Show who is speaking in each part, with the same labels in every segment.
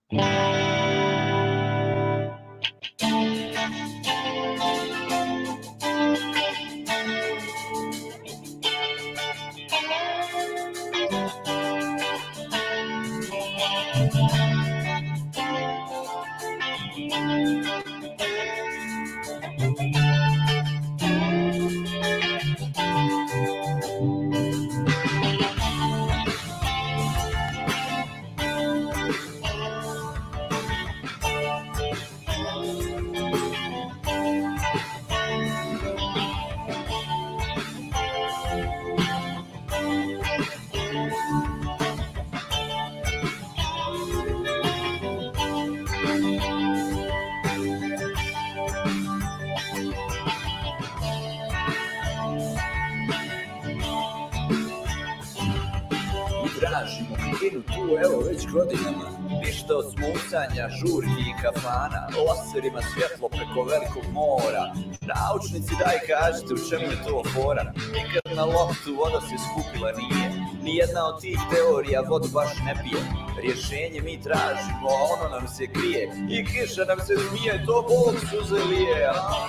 Speaker 1: Tražimo Kinu tu, evo već godinama. Ništa od smucanja, žurki i kafana, laserima svjetlo preko velikog mora. Naučnici, daj kažete u čemu je to fora. Nikad na loptu voda se skupila nije. Nijedna od tih teorija vodu baš ne pije. Rješenje mi tražimo, a ono nam se krije. I kiša nam se smije, to Bog suze lije.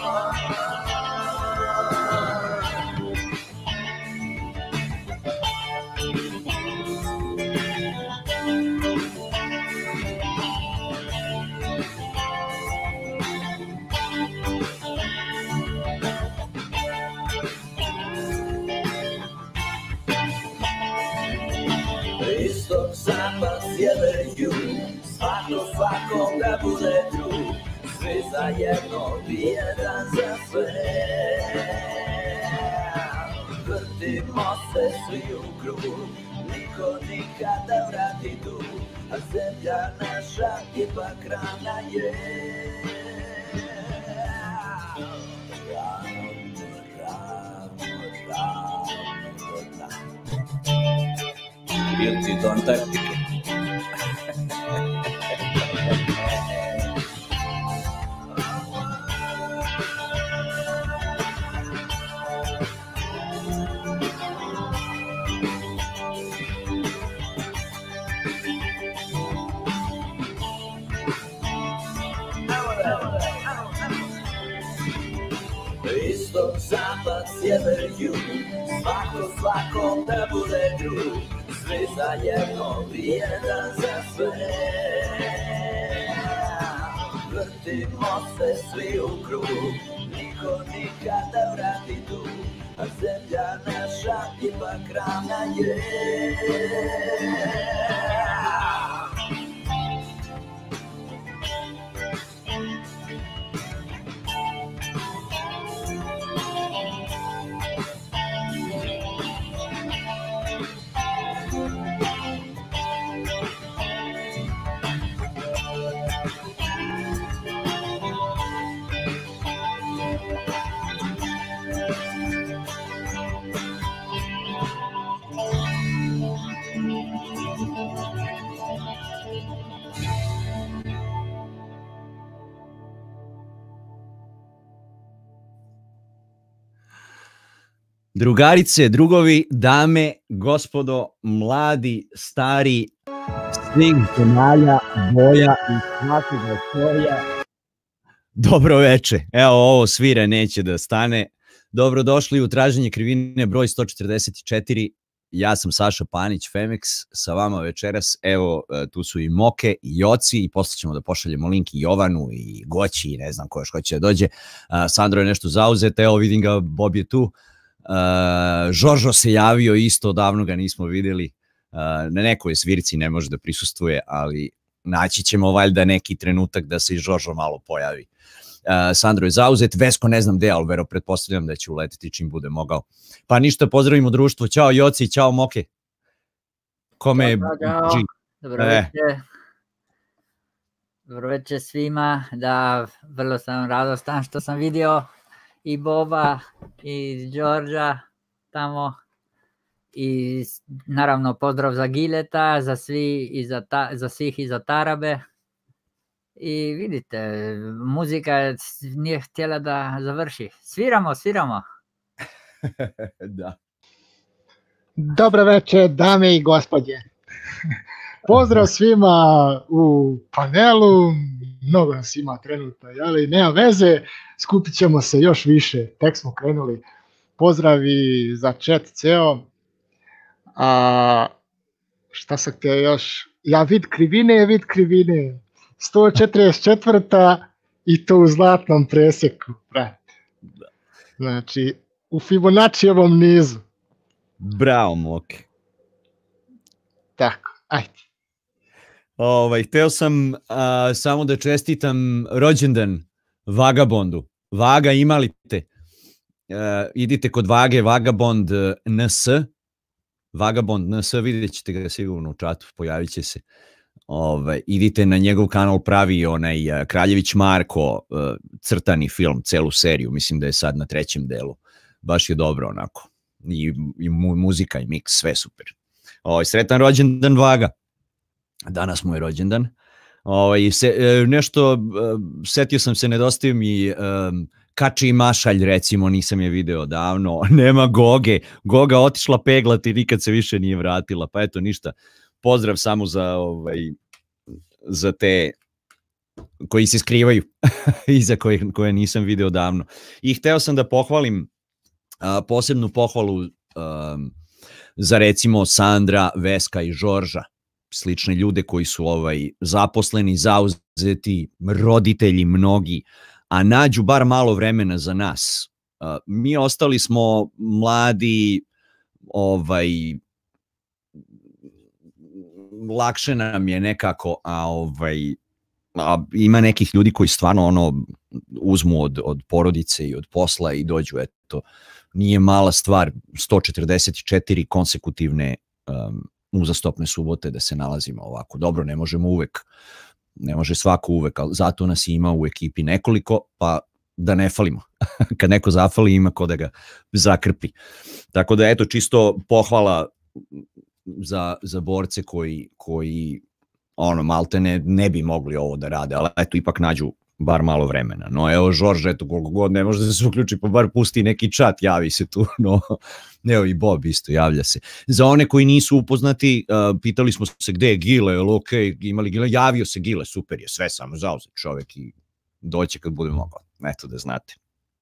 Speaker 1: Istok, zapad, sjever, jug, svako svakom da bude drug, svi zajedno i jedan za sve. Vrtimo se svi u krug, niko nikada vrati dug, a zemlja naša ipak ravna je. Guilty to Antarktike. Istok, zapad, sjever, jug, svako svakom da bude drug, svi zajedno i jedan za sve. Vrtimo se svi u krug, niko nikada vrati dug, a zemlja naša ipak ravna je.
Speaker 2: Drugarice, drugovi, dame, gospodo, mladi, stari, svih zemalja, boja i svakog storija. Dobro veče, evo ovo svira neće da stane. Dobrodošli u Traženje krivine broj 144. Ja sam Saša Panić, Femex, sa vama večeras. Evo, tu su i Moke i Joci i posle ćemo da pošaljemo link i Jovanu i Goći i ne znam ko još hoće da dođe. Sandro je nešto zauzet, evo vidim ga, Bob je tu. Žoržo se javio isto, odavno ga nismo videli, na nekoj svirci ne može da prisustvuje, ali naći ćemo valjda neki trenutak da se i Žoržo malo pojavi. Sandro je zauzet, Vesko ne znam gde, ali vero pretpostavljam da će uletiti čim bude mogao. Pa ništa, pozdravimo društvo, ćao Joci, ćao Moke. Kome je...
Speaker 3: Dobro večer svima, da vrlo sam radostan što sam vidio i Boba i Đorđa tamo i naravno pozdrav za Gileta, za svih i za Tarabe. I vidite, muzika nije htjela da završi. Sviramo.
Speaker 2: Da.
Speaker 4: Dobro večer, dame i gospodje. Pozdrav svima u panelu, mnogo nas ima trenutno, ali nema veze, skupit ćemo se još više, tek smo krenuli. Pozdravi za chat ceo. A šta sam htio još? Ja vid krivine, 144. i to u zlatnom presjeku, brate. Znači, u Fibonaccijevom nizu.
Speaker 2: Bravo, Moke.
Speaker 4: Tako, ajde.
Speaker 2: Hteo sam samo da čestitam rođendan Vagabondu. Vaga, imali te? Idite kod Vage, Vagabond NS. Vagabond NS, vidjet ćete ga sigurno u čatu, pojavit će se. Idite na njegov kanal, pravi onaj Kraljević Marko crtani film, celu seriju, mislim da je sad na 3. delu. Baš je dobro onako. I muzika i miks, sve super. Sretan rođendan Vaga. Danas mu je rođendan. Nešto, setio sam se, nedostaje mi Kači i Mašalj, recimo, nisam je video davno. Nema Goge. Goga otišla peglati i nikad se više nije vratila. Pa eto, ništa. Pozdrav samo za te koji se skrivaju i za koje nisam video davno. I hteo sam da pohvalim posebnu pohvalu za recimo Sandra, Veska i Žorža, slične ljude koji su zaposleni, zauzeti, roditelji mnogi, a nađu bar malo vremena za nas. Mi ostali smo mladi, lakše nam je nekako, a ima nekih ljudi koji stvarno uzmu od porodice i od posla i dođu, eto, nije mala stvar, 144 konsekutivne uzastopne subote da se nalazimo ovako. Dobro, ne možemo uvek, ne može svako uvek, ali zato nas ima u ekipi nekoliko, pa da ne falimo. Kad neko zafali, ima ko da ga zakrpi. Tako da, eto, čisto pohvala za borce koji maltene ne bi mogli ovo da rade, ali eto, ipak nađu bar malo vremena. No, evo, Žorž, eto, koliko god ne može da se uključi, pa bar pusti neki chat, javi se tu, no, evo i Bob isto javlja se. Za one koji nisu upoznati, pitali smo se gde je Gile, je li okej, imali Gile, javio se Gile, super je, sve samo zauzet čovek i doće kad bude mogao, eto da znate.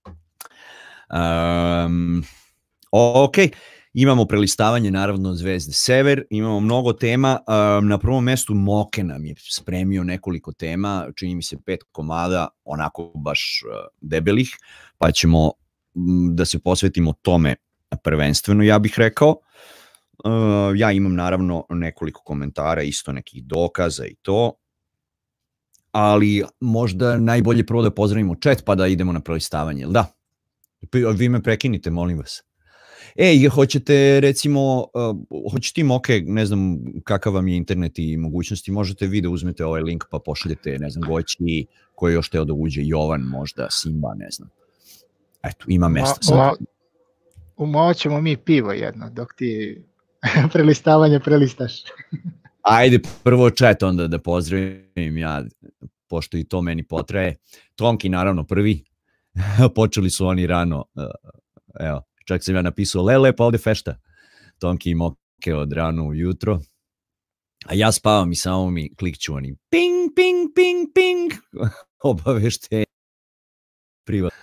Speaker 2: Okej. Imamo prelistavanje, naravno, Zvezde Sever, imamo mnogo tema. Na prvom mestu Moke nam je spremio nekoliko tema, čini mi se 5 komada, onako baš debelih, pa ćemo da se posvetimo tome prvenstveno, ja bih rekao. Ja imam naravno nekoliko komentara, isto nekih dokaza i to, ali možda najbolje prvo da pozdravimo chat pa da idemo na prelistavanje, jel da? Vi me prekinite, molim vas. Hoćete recimo, hoće ti Moke, ne znam kakav vam je internet i mogućnosti, možete vi da uzmete ovaj link pa pošaljete, ne znam, Goći, koji je još teo da uđe, Jovan možda, Simba, ne znam. Eto, ima mesta.
Speaker 4: Ćemo mi pivo jedno, dok ti prelistavanje prelistaš.
Speaker 2: Ajde, prvo chat onda da pozdravim ja, pošto i to meni potraje. Tonki naravno prvi, počeli su oni rano, evo. Čak sam ja napisao, lele, pa ovde fešta. Tonki i Moke od rano ujutro. A ja spavam i samo mi klikću oni ping, ping, ping, ping. Obavešte. Privat.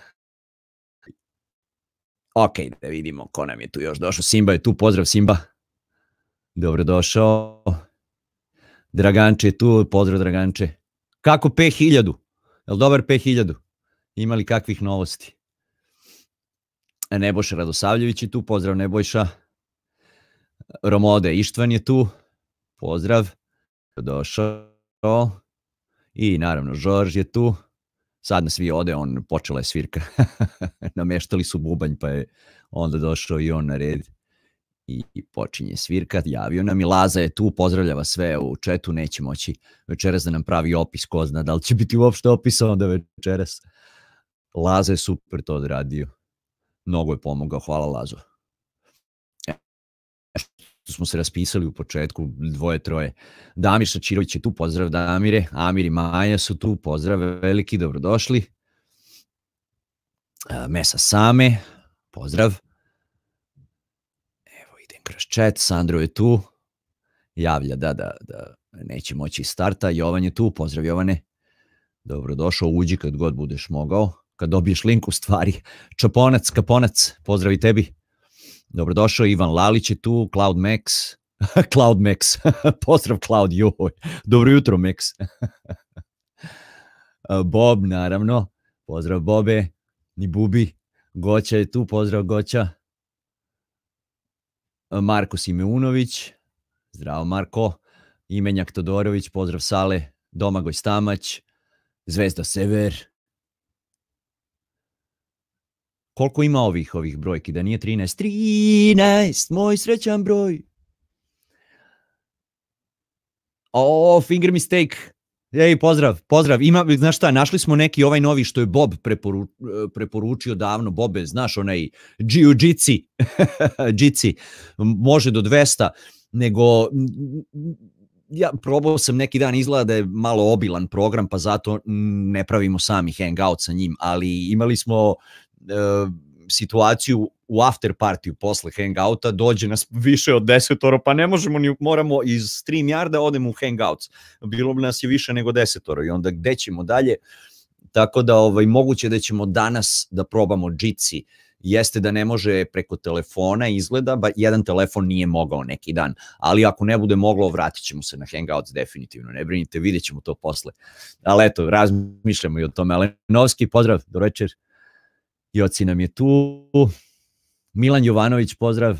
Speaker 2: Ok, da vidimo ko nam je tu još došao. Simba je tu, pozdrav Simba. Dobrodošao. Draganče je tu, pozdrav Draganče. Kako P1000? Jel dobar P1000? Ima li kakvih novosti? Nebojša Radosavljević je tu, pozdrav Nebojša. Romode Ištvan je tu, pozdrav, došao. I naravno Žorž je tu, sad nas svi ode, počela je svirka. Nameštali su bubanj pa je onda došao i on na red. I počinje svirka, javio nam i Laza je tu, pozdravljava sve u chatu, neće moći večeras da nam pravi opis, ko zna da li će biti uopšte opis onda večeras. Laza je super to odradio. Mnogo je pomogao, hvala Lazo. Smo se raspisali u početku, 2-3. Damir Šačirović je tu, pozdrav Damire. Amir i Maja su tu, pozdrav veliki, dobrodošli. Mesa Same, pozdrav. Evo idem kroz chat, Sandro je tu. Javlja da neće moći starta. Jovan je tu, pozdrav Jovane. Dobrodošao, uđi kad god budeš mogao. Kad dobiješ link u stvari. Čaponac, Kaponac, pozdrav i tebi. Dobrodošao, Ivan Lalić je tu, Cloud Max. Cloud Max, pozdrav Cloud, joj. Dobro jutro Max. Bob, naravno, pozdrav Bobe, ni Bubi. Goća je tu, pozdrav Goća. Marko Simeunović, zdravo Marko. Imenjak Todorović, pozdrav Sale. Domagoj Stamać, Zvezda Sever. Koliko ima ovih brojki, da nije 13? 13, moj srećan broj. Finger mistake. Ej, pozdrav. Ima, znaš šta, našli smo neki ovaj novi što je Bob preporučio davno. Bobe, znaš, onaj Jiu-Jitsi. Jitsi. Može do 200, nego ja probao sam neki dan, izgleda da je malo obilan program, pa zato ne pravimo sami hangout sa njim, ali imali smo situaciju u after partiju posle hangouta, dođe nas više od 10, pa ne možemo ni, moramo iz StreamYarda odemo u hangouts. Bilo bi nas je više nego 10 i onda gde ćemo dalje? Tako da moguće da ćemo danas da probamo Jitsi. Jeste da ne može preko telefona, izgleda, jedan telefon nije mogao neki dan, ali ako ne bude moglo, vratit ćemo se na hangouts definitivno, ne brinite, vidjet ćemo to posle. Ali eto, razmišljamo i o tome. Alenovski, pozdrav, dobro večer. Joci nam je tu. Milan Jovanović, pozdrav.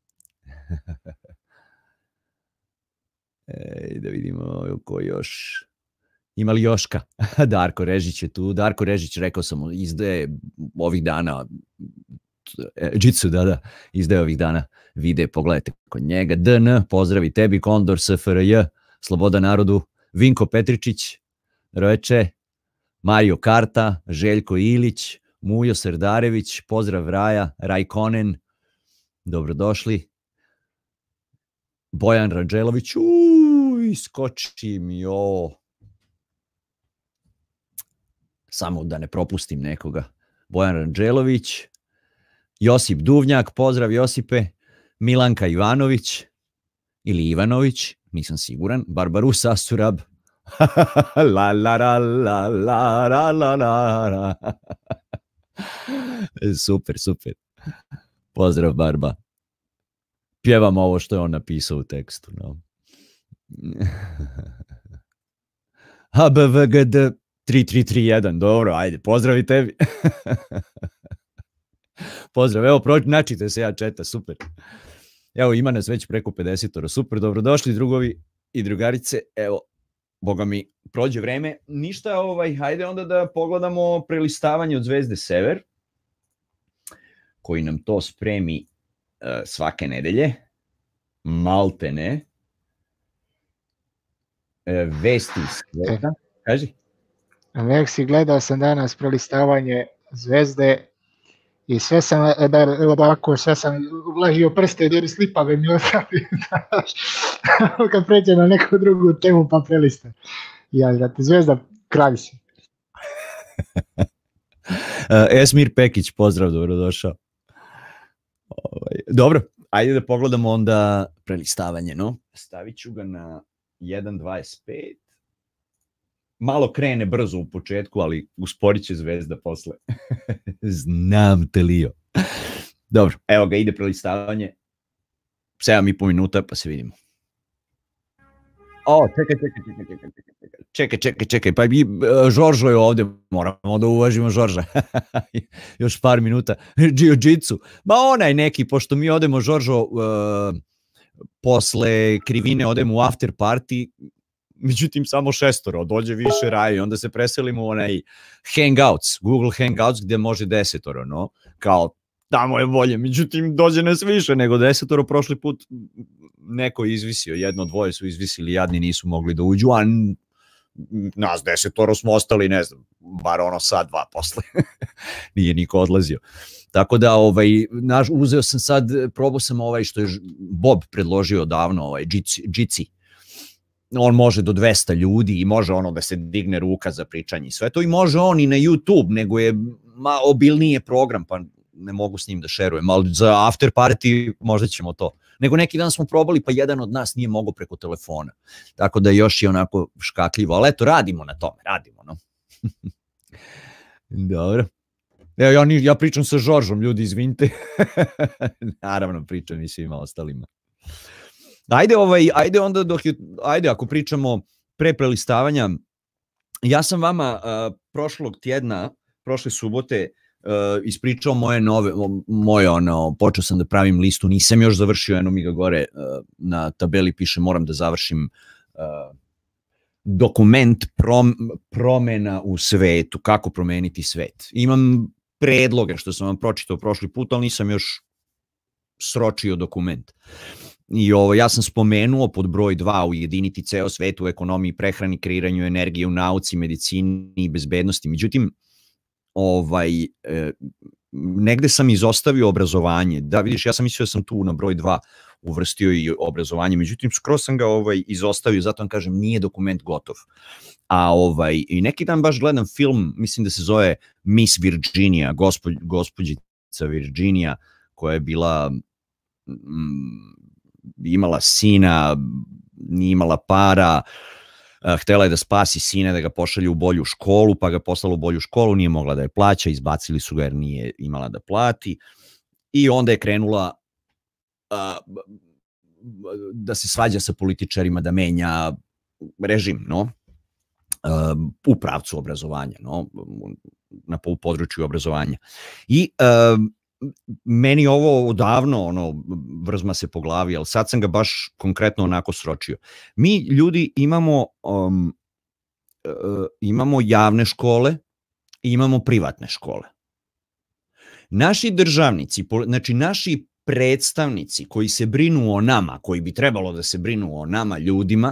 Speaker 2: Da vidimo ko još. Ima li Joška? Darko Režić je tu. Darko Režić, rekao sam, izdaje ovih dana Jitsu, da, izdaje ovih dana vide, pogledajte kod njega. DN, pozdravi tebi, Kondor, SFRJ, Sloboda narodu, Vinko Petričić, Roveče, Mario Karta, Željko Ilić, Mujo Serdarević, pozdrav Raja, Rajkonen, dobrodošli. Bojan Ranđelović, skoči mi ovo. Samo da ne propustim nekoga. Bojan Ranđelović, Josip Duvnjak, pozdrav Josipe, Milanka Ivanović ili Ivanović, nisam siguran, Barbarus Asurab, la la la la la la la la. Super. Pozdrav Barba. Pjevam ovo što je on napisao u tekstu. No. HBVGD 3331, dobro, ajde, pozdravi tebi. Pozdrav, evo, načite se ja četa, super. Evo, ima nas već preko 50, super, dobrodošli drugovi i drugarice, evo, boga mi, prođe vreme, ništa, hajde onda da pogledamo prelistavanje od Zvezde Sever, koji nam to spremi svake nedelje, maltene, vesti sveta, kaži?
Speaker 4: Meksi, gledao sam danas prelistavanje Zvezde i sve sam ulahio prste jer slipave mi ostali, kad pređe na neku drugu temu pa prelista. Ja, znate, Zvezda, kralj si.
Speaker 2: Esmir Pekić, pozdrav, dobrodošao. Dobro, ajde da pogledamo onda prelistavanje, no? Stavit ću ga na 1.25. Malo krene brzo u početku, ali usporit će Zvezda posle. Znam te, Lio. Dobro, evo ga, ide prelistavanje. 7,5 minuta, pa se vidimo. Čekaj, pa Žoržo je ovde, moramo da uvažimo Žorža. Još par minuta. Jiu-Jitsu, ma onaj neki, pošto mi odemo, Žoržo, posle krivine odemo u after party, međutim samo 6, dođe više Raja i onda se preselimo u onaj Hangouts, Google Hangouts gde može 10, no, kao tamo je bolje, međutim dođe nas više nego 10, prošli put neko je izvisio, 1-2 su izvisili, jadni nisu mogli da uđu, a nas 10 smo ostali, ne znam, bar sat, 2 posle, nije niko odlazio. Tako da, uzeo sam sad, probao sam što je Bob predložio davno, Jitsi. On može do 200 ljudi i može da se digne ruka za pričanje i sve to, i može on i na YouTube, nego je obilnije program, pa ne mogu s njim da šerujem, ali za after party možda ćemo to nego neki dan smo probali pa jedan od nas nije mogao preko telefona. Tako da još je onako škakljivo, ali eto, radimo na tome, radimo, no. Dobro. Evo, ja pričam sa Žoržom, ljudi, izvinite. Naravno, pričam i svima ostalima. Ajde onda, ako pričamo pre prelistavanja, ja sam vama prošlog tjedna, prošle subote, ispričao počeo sam da pravim listu, nisam još završio, eno mi ga gore na tabeli piše, moram da završim dokument promena u svetu, kako promeniti svet. Imam predloge što sam vam pročitao prošli put, ali nisam još sročio dokument. I ja sam spomenuo pod broj 2 ujediniti ceo svet u ekonomiji, prehrani, kreiranju energije, u nauci, medicini i bezbednosti. Međutim, negde sam izostavio obrazovanje. Da, vidiš, ja sam mislio da sam tu na broj 2 uvrstio i obrazovanje, međutim, skroz sam ga izostavio, zato vam kažem, nije dokument gotov. A i neki dan baš gledam film, mislim da se zove Miss Virginia, gospođica Virginia, koja je bila, imala sina, nije imala para, htela je da spasi sina, da ga pošalje u bolju školu, pa ga poslala u bolju školu, nije mogla da je plaća, izbacili su ga jer nije imala da plati i onda je krenula da se svađa sa političarima, da menja režim, no, u pravcu obrazovanja, no, na području obrazovanja. I meni ovo odavno vrzma se po glavi, ali sad sam ga baš konkretno onako sročio. Mi ljudi imamo javne škole i imamo privatne škole. Naši državnici, znači naši predstavnici koji se brinu o nama, koji bi trebalo da se brinu o nama ljudima,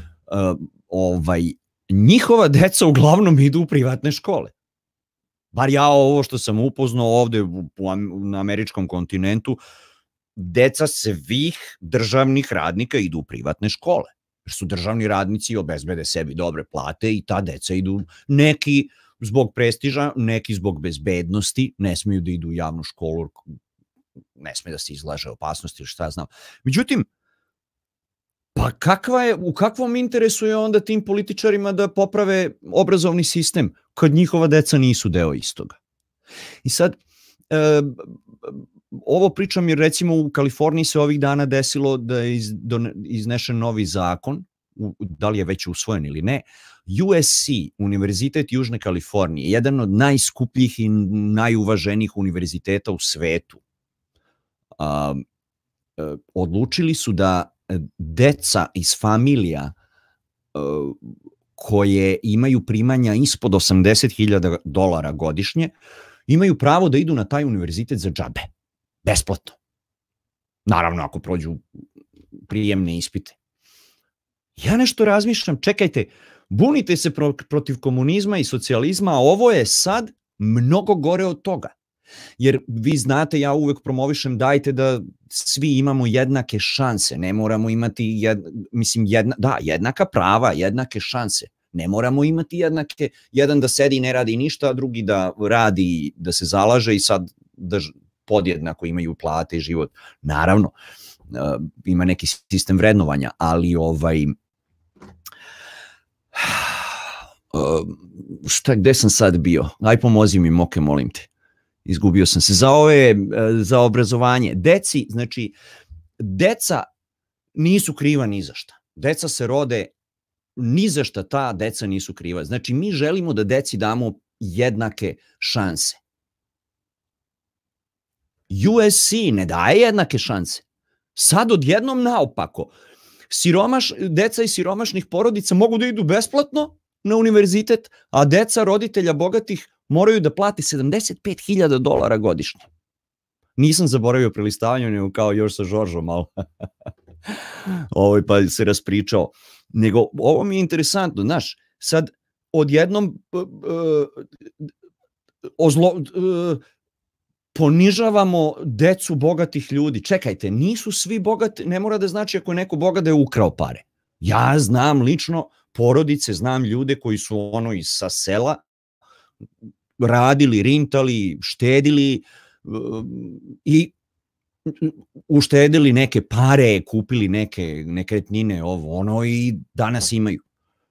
Speaker 2: njihova deca uglavnom idu u privatne škole. Bar ja ovo što sam upoznao ovde na američkom kontinentu, deca svih državnih radnika idu u privatne škole. Jer su državni radnici obezbede sebi dobre plate i ta deca idu, neki zbog prestiža, neki zbog bezbednosti, ne smeju da idu u javnu školu, ne sme da se izlaže opasnosti ili šta znam. Međutim, pa u kakvom interesu je onda tim političarima da poprave obrazovni sistem kad njihova deca nisu deo istoga? I sad, ovo pričam jer recimo u Kaliforniji se ovih dana desilo da je iznešen novi zakon, da li je već usvojen ili ne. USC, Univerzitet Južne Kalifornije, jedan od najskupljih i najuvaženijih univerziteta u svetu, odlučili su da deca iz familija koje imaju primanja ispod $80,000 godišnje imaju pravo da idu na taj univerzitet za džabe, besplatno. Naravno, ako prođu prijemne ispite. Ja nešto razmišljam, čekajte, bunite se protiv komunizma i socijalizma, a ovo je sad mnogo gore od toga. Jer vi znate, ja uvek promovišem, dajte da svi imamo jednake šanse, ne moramo imati, jednaka prava, jednake šanse. Ne moramo imati jednake, jedan da sedi i ne radi ništa, a drugi da radi, da se zalaže i sad da podjednako imaju plate i život. Naravno, ima neki sistem vrednovanja, ali gde sam sad bio? Aj pomozi mi, Moke, molim te. Izgubio sam se za obrazovanje. Znači, deca nisu kriva ni za šta. Deca se rode, ni za šta ta deca nisu kriva. Znači, mi želimo da deci damo jednake šanse. USC ne daje jednake šanse. Sad odjednom naopako. Deca iz siromašnih porodica mogu da idu besplatno na univerzitet, a deca roditelja bogatih moraju da plate $75,000 godišnje. Nisam zaboravio prelistavanje, nego kao još sa Žoržom malo. Pa se raspričao. Nego, ovo mi je interesantno, znaš, sad odjednom ponižavamo decu bogatih ljudi. Čekajte, nisu svi bogati, ne mora da znači ako je neko bogat da je ukrao pare. Ja znam lično porodice, znam ljude koji su sa sela radili, rintali, štedili i uštedili neke pare, kupili neke nekretnine, ovo, ono, i danas imaju.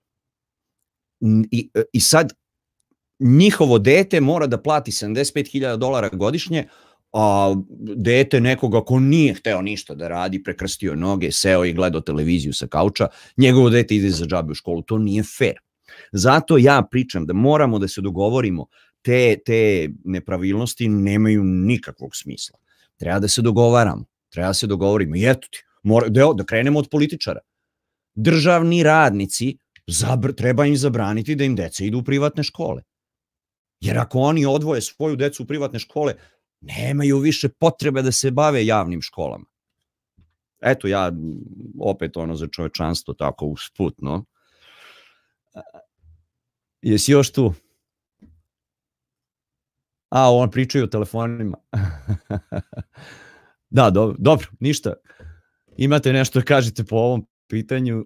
Speaker 2: I sad njihovo dete mora da plati $75.000 godišnje, a dete nekoga ko nije hteo ništa da radi, prekrstio noge, seo i gledao televiziju sa kauča, njegovo dete ide za džabe u školu, to nije fair. Zato ja pričam da moramo da se dogovorimo, te nepravilnosti nemaju nikakvog smisla. Treba da se dogovaramo, treba da se dogovorimo. I eto ti, da krenemo od političara. Državni radnici, treba im zabraniti da im deca idu u privatne škole. Jer ako oni odvoje svoju decu u privatne škole, nemaju više potrebe da se bave javnim školama. Eto, ja opet ono za čovečanstvo tako usput, no. Jesi još tu? On pričaju o telefonima. Da, dobro, ništa. Imate nešto da kažete po ovom pitanju?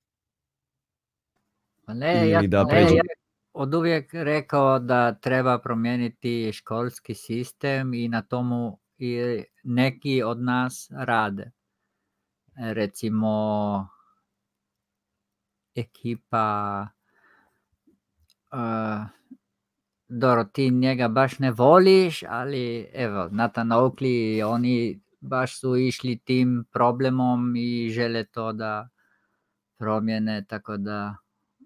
Speaker 3: Ne, ja od uvijek rekao da treba promijeniti školski sistem i na tomu i neki od nas rade. Recimo ekipa Dobro, ti njega baš ne voliš, ali evo, Nathan Oakley, oni baš su išli tim problemom i žele to da promjene, tako da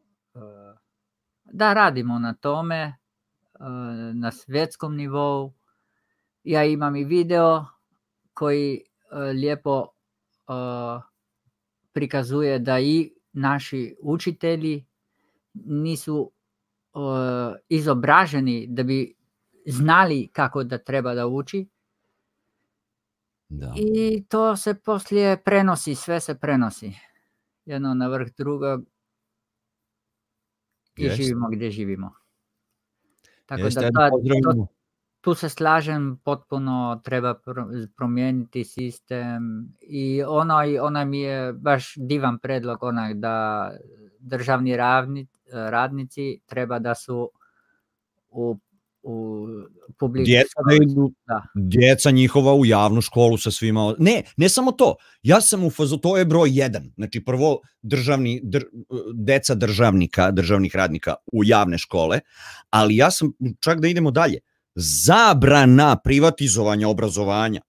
Speaker 3: radimo na tome na svjetskom nivou. Ja imam i video koji lijepo prikazuje da i naši učitelji nisu izobraženi da bi znali kako da treba da uči.
Speaker 2: Da.
Speaker 3: I to se poslije prenosi, sve se prenosi. Jedno na vrh drugog i živimo gdje živimo. Tako da tu se slažem, potpuno treba promijeniti sistem i ona mi je baš divan predlog da državni radnici treba da su u publici.
Speaker 2: Djeca njihova u javnu školu sa svima. Ne samo to. Ja sam u fazu, to je broj 1. Znači prvo deca državnih radnika u javne škole, ali ja sam čak da idemo dalje. Zabrana privatizovanja obrazovanja.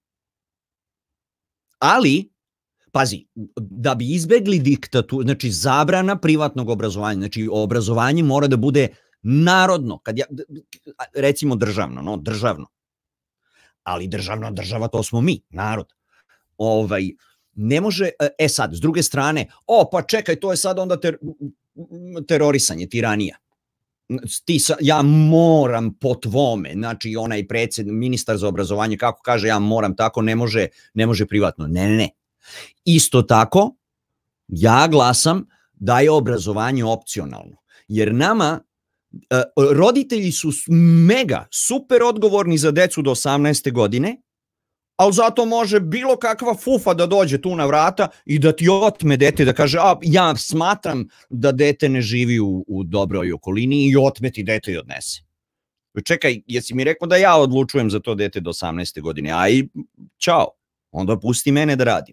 Speaker 2: Ali, pazi, da bi izbegli diktaturu, znači zabrana privatnog obrazovanja, znači obrazovanje mora da bude narodno, recimo državno, ali država to smo mi, narod. Ne može, sad, s druge strane, pa čekaj, to je sad onda terorisanje, tiranija. Ja moram po tvome, znači onaj ministar za obrazovanje kako kaže ja moram tako, ne može privatno. Ne. Isto tako, ja glasam da je obrazovanje opcionalno, jer nama roditelji su mega, super odgovorni za decu do 18. godine, ali zato može bilo kakva fufa da dođe tu na vrata i da ti otme dete, da kaže, ja smatram da dete ne živi u dobroj okolini i otme ti dete i odnese. Čekaj, jesi mi rekao da ja odlučujem za to dete do 18. godine, aj, čao, onda pusti mene da radim.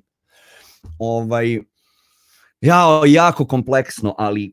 Speaker 2: Jako kompleksno, ali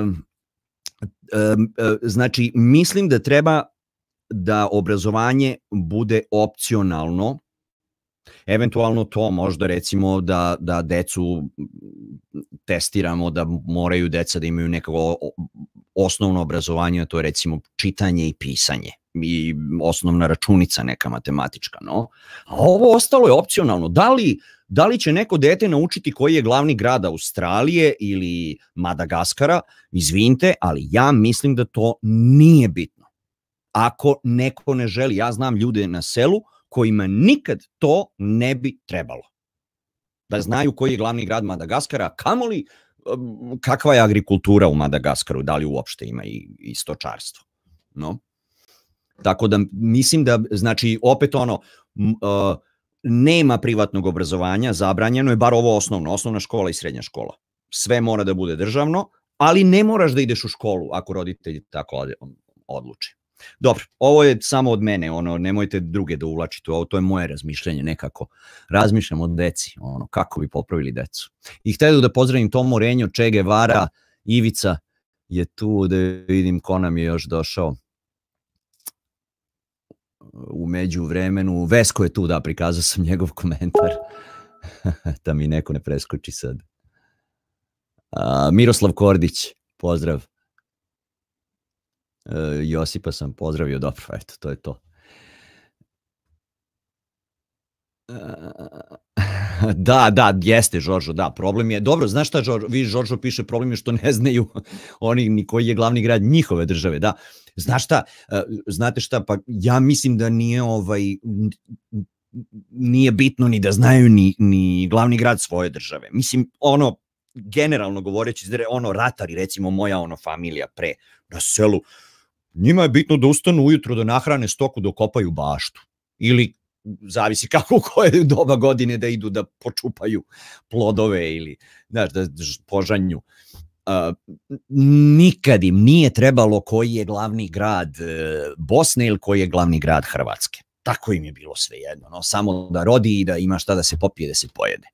Speaker 2: znači mislim da treba da obrazovanje bude opcionalno. Eventualno to možda recimo da decu testiramo, da moraju deca da imaju neko osnovno obrazovanje, to je recimo čitanje i pisanje i osnovna računica neka matematička, no. A ovo ostalo je opcionalno. Da li će neko dete naučiti koji je glavni grad Australije ili Madagaskara, izvinite, ali ja mislim da to nije bitno. Ako neko ne želi, ja znam ljude na selu kojima nikad to ne bi trebalo. Da znaju koji je glavni grad Madagaskara, kamoli kakva je agrikultura u Madagaskaru, da li uopšte ima i stočarstvo. No? Tako da mislim da, znači, opet nema privatnog obrazovanja, zabranjeno je bar ovo osnovna škola i srednja škola. Sve mora da bude državno, ali ne moraš da ideš u školu ako roditelji tako odluče. Dobro, ovo je samo od mene, nemojte druge da uvlačite, to je moje razmišljanje, nekako razmišljam o deci, kako bi popravili decu. I htjedu da pozdravim Tomo Renjo, Che Guevara, Ivica je tu, da vidim ko nam je još došao u međuvremenu. Vesko je tu, da, prikazao sam njegov komentar, da mi neko ne preskoči sad. Miroslav Kordić, pozdrav. Josipa sam pozdravio, dobro, eto, to je to. Da, jeste, Žoržo, da, problem je, dobro, znaš šta, Žoržo piše, problem je što ne znaju oni ni koji je glavni grad njihove države, da, znaš šta, znate šta, pa ja mislim da nije bitno ni da znaju ni glavni grad svoje države, mislim, generalno govoreći, ratari, recimo moja familija pre na selu, njima je bitno da ustanu ujutro, da nahrane stoku, da okopaju baštu. Ili, zavisi kako u koje doba godine da idu da počupaju plodove ili, znaš, da požanju. Nikad im nije trebalo koji je glavni grad Bosne ili koji je glavni grad Hrvatske. Tako im je bilo sve jedno. Samo da rodi i da ima šta da se popije, da se pojede.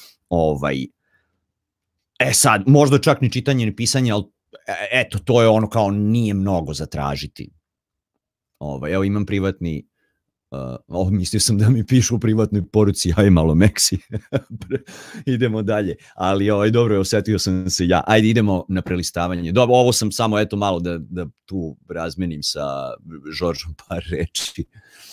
Speaker 2: Sad, možda čak ni čitanje ni pisanje, ali eto, to je kao nije mnogo zatražiti. Evo imam privatni, mislio sam da mi pišu u privatnoj poruci, aj malo Meksi, idemo dalje, ali dobro, osetio sam se ja, ajde idemo na prelistavanje. Dobro, ovo sam samo eto malo da tu razmenim sa Žoržom par reči.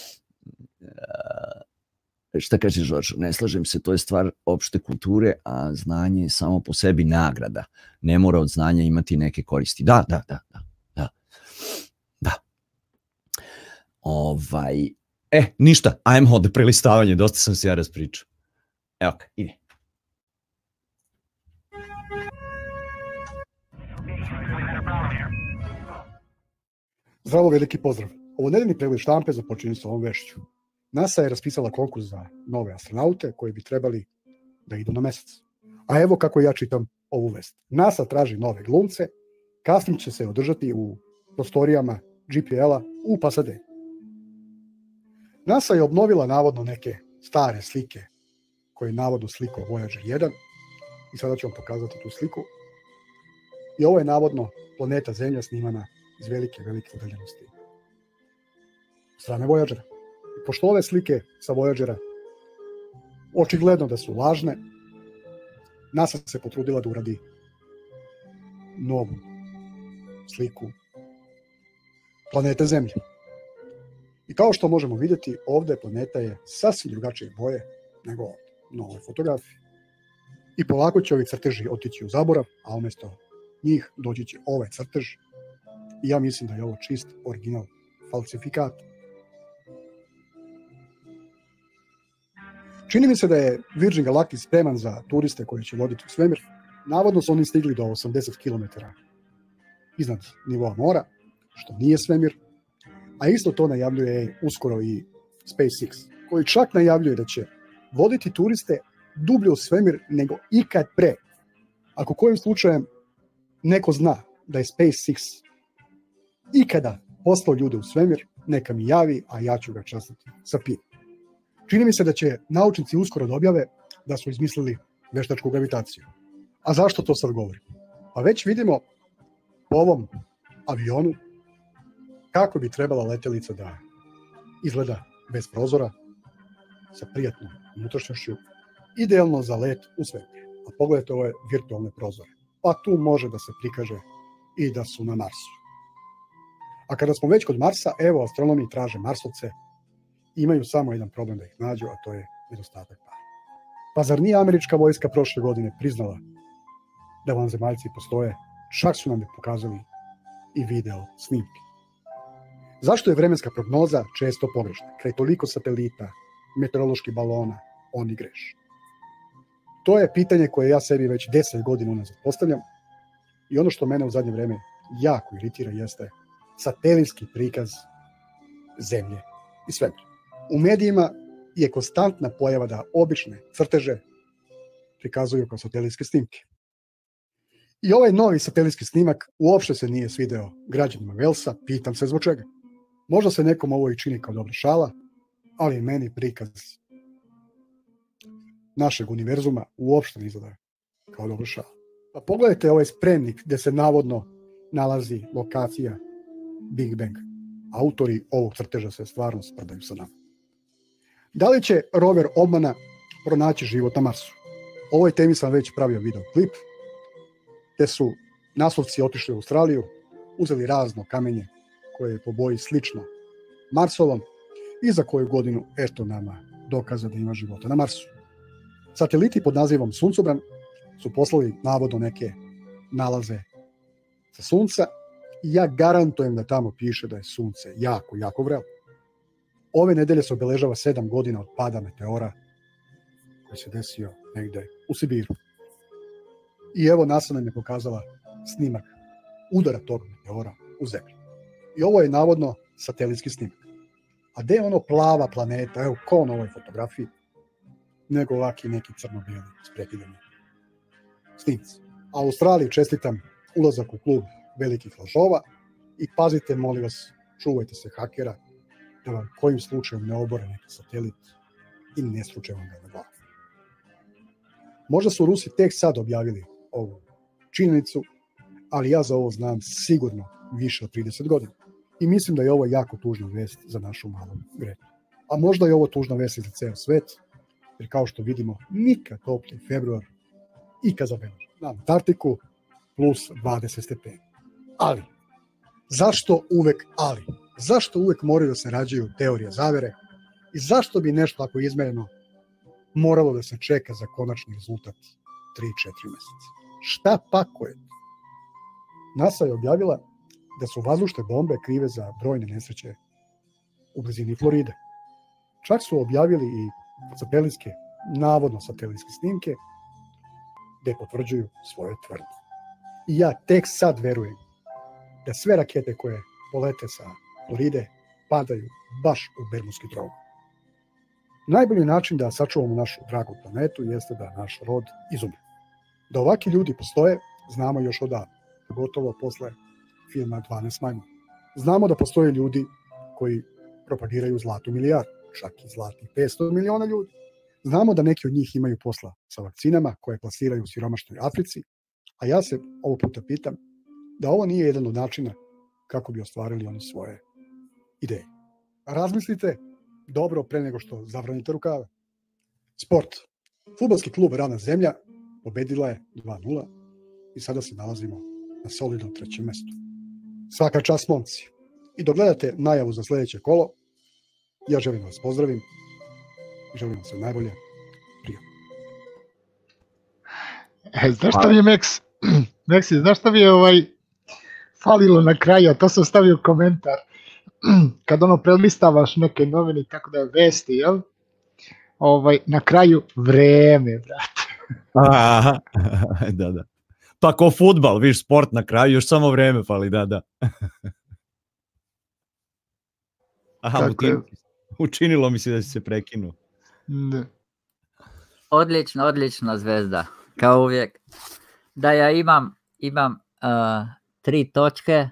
Speaker 2: Šta kaže Žoržo? Ne slažem se, to je stvar opšte kulture, a znanje je samo po sebi nagrada. Ne mora od znanja imati neke koristi. Da. Ništa, ajmo od prelistavanje, dosta sam se ja raspričao. Evo ga, ide.
Speaker 5: Zdravo, veliki pozdrav. Ovo nedeljni pregled štampe započinje s ovom vešću. NASA je raspisala konkurs za nove astronaute koji bi trebali da idu na mesec. A evo kako ja čitam ovu vest. NASA traži nove glumce, casting će se održati u prostorijama JPL-a u Pasadeni. NASA je obnovila navodno neke stare slike koje je navodno slikao Voyager 1 i sada ću vam pokazati tu sliku. I ovo je navodno planeta Zemlja snimana iz velike udaljenosti strane Voyagera. Pošto ove slike sa Voyagera očigledno da su lažne, NASA se potrudila da uradi novu sliku planete Zemlje. I kao što možemo vidjeti, ovdje planeta je sasvim drugačije boje nego na ovoj fotografiji. I polako će ovi crteži otići u zaborav, a umjesto njih doći će ovaj crtež. I ja mislim da je ovo čist original falsifikat. Čini mi se da je Virgin Galactic spreman za turiste koji će voditi u svemir. Navodno su oni stigli do 80 km iznad nivoa mora, što nije svemir, a isto to najavljuje uskoro i SpaceX, koji čak najavljuje da će voditi turiste dublje u svemir nego ikad pre. Ako kojim slučajem neko zna da je SpaceX ikada poslao ljude u svemir, neka mi javi, a ja ću ga častiti sa pivom. Čini mi se da će naučnici uskoro da objave da su izmislili veštačku gravitaciju. A zašto to sad govorim? Pa već vidimo po ovom avionu kako bi trebala letelica da izgleda bez prozora, sa prijatnom unutrašnjošću, idealno za let u svemir. A pogledajte ove virtualne prozore. Pa tu može da se prikaže i da su na Marsu. A kada smo već kod Marsa, evo astronomi traže Marsovce, imaju samo jedan problem da ih nađu, a to je nedostatak para. Pa zar nije američka vojska prošle godine priznala da vanzemaljci postoje? Čak su nam je pokazali i video snimke. Zašto je vremenska prognoza često pogrešna? Kraj toliko satelita, meteoroloških balona, oni greše. To je pitanje koje ja sebi već 10 godina unazad postavljam i ono što mene u zadnje vreme jako iritira jeste satelitski prikaz Zemlje i svemira. U medijima je konstantna pojava da obične crteže prikazuju kao satelitske snimke. I ovaj novi satelitski snimak uopšte se nije svideo građanima Velsa, pitam se zbog čega. Možda se nekom ovo i čini kao dobra šala, ali je meni prikaz našeg univerzuma uopšte ne izgleda kao dobra šala. Pa pogledajte ovaj spremnik gdje se navodno nalazi lokacija Big Bang. Autori ovog crteža se stvarno sprdaju sa nama. Da li će rover obmana pronaći život na Marsu? O ovoj temi sam već pravio video klip, gdje su naslovci otišli u Australiju, uzeli razno kamenje koje je po boji slično Marsovom i za koju godinu eto nama dokaza da ima života na Marsu. Sateliti pod nazivom Suncobran su poslali navodno neke nalaze sa Sunca i ja garantujem da tamo piše da je Sunce jako, jako vrelo. Ove nedelje se obeležava 7 godina od pada meteora koji se desio negde u Sibiru. I evo NASA nam je pokazala snimak udara tog meteora u zemlju. I ovo je navodno satelitski snimak. A gde je ono plava planeta, evo ko na ovoj fotografiji, nego ovaki neki crno-bijeli sprekidani snimci. A u Australiji čestitam ulazak u klub velikih lažova i pazite, molim vas, čuvajte se hakera, da vam kojim slučajem ne obore neki satelit i ne slučaj vam ga na glavu. Možda su Rusi tek sad objavili ovu činjenicu, ali ja za ovo znam sigurno više od 30 godina. I mislim da je ovo jako tužna vest za našu malu Gretu. A možda je ovo tužna vest i za ceo svet, jer kao što vidimo, nikad toplji februar ikad zabeleži na Antarktiku plus 20 stepeni. Ali, zašto uvek ali? Zašto uvek moraju da se rađaju teorije zavere? I zašto bi nešto ako izmereno moralo da se čeka za konačni rezultat 3-4 meseca? Šta pako je? NASA je objavila da su vazdušne bombe krive za brojne nesreće u blizini Floride. Čak su objavili i satelitske, navodno satelitske snimke gde potvrđuju svoje tvrdnje. I ja tek sad verujem da sve rakete koje polete sa Floride padaju baš u Bermudski trougao. Najbolji način da sačuvamo našu dragu planetu jeste da naš rod izumre. Da ovaki ljudi postoje, znamo još odavno, pogotovo posle filma 12 majmuna. Znamo da postoje ljudi koji propagiraju zlatu milijardu, čak i zlatnih 500 miliona ljudi. Znamo da neki od njih imaju posla sa vakcinama koje plasiraju u siromašnoj Africi, a ja se ovo puta pitam da ovo nije jedan od načina kako bi ostvarili oni svoje ideje. Razmislite dobro pre nego što zavranite rukave. Sport. Fudbalski klub Ravna zemlja pobedila je 2-0 i sada se nalazimo na solidnom 3. mestu. Svaka čast, momci. I dok gledate najavu za sledeće kolo, ja želim vas pozdravim i želim vam sve najbolje. Prijatno.
Speaker 4: Znaš šta mi je, Meksi, znaš šta mi je falilo na kraju, a to sam stavio komentar. Kad prelistavaš neke novine, tako da vesti, jel? Na kraju vreme, brate.
Speaker 2: Aha, da. Pa ko fudbal, viš, sport na kraju, još samo vreme fali, da. Aha, učinilo mi se da si se prekinuo.
Speaker 4: Ne.
Speaker 3: Odlična zvezda, kao uvijek. Da ja imam 3 točke,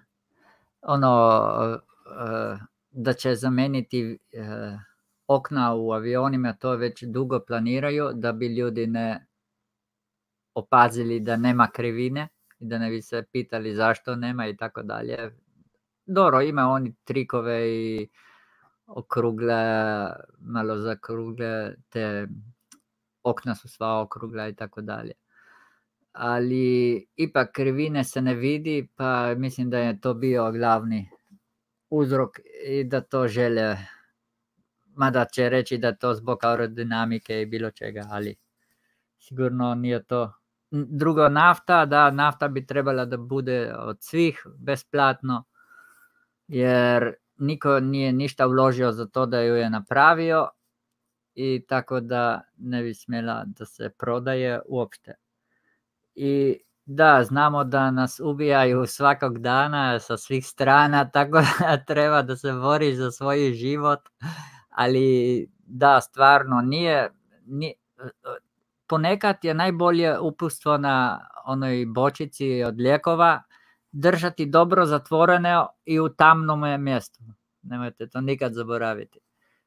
Speaker 3: da će zameniti okna u avionima, to već dugo planiraju, da bi ljudi ne opazili da nema krivine i da ne bi se pitali zašto nema i tako dalje. Dobro, ima oni trikove i okrugle, malo zakrugle, te okna su sva okrugla i tako dalje. Ali ipak krivine se ne vidi, pa mislim da je to bio glavni uzrok i da to žele, mada će reći da to zbog aerodinamike i bilo čega, ali sigurno nije to. Drugo, nafta bi trebala da bude od svih besplatno, jer niko nije ništa uložio za to da ju je napravio i tako da ne bi smjela da se prodaje uopšte. I da, znamo da nas ubijaju svakog dana sa svih strana, tako da treba da se boriš za svoj život, ali da, stvarno nije ponekad je najbolje uputstvo na onoj bočici od lijekova držati dobro zatvorene i u tamnom mjestu. Nemojte to nikad zaboraviti.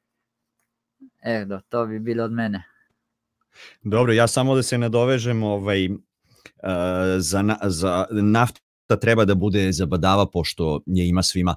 Speaker 3: Evo, to bi bilo od mene.
Speaker 2: Dobro, ja samo da se nadovežem, za nafta treba da bude zabadava, pošto je ima svima.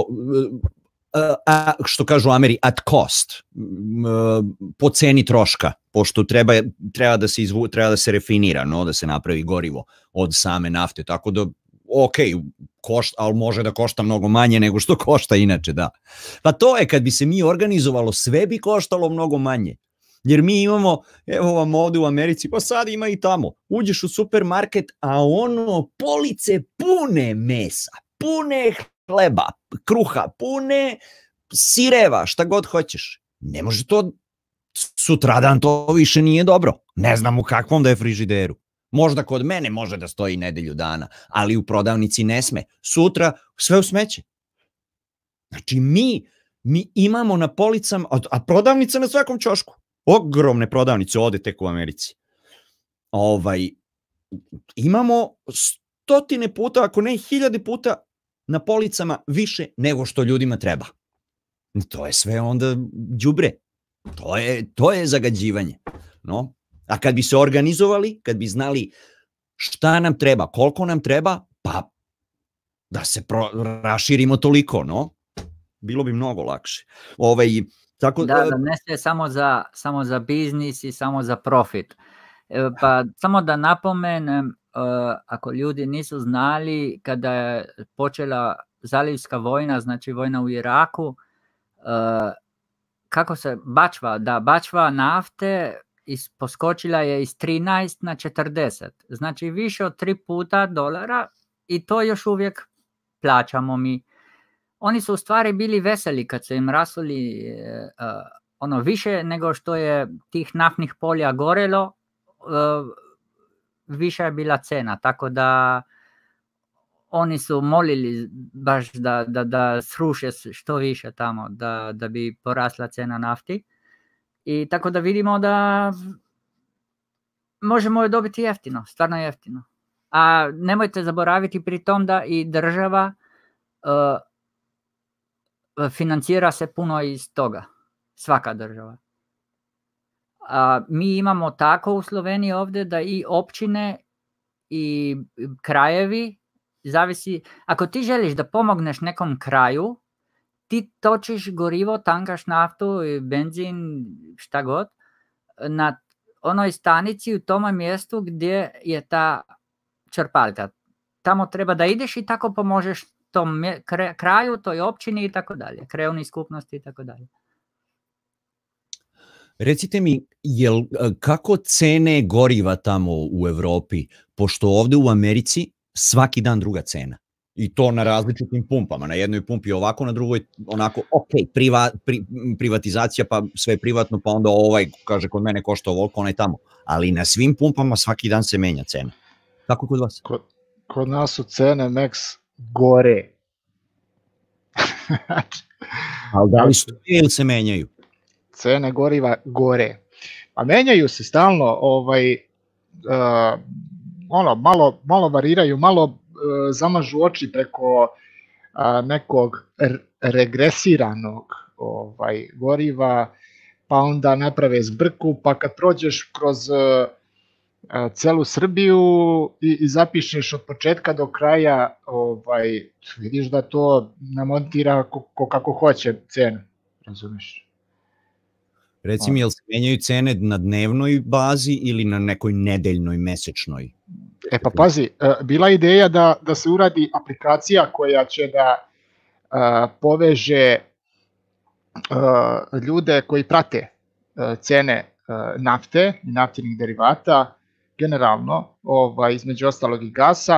Speaker 2: Što kažu Ameri, at cost, po ceni troška, pošto treba da se refinira, da se napravi gorivo od same nafte, tako da ok, ali može da košta mnogo manje nego što košta inače, da. Pa to je, kad bi se mi organizovalo, sve bi koštalo mnogo manje. Jer mi imamo, evo vam ovde u Americi, pa sad ima i tamo, uđeš u supermarket, a police pune mesa, pune hleba, kruha, pune sireva, šta god hoćeš. Ne može to, sutradan to više nije dobro. Ne znam u kakvom da je frižideru. Možda kod mene može da stoji nedelju dana, ali u prodavnici ne sme. Sutra sve u smeće. Znači mi imamo na policama, a prodavnica na svakom ćošku. Ogromne prodavnice ovde tek u Americi. Imamo stotine puta, ako ne 1000 puta na policama više nego što ljudima treba. To je sve onda đubre. To je zagađivanje. No? A kad bi se organizovali, kad bi znali šta nam treba, koliko nam treba, pa da se raširimo toliko, no? Bilo bi mnogo lakše. Tako,
Speaker 3: da ne sve samo za biznis i samo za profit. Pa samo da napomenem, ako ljudi nisu znali, kada je počela zalivska vojna, znači vojna u Iraku, kako se bačva nafte poskočila je iz 13 na 40, znači više od 3 puta dolara, i to još uvijek plaćamo mi. Oni su u stvari bili veseli kad su im rasuli više nego što je tih naftnih polja gorelo, više je bila cena, tako da oni su molili baš da sruše što više tamo, da bi porasla cena nafti. I tako da vidimo da možemo je dobiti jeftino, stvarno jeftino. A nemojte zaboraviti pri tom da i država financira se puno iz toga, svaka država. Mi imamo tako u Sloveniji ovdje da i općine i krajevi, zavisi, ako ti želiš da pomogneš nekom kraju, ti točiš gorivo, tankaš naftu, benzin, šta god, na onoj stanici u tome mjestu gdje je ta čerpaljka. Tamo treba da ideš i tako pomožeš tom kraju, toj općini i tako dalje, krajevnoj skupnosti i tako dalje.
Speaker 2: Recite mi, kako cene goriva tamo u Evropi, pošto ovde u Americi svaki dan druga cena? I to na različitim pumpama, na jednoj pumpi ovako, na drugoj onako, ok, privatizacija, pa sve privatno, pa onda kaže kod mene košta ovoliko, onaj tamo. Ali na svim pumpama svaki dan se menja cena. Kako kod vas?
Speaker 4: Kod nas su cene Max gore.
Speaker 2: Ali da li stoje ili se menjaju?
Speaker 4: Cene goriva gore. A menjaju se stalno, malo variraju, malo zamažu oči preko nekog regresiranog goriva, pa onda naprave zbrku, pa kad prođeš kroz celu Srbiju i zapišeš od početka do kraja, vidiš da to namontira kako hoće cenu, razumiješ?
Speaker 2: Reci mi, jel se menjaju cene na dnevnoj bazi ili na nekoj nedeljnoj, mesečnoj?
Speaker 4: Pa pazi, bila je ideja da se uradi aplikacija koja će da poveže ljude koji prate cene nafte i naftinih derivata, generalno, između ostalog i gasa,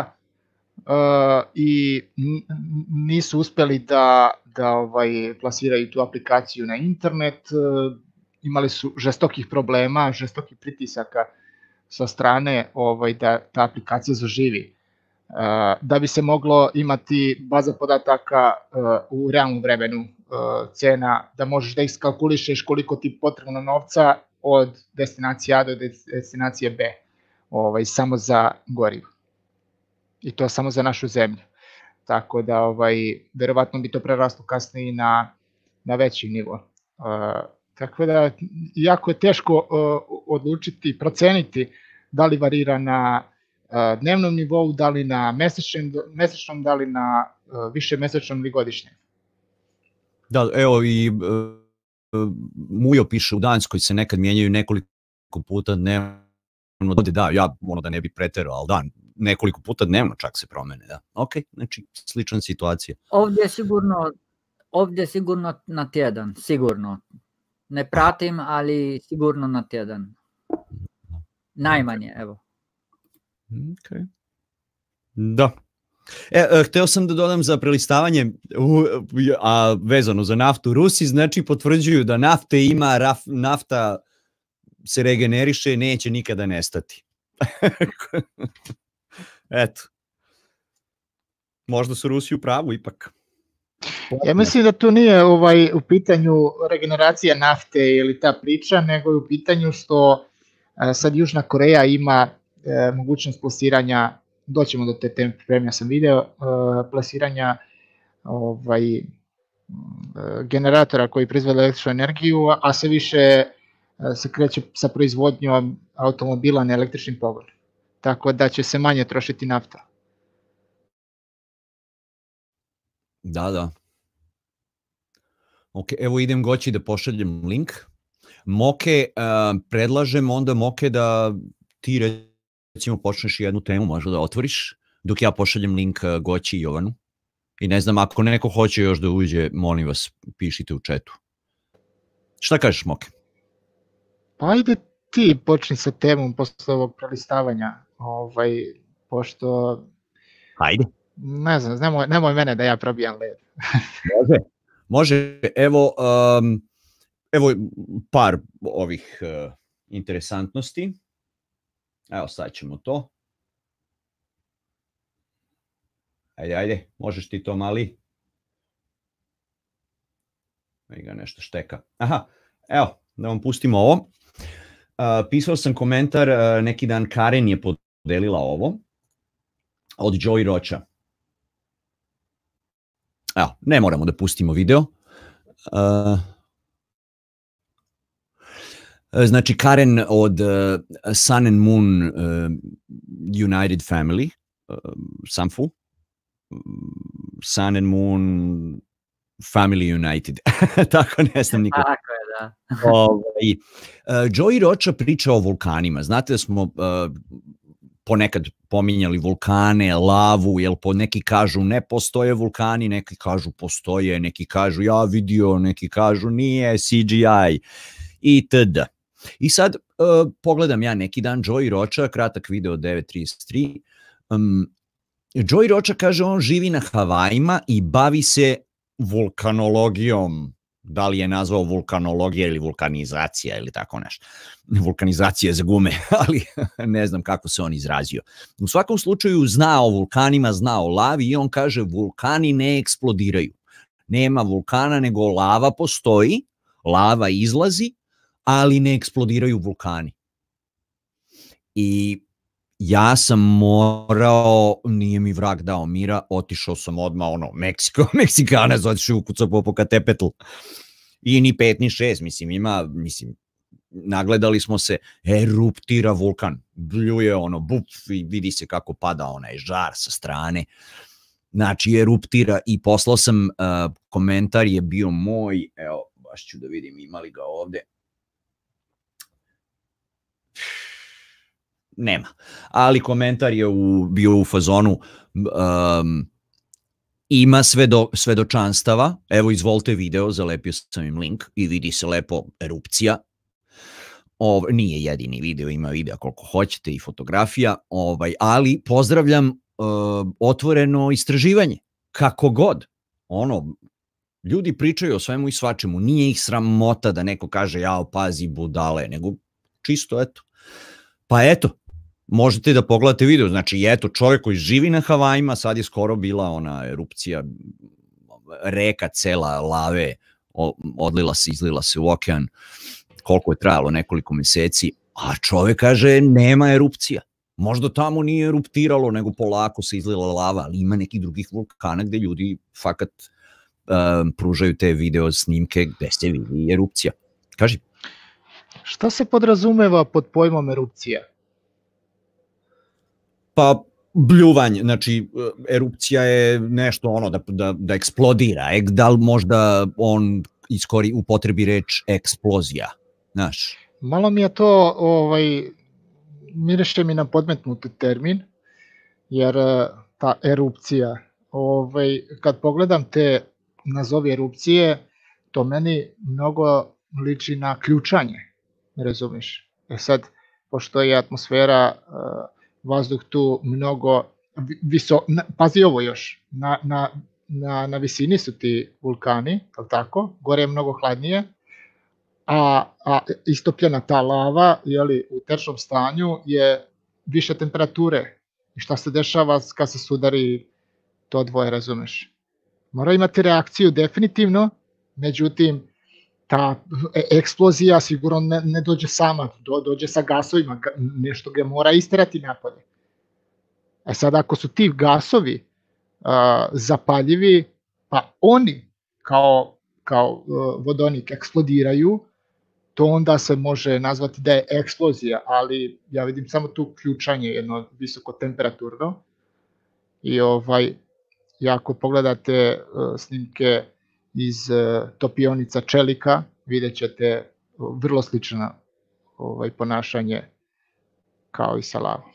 Speaker 4: i nisu uspeli da plasiraju tu aplikaciju na internet. Imali su žestokih problema, žestokih pritisaka sa strane da ta aplikacija zaživi. Da bi se moglo imati baza podataka u realnom vremenu cena, da možeš da iskalkulišeš koliko ti potrebno novca od destinacije A do destinacije B, samo za gorivo. I to samo za našu zemlju.
Speaker 6: tako da verovatno bi to preraslo kasnije i na veći nivo. Tako da jako je teško odlučiti, proceniti da li varira na dnevnom nivou, da li na mesečnom, da li na višemesečnom ili godišnjem.
Speaker 2: Da, evo i Mujo piše, u Danskoj se nekad mijenjaju nekoliko puta dnevno. Da, ja da ne bi preterao, ali da, nekoliko puta dnevno čak se promene, da. Ok, znači slična situacija.
Speaker 3: Ovdje sigurno na tjedan, sigurno. Ne pratim, ali sigurno na tjedan. Najmanje, evo.
Speaker 2: Okay. Da. Hteo sam da dodam za prelistavanje, a vezano za naftu, Rusi znači potvrđuju da nafte ima, nafta se regeneriše, neće nikada nestati. Eto. Možda su Rusi u pravu ipak.
Speaker 6: Ja mislim da tu nije u pitanju regeneracija nafte ili ta priča, nego je u pitanju što sad Južna Koreja ima mogućnost plasiranja, doćemo do te teme, pripremio sam video, plasiranja generatora koji proizvode električnu energiju, a sve više se kreće sa proizvodnjom automobila na električni pogon. Tako da će se manje trošiti nafta.
Speaker 2: Da. Ok, evo idem Goći da pošaljem link. Moke, predlažem onda Moke da ti recimo počneš jednu temu, možda da otvoriš, dok ja pošaljem link Goći i Jovanu. I ne znam, ako neko hoće još da uđe, molim vas, pišite u chatu. Šta kažeš, Moke?
Speaker 6: Pa ajde ti počni sa temom posle ovog prelistavanja, pošto...
Speaker 2: Ajde.
Speaker 6: Ne znam, nemoj mene da ja probijam led.
Speaker 2: Može. Evo par ovih interesantnosti. Evo, sad ćemo to. Ajde, možeš ti to, mali. Aj ga nešto šteka. Aha, evo, da vam pustimo ovo. Pisao sam komentar, neki dan Karen je podelila ovo, od Joey Rocha. Evo, ne moramo da pustimo video. Znači, Karen od Sun and Moon United Family, Sanfu, Sun and Moon Family United, tako ne znam nikad.
Speaker 3: Tako je, da.
Speaker 2: Joey Rocha priča o vulkanima. Znate da smo ponekad pominjali vulkane, lavu, jer neki kažu ne postoje vulkani, neki kažu postoje, neki kažu ja vidio, neki kažu nije, CGI itd. I sad pogledam ja neki dan Joey Rocha, kratak video 9.33. Joey Rocha kaže on živi na Havajima i bavi se vulkanologijom. Da li je nazvao vulkanologija ili vulkanizacija ili tako nešto. Vulkanizacija za gume, ali ne znam kako se on izrazio. U svakom slučaju zna o vulkanima, zna o lavi i on kaže vulkani ne eksplodiraju. Nema vulkana nego lava postoji, lava izlazi, ali ne eksplodiraju vulkani. I ja sam morao, nije mi vrag dao mira, otišao sam odmah, Meksikanac otišao ukucao po Popocatépetl. I ni 5 ni 6, nagledali smo se, eruptira vulkan, bljuje i vidi se kako pada onaj žar sa strane. Znači, eruptira i poslao sam, komentar je bio moj, evo, baš ću da vidim ima li ga ovde. Nema, ali komentar je bio u fazonu ima svedočanstava, evo izvolite video, zalepio sam im link i vidi se lepo erupcija, nije jedini video, ima video koliko hoćete i fotografija, ali pozdravljam otvoreno istraživanje, kako god, ljudi pričaju o svemu i svačemu, nije ih sramota da neko kaže jao pazi budale, nego čisto eto, pa eto, možete da pogledate video, znači eto čovjek koji živi na Havajima, sad je skoro bila ona erupcija, reka cela lave, izlila se u okean, koliko je trajalo, nekoliko meseci, a čovjek kaže nema erupcija, Možda tamo nije eruptiralo, nego polako se izlila lava, ali ima nekih drugih vulkana gde ljudi fakat pružaju te video snimke gde se vidi erupcija. Kaži.
Speaker 6: Šta se podrazumeva pod pojmom erupcija?
Speaker 2: Pa bljuvanje, znači erupcija je nešto ono da eksplodira, da li možda on upotrebi reč eksplozija, znaš?
Speaker 6: Malo mi je to, miriše mi na podmetnuti termin, jer ta erupcija, kad pogledam te nazovi erupcije, to meni mnogo liči na ključanje, razumiš? Sad, pošto je atmosfera, vazduh tu mnogo pazi ovo još, na visini su ti vulkani, tako? Gore je mnogo hladnije, a istopljena ta lava u tečnom stanju je više temperature. I šta se dešava kad se sudari to dvoje, razumeš? Mora imati reakciju definitivno, međutim, ta eksplozija sigurno ne dođe sama, dođe sa gasovima, nešto ga mora isterati napolje. Sad ako su ti gasovi zapaljivi, pa oni kao vodonik eksplodiraju, to onda se može nazvati da je eksplozija, ali ja vidim samo tu ključanje jedno visoko temperaturno i ako pogledate snimke iz topionica čelika, vidjet ćete vrlo slično ponašanje kao i sa lavom.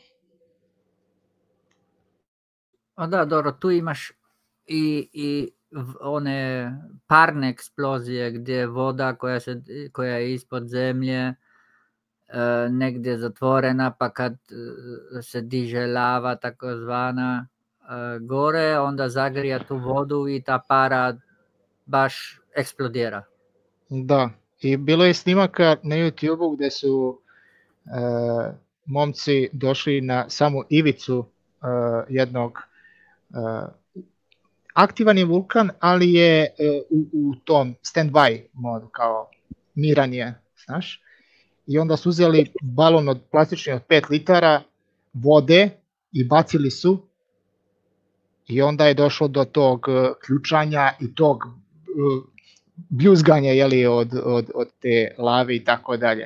Speaker 3: Da, dobro, tu imaš i one parne eksplozije gdje je voda koja je ispod zemlje negdje zatvorena, pa kad se diže lava takozvana gore, onda zagrija tu vodu i ta para baš eksplodira.
Speaker 6: Da, i bilo je snimaka na YouTube-u gdje su momci došli na samu ivicu jednog aktivan je vulkan, ali je u tom stand-by modu, kao miran je, znaš. I onda su uzeli balon od plastični od 5 litara vode i bacili su i onda je došlo do tog ključanja i tog bljuzganja od te lave i tako dalje.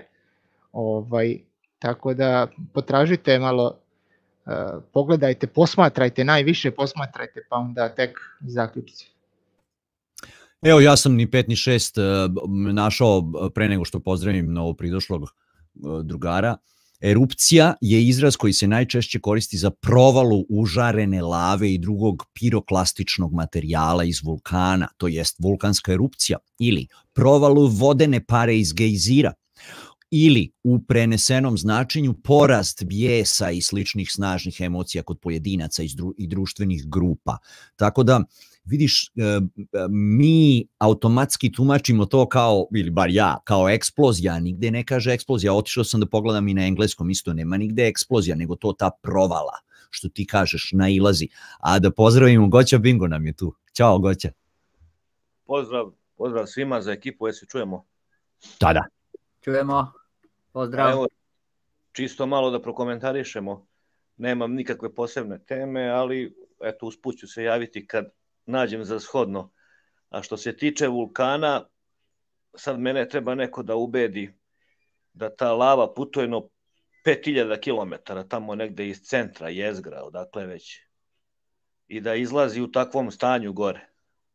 Speaker 6: Tako da potražite malo, pogledajte, posmatrajte, najviše posmatrajte, pa onda tek zaključite.
Speaker 2: Evo, ja sam ni 5 ni 6 našao pre nego što pozdravim novopridošlog drugara. Erupcija je izraz koji se najčešće koristi za provalu užarene lave i drugog piroklastičnog materijala iz vulkana, to jest vulkanska erupcija, ili provalu vodene pare iz gejzira, ili u prenesenom značenju porast bijesa i sličnih snažnih emocija kod pojedinaca i društvenih grupa. Tako da, vidiš, mi automatski tumačimo to kao, ili bar ja, kao eksplozija, nigde ne kaže eksplozija, otišao sam da pogledam i na engleskom isto, nema nigde eksplozija, nego to ta provala, što ti kažeš, nailazi. A da pozdravimo, Goća Bingo nam je tu. Ćao, Goća.
Speaker 7: Pozdrav svima za ekipu, se čujemo?
Speaker 2: Da.
Speaker 3: Čujemo, pozdrav.
Speaker 7: Evo, čisto malo da prokomentarišemo, nemam nikakve posebne teme, ali eto, usput ću se javiti kad nađem za shodno. A što se tiče vulkana, sad mene treba neko da ubedi da ta lava putuje 5000 km, tamo negde iz centra jezgra, odakle već, i da izlazi u takvom stanju gore.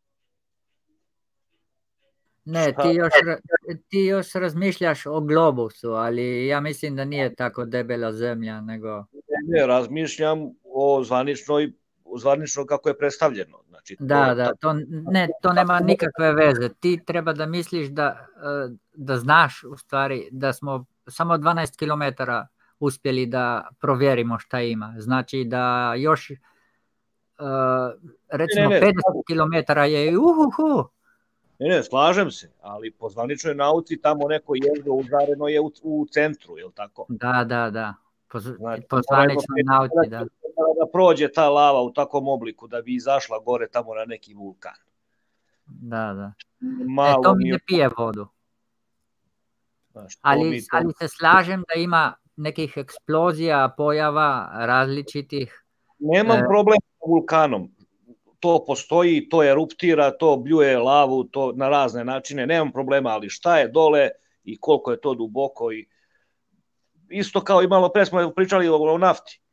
Speaker 3: Ne, ti još razmišljaš o globusu, ali ja mislim da nije tako debela zemlja, nego...
Speaker 7: Ne, razmišljam o zvanično kako je predstavljeno. Znači,
Speaker 3: to nema nikakve veze. Ti treba da misliš da znaš u stvari da smo samo 12 km uspjeli da provjerimo šta ima. Znači da još recimo 50 km je
Speaker 7: Ne, slažem se, ali po zvaničnoj nauci tamo neko jezgro užareno je u centru, je li tako?
Speaker 3: Da. Po zvaničnoj nauci, da.
Speaker 7: Da prođe ta lava u takvom obliku da bi izašla gore tamo na neki vulkan.
Speaker 3: Da. To mi ne pije vodu. Ali se slažem da ima nekih eksplozija, pojava različitih?
Speaker 7: Nemam problem sa vulkanom. To postoji, to eruptira, to bljuje lavu, to na razne načine, nemam problema, ali šta je dole i koliko je to duboko i isto kao i malo pre smo pričali o nafti.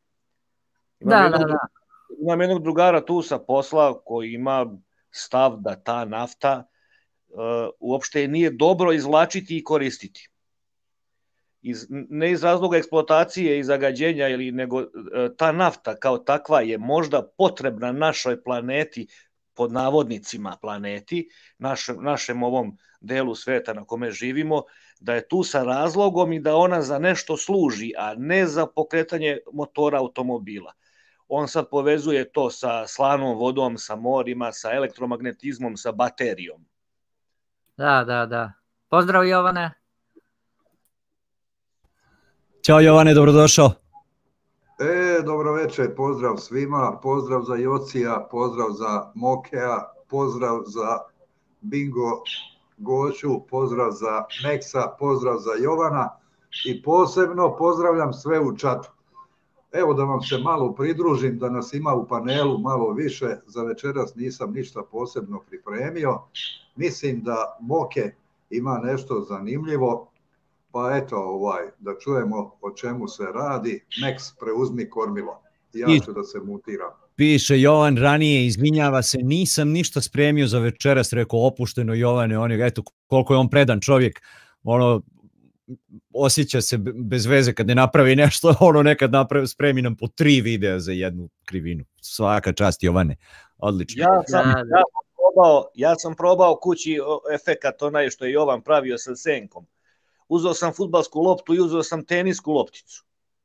Speaker 7: Imam jednog drugara tu sa posla koji ima stav da ta nafta uopšte nije dobro izvlačiti i koristiti. Ne iz razloga eksploatacije i zagađenja, nego ta nafta kao takva je možda potrebna našoj planeti, pod navodnicima planeti, našem ovom delu sveta na kome živimo, da je tu sa razlogom i da ona za nešto služi, a ne za pokretanje motora automobila. On sad povezuje to sa slanom vodom, sa morima, sa elektromagnetizmom, sa baterijom.
Speaker 3: Da. Pozdrav, Jovane.
Speaker 2: Ćao Jovane, dobrodošao.
Speaker 8: Dobro večer, pozdrav svima, pozdrav za Jocija, pozdrav za Mokea, pozdrav za Bingo Goću, pozdrav za Meksa, pozdrav za Jovana i posebno pozdravljam sve u čatu. Evo da vam se malo pridružim, da nas ima u panelu malo više, za večeras nisam ništa posebno pripremio. Mislim da Moke ima nešto zanimljivo, pa eto da čujemo o čemu se radi. Meks, preuzmi kormilo, ja ću da se mutiram.
Speaker 2: Piše Jovan ranije, izvinjava se, nisam ništa spremio za večeras, rekao opušteno Jovane, eto koliko je on predan čovjek, osjeća se bez veze kad ne napravi nešto, nekad spremi nam po 3 videa za jednu krivinu. Svaka čast Jovane, odlično.
Speaker 7: Ja sam probao kući efekat onaj što je Jovan pravio sa senkom. Uzeo sam fudbalsku loptu i uzeo sam tenisku lopticu.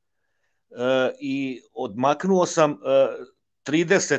Speaker 7: I odmaknuo sam 30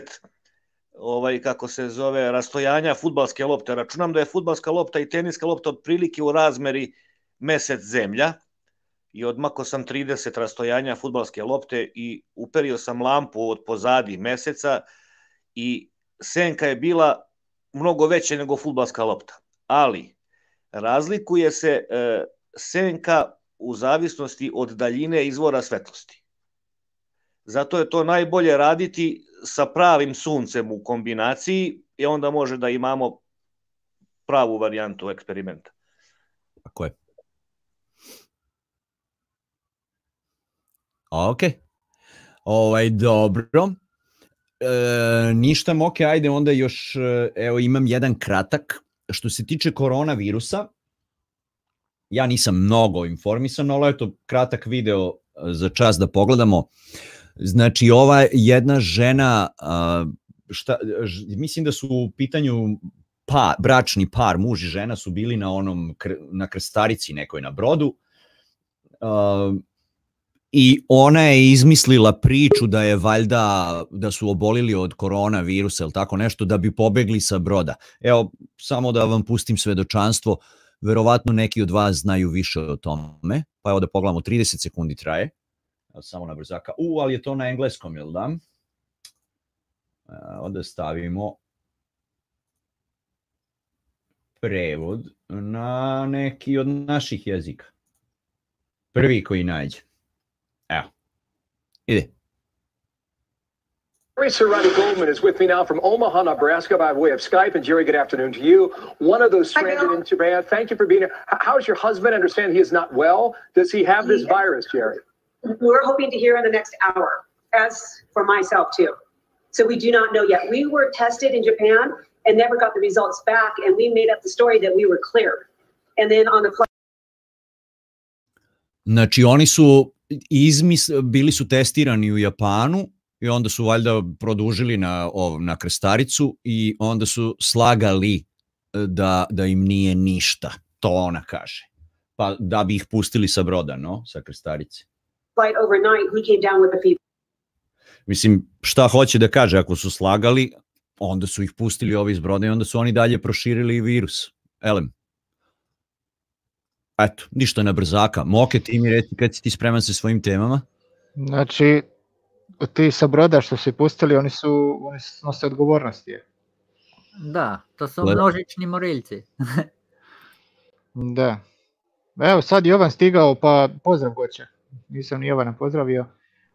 Speaker 7: rastojanja fudbalske lopte. Računam da je fudbalska lopta i teniska lopta otprilike u razmeri mesec zemlja i odmako sam 30 rastojanja fudbalske lopte i uperio sam lampu od pozadi meseca i senka je bila mnogo veća nego fudbalska lopta. Ali razlikuje se senka u zavisnosti od daljine izvora svetlosti. Zato je to najbolje raditi sa pravim suncem u kombinaciji i onda može da imamo pravu varijantu eksperimenta.
Speaker 2: Tako je. Ok. Dobro. Ništa, Moke, ajde onda još, evo imam jedan kratak. Što se tiče koronavirusa, ja nisam mnogo informisan, ali eto, kratak video za čas da pogledamo. Znači, ova jedna žena, mislim da su u pitanju bračni par, muž i žena su bili na krstarici nekoj na brodu i ona je izmislila priču da je valjda, da su obolili od koronavirusa ili tako nešto, da bi pobegli sa broda. Evo, samo da vam pustim svedočanstvo, verovatno neki od vas znaju više o tome, pa evo da pogledamo, 30 sekundi traje, samo na brzaka, ali je to na engleskom, jel da? Onda stavimo prevod na neki od naših jezika. Prvi koji nađe. Evo, ide.
Speaker 9: Jerry Cerruti Goldman is with me now from Omaha, Nebraska, by way of Skype. And Jerry, good afternoon to you. One of those stranded in Japan. Thank you for being here. How's your husband? I understand he is not well. Does he have this virus, Jerry?
Speaker 10: We're hoping to hear in the next hour, as for myself too. So we do not know yet. We were tested in Japan and never got the results back, and we made up the story that we were clear. And then on the flight...
Speaker 2: Znači, oni su bili su testirani u Japanu i onda su valjda produžili na krstaricu i onda su slagali da im nije ništa, to ona kaže. Pa da bi ih pustili sa broda, sa krstarice. Mislim, šta hoće da kaže, ako su slagali, onda su ih pustili ovi iz broda i onda su oni dalje proširili virus. Elem. Eto, ništa na brzaka. Moke, ti mi reci kad si ti spreman sa svojim temama?
Speaker 6: Znači, ti sa broda što se pustili, oni nose odgovornosti.
Speaker 3: Da, to su množični morilci.
Speaker 6: Da. Evo, sad Jovan stigao, pa pozdrav Goće. nisam ni Jovana pozdravio.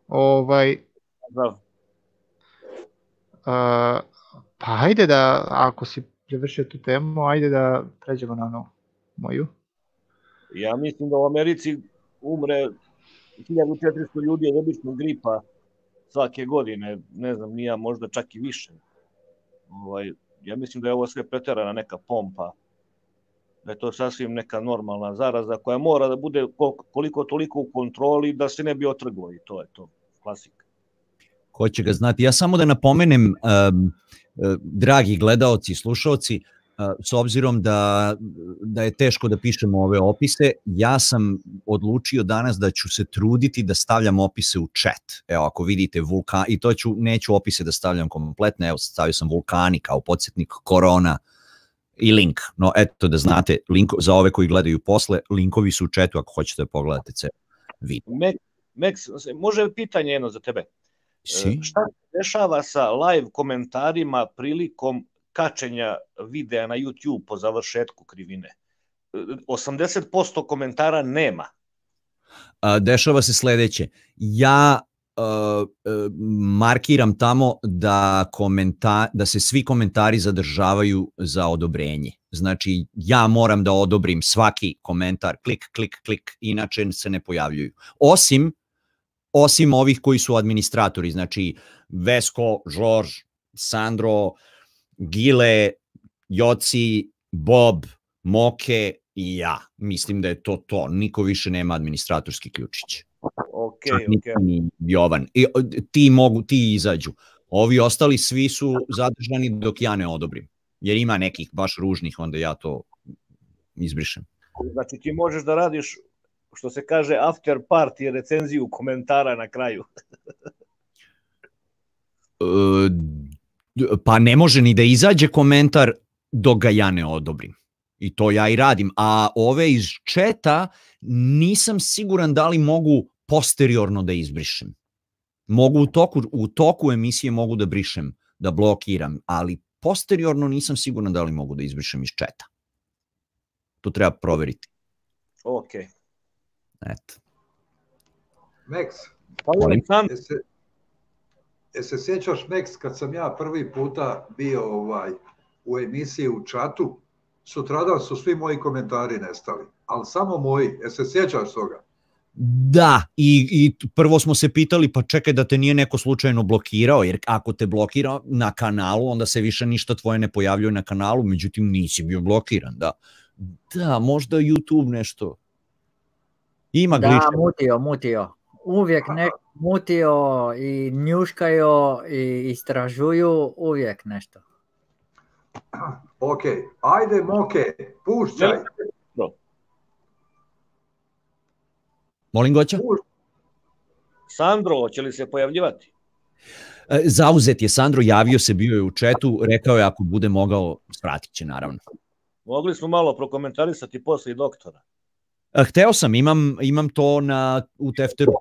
Speaker 6: Pa ajde da, ako si završio tu temu, ajde da pređemo na onu moju.
Speaker 7: Ja mislim da u Americi umre 1400 ljudi od običnog gripa svake godine, ne znam, nija možda čak i više. Ja mislim da je ovo sve preterana neka pompa, da je to sasvim neka normalna zaraza koja mora da bude koliko toliko u kontroli da se ne bi otrglo i to je to, klasika.
Speaker 2: Ko će ga znati? Ja samo da napomenem, dragi gledaoci i slušaoci, s obzirom da je teško da pišemo ove opise, ja sam odlučio danas da ću se truditi da stavljam opise u chat. Evo, ako vidite vulkan, i to neću opise da stavljam kompletne, evo, stavio sam vulkani kao podsjetnik, korona i link. No, eto da znate, link, za ove koji gledaju posle, linkovi su u chatu ako hoćete da pogledate ceo video.
Speaker 7: Max, može pitanje jedno za tebe? Šta se dešava sa live komentarima prilikom kačenja videa na YouTube po završetku krivine? 80% komentara nema.
Speaker 2: Dešava se sledeće. Ja markiram tamo da se svi komentari zadržavaju za odobrenje. Znači, ja moram da odobrim svaki komentar, klik, klik, klik, inače se ne pojavljuju. Osim ovih koji su administratori, znači Vesko, Žorž, Sandro, Gile, Joci, Bob, Moke i ja. Mislim da je to. Niko više nema administratorski ključić.
Speaker 7: Ok.
Speaker 2: Jovan. Ti izađu. Ovi ostali svi su zadržani dok ja ne odobrim. Jer ima nekih baš ružnih, onda ja to izbrišem.
Speaker 7: Znači ti možeš da radiš, što se kaže, after party recenziju komentara na kraju.
Speaker 2: Pa ne može ni da izađe komentar dok ga ja ne odobrim. I to ja i radim. A ove iz četa nisam siguran da li mogu posteriorno da izbrišem. Mogu u toku emisije mogu da brišem, da blokiram, ali posteriorno nisam siguran da li mogu da izbrišem iz četa. To treba proveriti.
Speaker 7: Ok.
Speaker 2: Eto.
Speaker 8: Max, se sjećaš, Max, kad sam ja prvi puta bio u emisiji u čatu, sutradan su svi moji komentari nestali, ali samo moji. Se sjećaš toga?
Speaker 2: Da, i prvo smo se pitali, pa čekaj da te nije neko slučajno blokirao, jer ako te blokira na kanalu, onda se više ništa tvoje ne pojavljuje na kanalu, međutim nisi bio blokiran, da. Da, možda YouTube nešto ima gliče.
Speaker 3: Da, mutio. Uvijek neko mutio i njuškaju i istražuju, uvijek nešto.
Speaker 8: Ok, ajde Moke, pušćaj.
Speaker 2: Molim, Goća?
Speaker 7: Sandro, hoće li se pojavljivati?
Speaker 2: Zauzet je Sandro, javio se, bio je u četu, rekao je ako bude mogao, svratit će naravno.
Speaker 7: Mogli smo malo prokomentarisati posle i doktora.
Speaker 2: Hteo sam, imam to u Tefteru.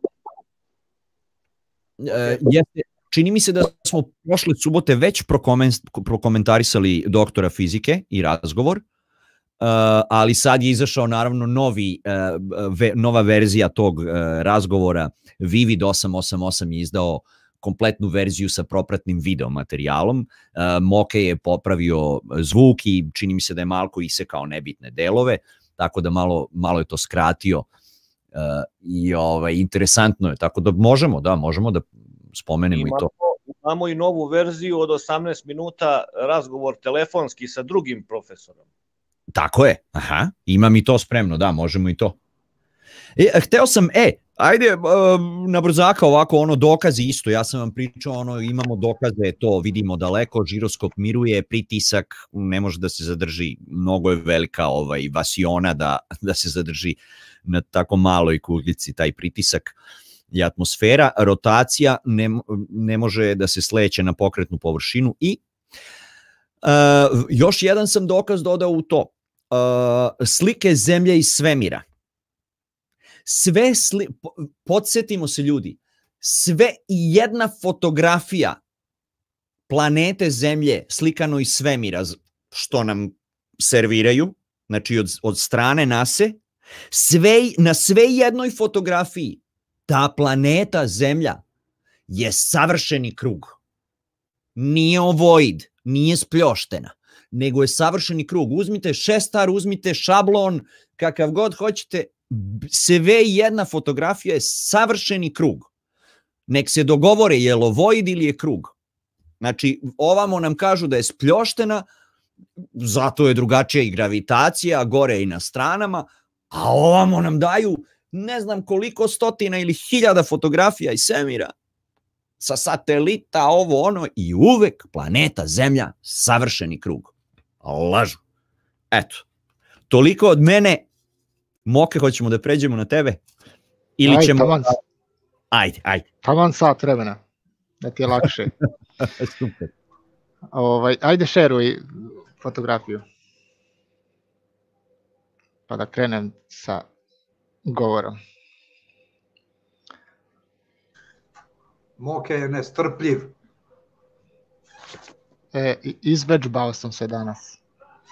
Speaker 2: Čini mi se da smo prošle subote već prokomentarisali doktora fizike i razgovor, ali sad je izašao naravno nova verzija tog razgovora. Vivid 888 je izdao kompletnu verziju sa propratnim video materijalom. Moke je popravio zvuk i čini mi se da je malko isekao nebitne delove, tako da malo je to skratio i interesantno je, tako da možemo da spomenemo i to.
Speaker 7: Imamo i novu verziju od 18 minuta razgovor telefonski sa drugim profesorom.
Speaker 2: Tako je, imam i to spremno, da, možemo i to. Hteo sam, ajde na brzaka ovako, dokazi isto, ja sam vam pričao, imamo dokaze, to vidimo daleko, žiroskop miruje, pritisak ne može da se zadrži, mnogo je velika vasiona da se zadrži na tako maloj kuglici taj pritisak i atmosfera, rotacija ne može da se sleće na pokretnu površinu i još jedan sam dokaz dodao u to, slike zemlje iz svemira. Podsjetimo se ljudi, sve i jedna fotografija planete Zemlje slikano iz svemira, što nam serviraju, znači od strane NASA, na sve jednoj fotografiji ta planeta Zemlja je savršeni krug. Nije ovoid, nije spljoštena, nego je savršeni krug. Uzmite šestar, uzmite šablon, kakav god hoćete, sve jedna fotografija je savršeni krug. Nek se dogovore je li ovoid ili je krug. Znači, ovamo nam kažu da je spljoštena, zato je drugačija i gravitacija, gore i na stranama, a ovamo nam daju ne znam koliko stotina ili hiljada fotografija iz svemira, sa satelita, ovo ono, i uvek planeta Zemlja savršeni krug. Lažu. Eto, toliko od mene. Moke, hoćemo da pređemo na tebe? Ili
Speaker 6: ajde,
Speaker 2: ćemo...
Speaker 6: taman,
Speaker 2: Ajde.
Speaker 6: Taman sat vremena, da ti je lakše.
Speaker 2: Super.
Speaker 6: Ajde, šeruj fotografiju. Pa da krenem sa govorom.
Speaker 8: Moke je nestrpljiv.
Speaker 6: Izvežbao sam se danas.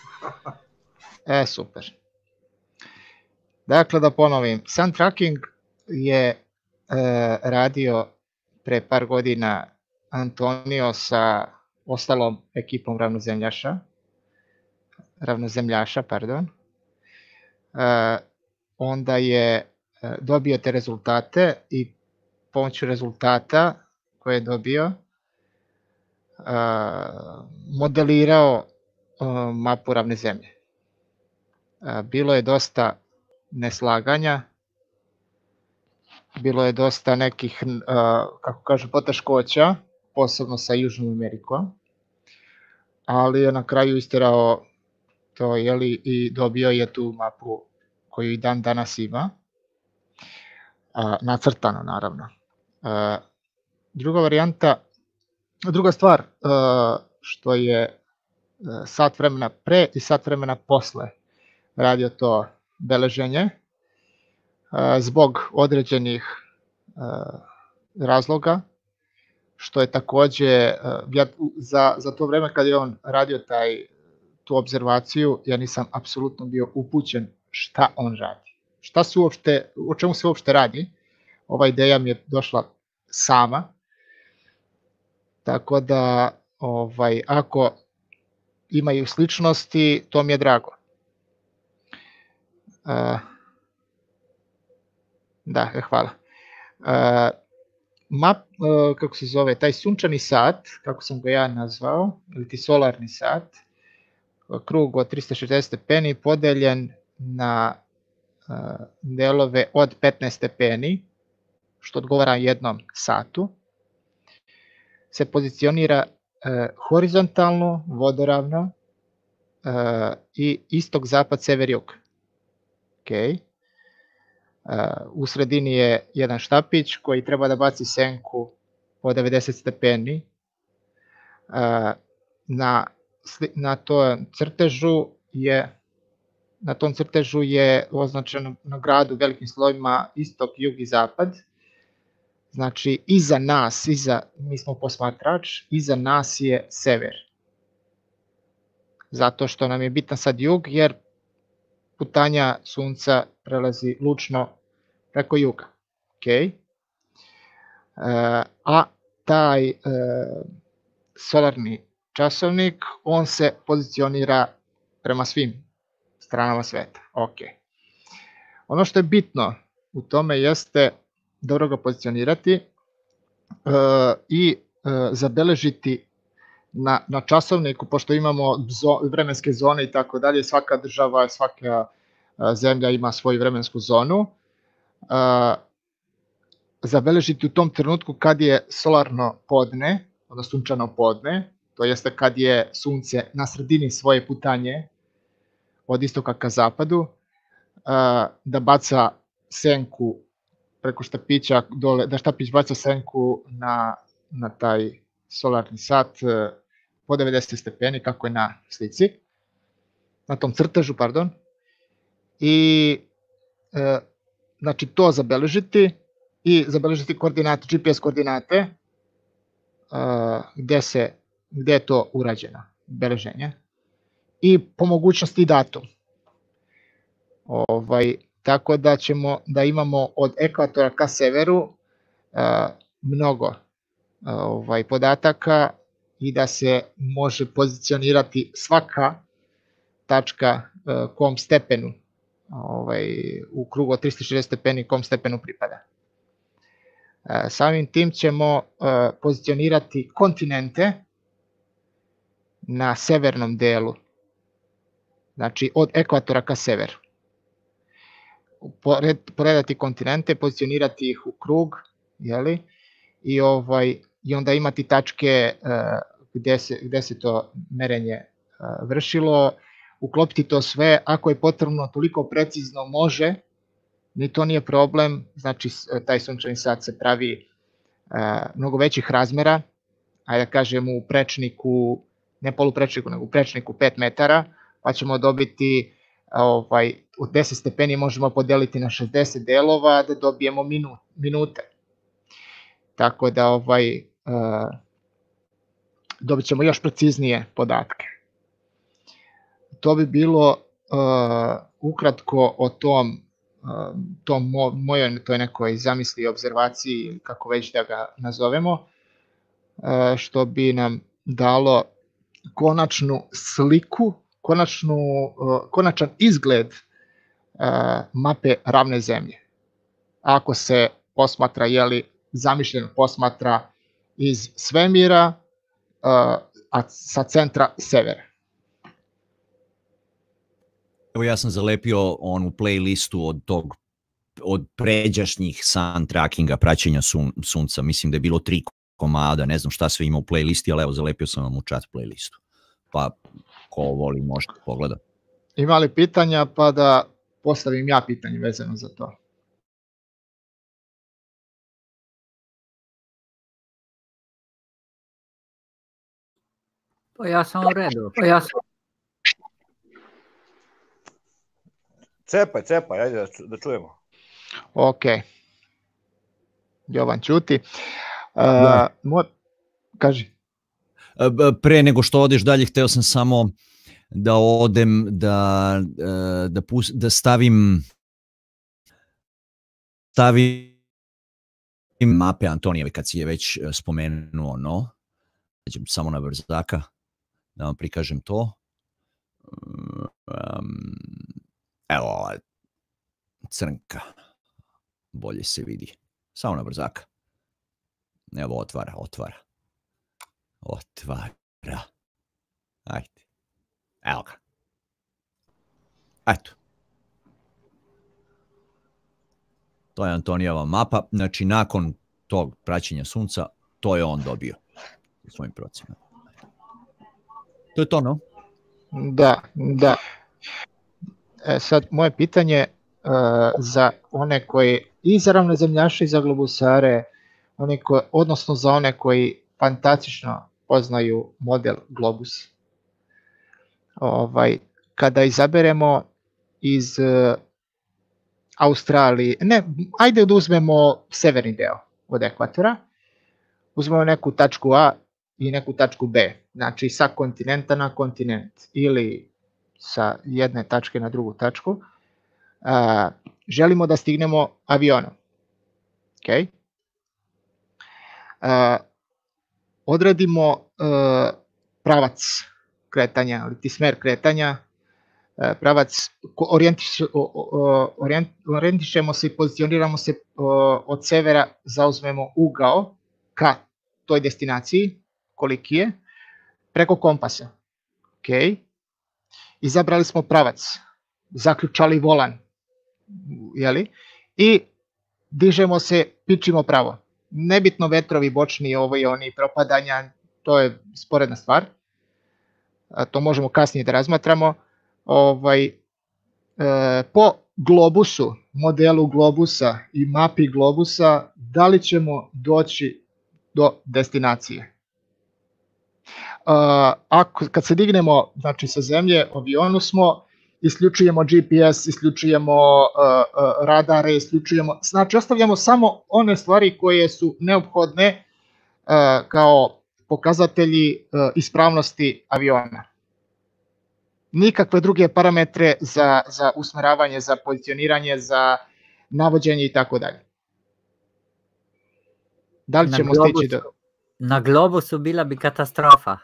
Speaker 6: Super. Dakle, da ponovim, Sun Tracking je radio pre par godina Antonio sa ostalom ekipom ravnozemljaša, onda je dobio te rezultate i pomoću rezultata koje je dobio modelirao mapu ravne zemlje. Bilo je dosta neslaganja, bilo je dosta nekih, kako kažu, poteškoća, posebno sa Južnom Amerikom, ali je na kraju isterao to, i dobio je tu mapu koju i dan danas ima, nacrtano naravno. Druga stvar, što je sat vremena pre i sat vremena posle radio to beleženje, zbog određenih razloga, što je takođe, za to vreme kad je on radio tu obzervaciju, ja nisam apsolutno bio upućen šta on radi. O čemu se uopšte radi. Ova ideja mi je došla sama, tako da ako imaju sličnosti, to mi je drago. Hvala. Kako se zove, taj sunčani sat, kako sam ga ja nazvao, ili ti solarni sat, krug od 360 stepeni podeljen na delove od 15 stepeni, što odgovara jednom satu, se pozicionira horizontalno, vodoravno i istok, zapad, sever, jug. U sredini je jedan štapić koji treba da baci senku po 90 stepeni. Na tom crtežu je označeno na gradu velikim slovima istok, jug i zapad. Znači, iza nas, mi smo posmatrač, iza nas je sever. Zato što nam je bitan sad jug, jer putanja sunca prelazi lučno preko juga. A taj solarni časovnik, on se pozicionira prema svim stranama sveta. Ono što je bitno u tome jeste dobro ga pozicionirati i zabeležiti na časovniku, pošto imamo vremenske zone i tako dalje, svaka država, svaka zemlja ima svoju vremensku zonu, zabeležiti u tom trenutku kad je solarno podne, odnosno sunčano podne, to jeste kad je sunce na sredini svoje putanje od istoka ka zapadu, da baca senku preko štapića dole, da štapić baca senku na taj solarni sat po 90 stepeni, kako je na slici, na tom crtežu, i znači to zabeležiti i zabeležiti koordinate, GPS koordinate, gde je to urađeno, beleženje, i po mogućnosti datum. tako da ćemo da imamo od ekvatora ka severu mnogo podataka i da se može pozicionirati svaka tačka kom stepenu u krugu od 360 stepeni kom stepenu pripada. Samim tim ćemo pozicionirati kontinente na severnom delu, znači od ekvatora ka severu. Poredati kontinente, pozicionirati ih u krug, jeli? I onda imati tačke gde se to merenje vršilo, uklopiti to sve, ako je potrebno toliko precizno može, ni to nije problem, znači taj sunčani sat se pravi mnogo većih razmera, ajde da kažem u prečniku, ne poluprečniku, nego u prečniku 5 metara, pa ćemo dobiti od 10 stepeni možemo podeliti na 60 delova da dobijemo minute. Tako da dobit ćemo još preciznije podatke. To bi bilo ukratko o tom mojoj toj nekoj zamisli i obzervaciji, kako već da ga nazovemo, što bi nam dalo konačnu sliku, konačan izgled mape ravne zemlje. Ako se posmatra, zamišljeno posmatra iz svemira, a sa centra severa.
Speaker 2: Evo ja sam zalepio onu playlistu od pređašnjih sun trackinga, praćenja sunca. Mislim da je bilo 3 komada, ne znam šta sve ima u playlisti, ali evo zalepio sam vam u chat playlistu. Pa ko voli možete pogledati.
Speaker 6: Ima li pitanja, pa da postavim ja pitanje vezano za to?
Speaker 3: Pa ja sam u redu.
Speaker 7: Cepaj, ajde da čujemo.
Speaker 6: Ok. Jovan ćuti. Kaži.
Speaker 2: Pre nego što odeš dalje, hteo sam samo da odem, da stavim mape Antonijeve kad si je već spomenuo, no. Samo na brzaka da vam prikažem to. Evo ova crnka, bolje se vidi. Samo na brzaka. Evo otvara. Ajde. Evo ga. Eto. To je Antonijeva mapa. Znači nakon tog praćenja sunca, to je on dobio u svojim procenama. To je to, no?
Speaker 6: Da. Sad, moje pitanje za one koji, i za ravnozemljaše i za globusare, odnosno za one koji fantastično poznaju model globus. Kada izaberemo iz Australije, ajde da uzmemo severni deo od ekvatora, uzmemo neku tačku A i neku tačku B, znači sa kontinenta na kontinent ili sa jedne tačke na drugu tačku, želimo da stignemo avionom. Okay. Odredimo pravac kretanja, ili smer kretanja, pravac, orijentišemo se i pozicioniramo se od severa, zauzmemo ugao ka toj destinaciji, koliki je, preko kompasa. Okay. Izabrali smo pravac, zaključali volan, i dižemo se, pičimo pravo. Nebitno vetrovi, bočni, oni, propadanja, to je sporedna stvar. To možemo kasnije da razmatramo. Po globusu, modelu globusa i mapi globusa, da li ćemo doći do destinacije? Kad se dignemo, znači sa zemlje, u avionu smo, isključujemo GPS, isključujemo radare, znači ostavljamo samo one stvari koje su neophodne kao pokazatelji ispravnosti aviona. nikakve druge parametre za usmeravanje, za pozicioniranje, za navođenje i tako dalje. Da li ćemo stići do...
Speaker 3: Na Globusu bila bi katastrofa.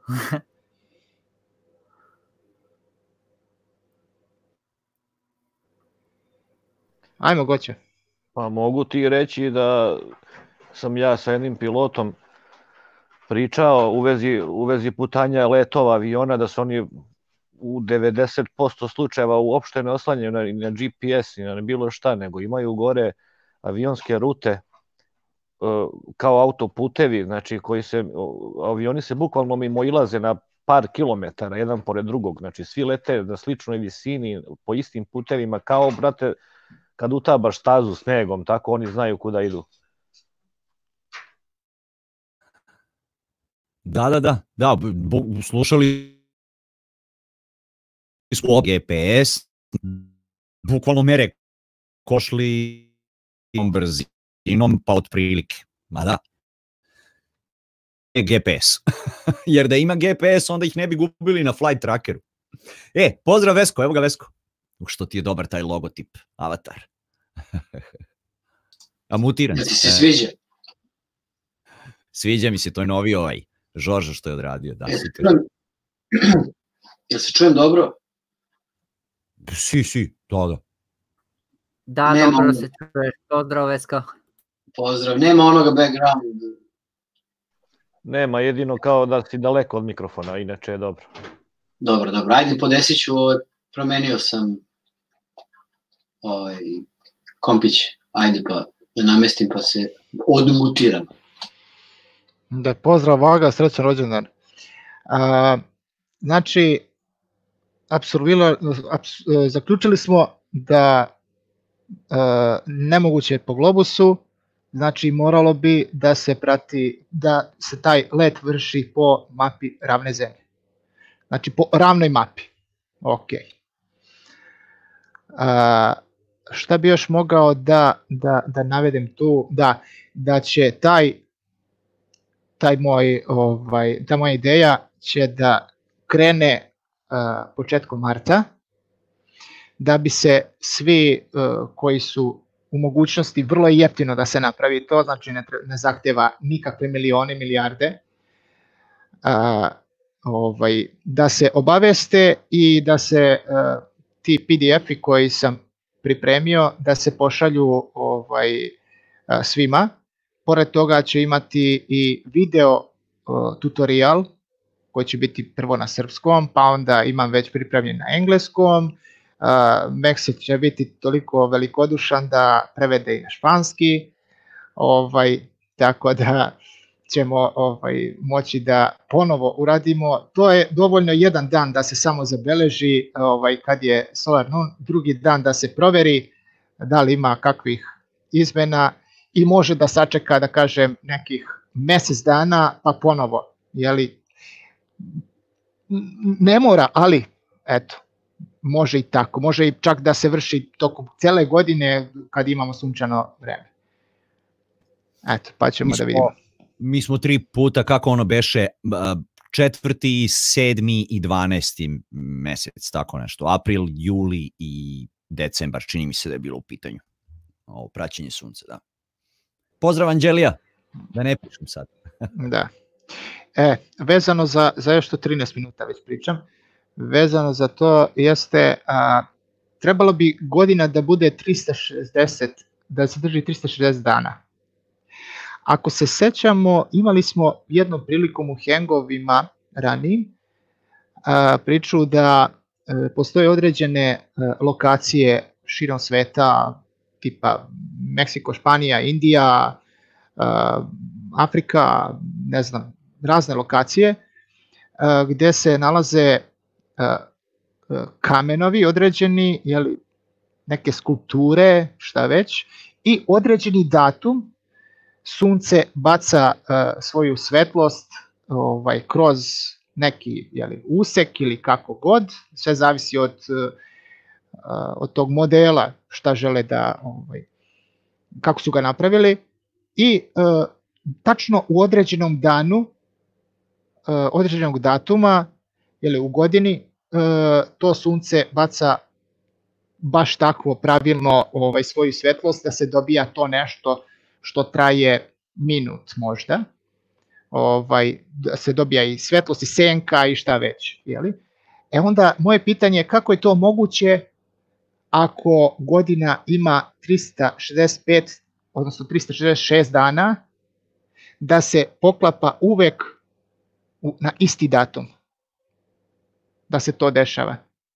Speaker 6: Ajmo, Goće.
Speaker 7: Pa mogu ti reći da sam ja sa jednim pilotom pričao u vezi putanja letova aviona, da su oni u 90% slučajeva uopšte ne oslanjaju na GPS i na bilo šta, nego imaju gore avionske rute kao autoputevi, znači avioni se bukvalno mimoilaze na par kilometara jedan pored drugog, znači svi lete na sličnoj visini, po istim putevima, kao, brate, kad utabaš stazu snegom, tako oni znaju kuda idu.
Speaker 2: Da, slušali smo GPS, bukvalno mere košli brzinom, pa otprilike, ma da. GPS, jer da ima GPS, onda ih ne bi gubili na flight trackeru. Pozdrav Vesko, evo ga Vesko. Što ti je dobar taj logotip, avatar. A mutiran.
Speaker 11: Ti se sviđa?
Speaker 2: Sviđa mi se, to je novi Žorža što je odradio. Da,
Speaker 11: Jel se čujem dobro?
Speaker 2: Si, da.
Speaker 3: Da, dobro se čuješ, pozdrav Vesko.
Speaker 11: Pozdrav, nema onoga background.
Speaker 7: Nema, jedino kao da si daleko od mikrofona, inače je dobro.
Speaker 11: Dobro, ajde podesit ću, promenio sam kompić, ajde pa da namestim pa se odmutiram.
Speaker 6: Da, pozdrav Vaga, srećan rođendan. Znači, zaključili smo da nemoguće je po globusu, znači moralo bi da se prati, da se taj let vrši po mapi ravne zemlje. Znači po ravnoj mapi. Ok. Šta bi još mogao da navedem tu? Da će ta moja ideja će da krene početkom marta, da bi se svi koji su u mogućnosti, vrlo je jeftino da se napravi to, znači ne zahtjeva nikakve milione, milijarde, da se obaveste i da se ti PDF-i koji sam pripremio da se pošalju svima. Pored toga će imati i video tutorial koji će biti prvo na srpskom, pa onda imam već pripremljen na engleskom. Meksik će biti toliko velikodušan da prevede i na španski, tako da ćemo moći da ponovo uradimo. To je dovoljno jedan dan da se samo zabeleži kad je Solar Noon, drugi dan da se proveri da li ima kakvih izmena i može da sačeka, da kažem, nekih mjesec dana pa ponovo. Ne mora, ali eto, može i tako. Može i čak da se vrši tokom cele godine kad imamo sunčano vreme. Eto, pa ćemo da vidimo.
Speaker 2: Mi smo 3 puta, kako ono beše, 4., 7. i 12. mesec, tako nešto. April, juli i decembar, čini mi se da je bilo u pitanju. Ovo praćenje sunca, da. Pozdrav Anđelija, da ne pišem sad.
Speaker 6: Da. Vezano za još što 13 minuta već pričam, vezano za to jeste, trebalo bi godina da bude 360, da se drži 360 dana. Ako se sećamo, imali smo jednom prilikom u hangovima ranijim priču da postoje određene lokacije širom sveta, tipa Meksiko, Španija, Indija, Afrika, ne znam, razne lokacije gdje se nalaze kamenovi određeni, neke skulpture, šta već, i određeni datum sunce baca svoju svetlost kroz neki usek ili kako god, sve zavisi od tog modela šta žele da, kako su ga napravili, i tačno u određenom danu, određenog datuma u godini to sunce baca baš takvo pravilno svoju svetlost da se dobija to nešto što traje minut možda. Da se dobija i svetlost i senka i šta već. Jeli? Onda moje pitanje je kako je to moguće ako godina ima 365, odnosno 366 dana, da se poklapa uvek na isti datum. Da se to dešava.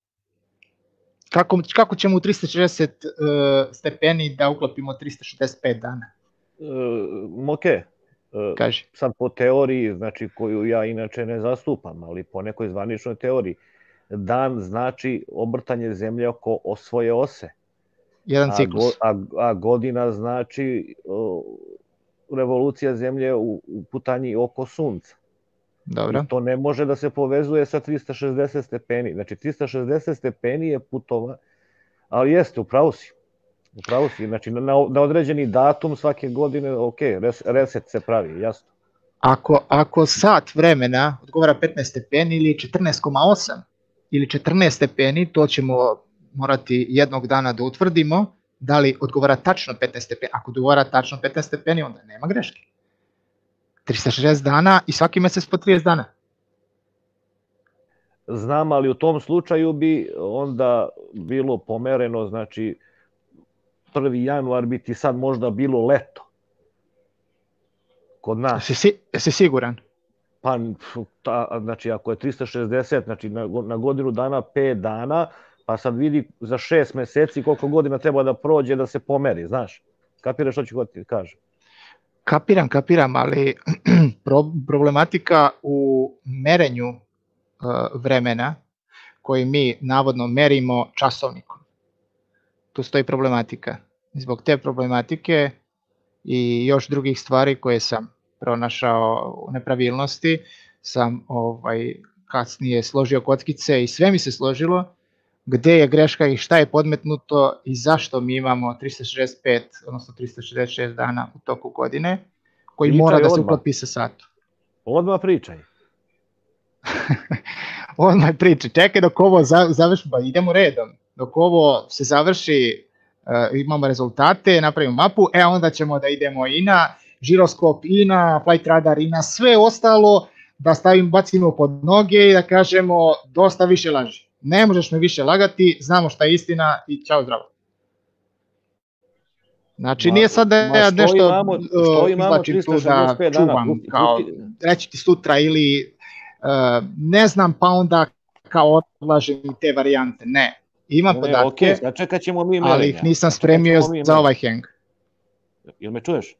Speaker 6: Kako ćemo u 360 stepeni da uklopimo 365 dana?
Speaker 7: Moke,
Speaker 6: Kaži.
Speaker 7: sad po teoriji, znači koju ja inače ne zastupam, ali po nekoj zvaničnoj teoriji, dan znači obrtanje zemlje oko svoje ose.
Speaker 6: Jedan ciklus.
Speaker 7: A godina znači revolucija zemlje u putanji oko sunca.
Speaker 6: Dobro.
Speaker 7: I to ne može da se povezuje sa 360 stepeni. Znači 360 stepeni je putovanje, ali jeste, upravo si. Znači na određeni datum svake godine, ok, reset se pravi, jasno.
Speaker 6: Ako sat vremena odgovara 15 stepeni ili 14,8 ili 14 stepeni, to ćemo morati jednog dana da utvrdimo da li odgovara tačno 15 stepeni. Ako odgovara tačno 15 stepeni, onda nema greške. 360 dana i svaki mesec po 30 dana.
Speaker 7: Znam, ali u tom slučaju bi onda bilo pomereno, znači 1. januar bi ti sad možda bilo leto. Kod nas.
Speaker 6: Jesi siguran?
Speaker 7: Pa, znači ako je 360, znači na godinu dana 5 dana, pa sad vidi za 6 meseci koliko godina treba da prođe da se pomeri, znaš? Kapiraš što ću ti kažem?
Speaker 6: Kapiram, ali problematika u merenju vremena koji mi navodno merimo časovnikom. Tu stoji problematika. Zbog te problematike i još drugih stvari koje sam pronašao u nepravilnosti, sam kasnije složio kockice i sve mi se složilo gde je greška i šta je podmetnuto i zašto mi imamo 365, odnosno 366 dana u toku godine, koji
Speaker 7: pričaj
Speaker 6: mora da se
Speaker 7: odmah.
Speaker 6: uklopi sa satu.
Speaker 7: Odmah pričaj.
Speaker 6: Odmah pričaj. Čekaj dok ovo završi, idemo redom. Dok ovo se završi, imamo rezultate, napravimo mapu, onda ćemo da idemo i na žiroskop, i na flight radar, i na sve ostalo, da bacimo pod noge i da kažemo dosta više laži. Ne možeš me više lagati, znamo šta je istina i čao zdravo. Znači nije sad da ja nešto izlačim tu da čuvam, kao reći ti sutra ili ne znam pa onda kao odlažem te varijante, ne. Ima podatke, ali ih nisam spremio za ovaj hang.
Speaker 7: Jel me čuješ?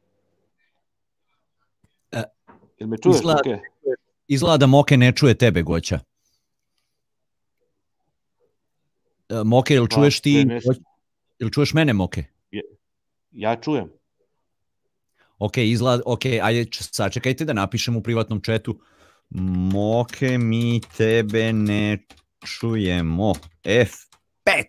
Speaker 2: Izgleda da Moke ne čuje tebe, Goća. Moke, jel čuješ ti? Jel čuješ mene, Moke?
Speaker 7: Ja čujem.
Speaker 2: Ok, ajde sačekajte da napišem u privatnom chatu. Moke, mi tebe ne čujemo. F5!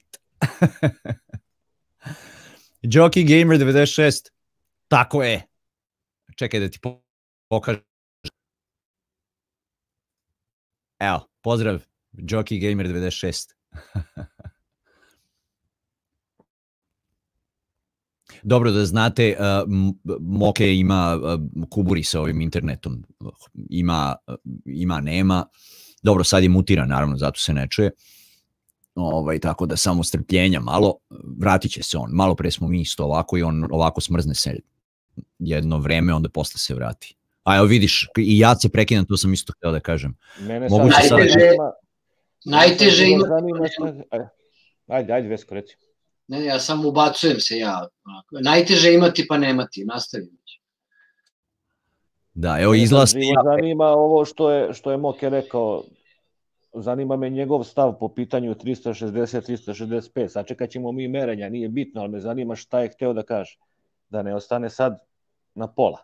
Speaker 2: Jockey Gamer 96. Tako je. Čekaj da ti pokažem. Evo, pozdrav, Jockey Gamer 96. Dobro da znate, Moke ima kuburi sa ovim internetom. Nema. Dobro, sad je mutiran, naravno, zato se ne čuje. Tako da samo strpljenja malo, vratit će se on. Malo pre smo mi isto ovako i on ovako smrzne se jedno vreme, onda posle se vrati. A evo vidiš, i ja se prekidam, to sam isto htio da kažem.
Speaker 11: Najteže ima...
Speaker 7: Ajde, Vesko, reci.
Speaker 11: Ne, ja samo ubacujem se ja. Najteže imati pa nemati, nastavim.
Speaker 2: Da, evo izlaz.
Speaker 7: Zanima ovo što je Moke rekao, zanima me njegov stav po pitanju 360-365. Sačekat ćemo mi merenja, nije bitno, ali me zanima šta je hteo da kaže. Da ne ostane sad na pola.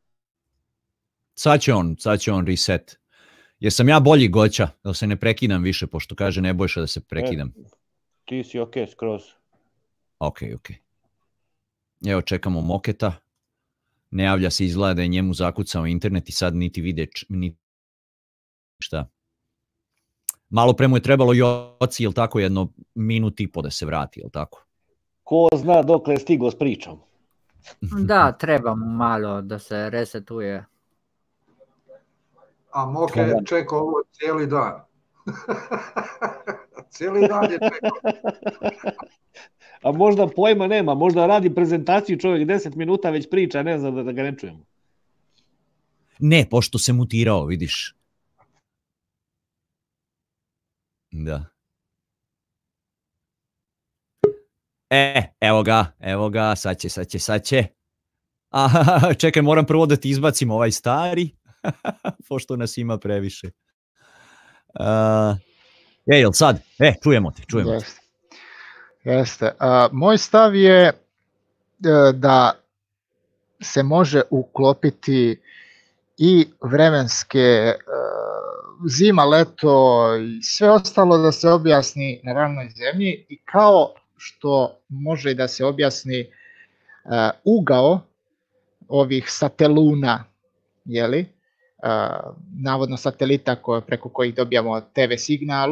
Speaker 2: Sad će on reset. Jer sam ja bolji, Goća, da se ne prekidam više, pošto kaže Nebojša da se prekidam.
Speaker 7: Ti si ok, skroz.
Speaker 2: Ok. Evo čekamo Moketa. Ne javlja se, izgleda da je njemu zakucao internet i sad niti vide šta. Malo pre mu je trebalo Joci, jel tako, 1 minut i po da se vrati, jel tako?
Speaker 7: Ko zna dokle je stigo s pričom.
Speaker 3: Da, treba mu malo da se resetuje.
Speaker 8: A Moke je čekao ovo cijeli dan. Cijeli dan je čekao.
Speaker 7: A možda pojma nema, možda radi prezentaciju čovjek 10 minuta već priča, ne znam da ga ne čujemo.
Speaker 2: Ne, pošto se mutirao, vidiš. Da. Evo ga, sad će. Čekaj, moram prvo da ti izbacim ovaj stari, pošto nas ima previše. Jel sad? Čujemo te.
Speaker 6: Jeste. Moj stav je da se može uklopiti i vremenske zima, leto i sve ostalo da se objasni na ravnoj zemlji i kao što može da se objasni ugao ovih sateluna, navodno satelita preko kojih dobijamo TV signal,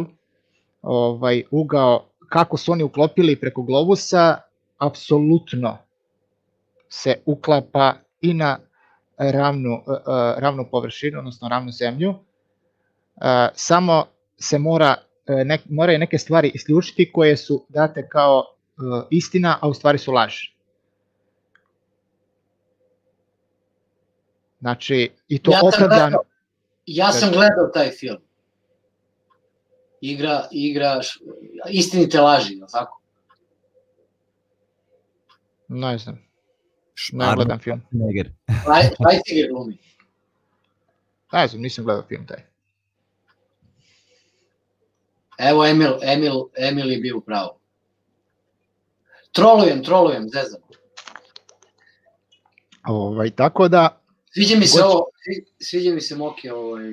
Speaker 6: ugao kako su oni uklopili preko globusa, apsolutno se uklapa i na ravnu površinu, odnosno ravnu zemlju, samo se moraju neke stvari isključiti koje su date kao istina, a u stvari su laž. Znači, i to opravdano.
Speaker 11: Ja sam gledao taj film. Igra istinite laži, je li tako?
Speaker 6: Ne znam. Ne gledam film.
Speaker 11: Schweiziger glumi.
Speaker 6: Ne znam, nisam gledao film taj.
Speaker 11: Evo, Emil je bio upravo. Trolujem, zezam.
Speaker 6: Tako da...
Speaker 11: Sviđa mi se Moke,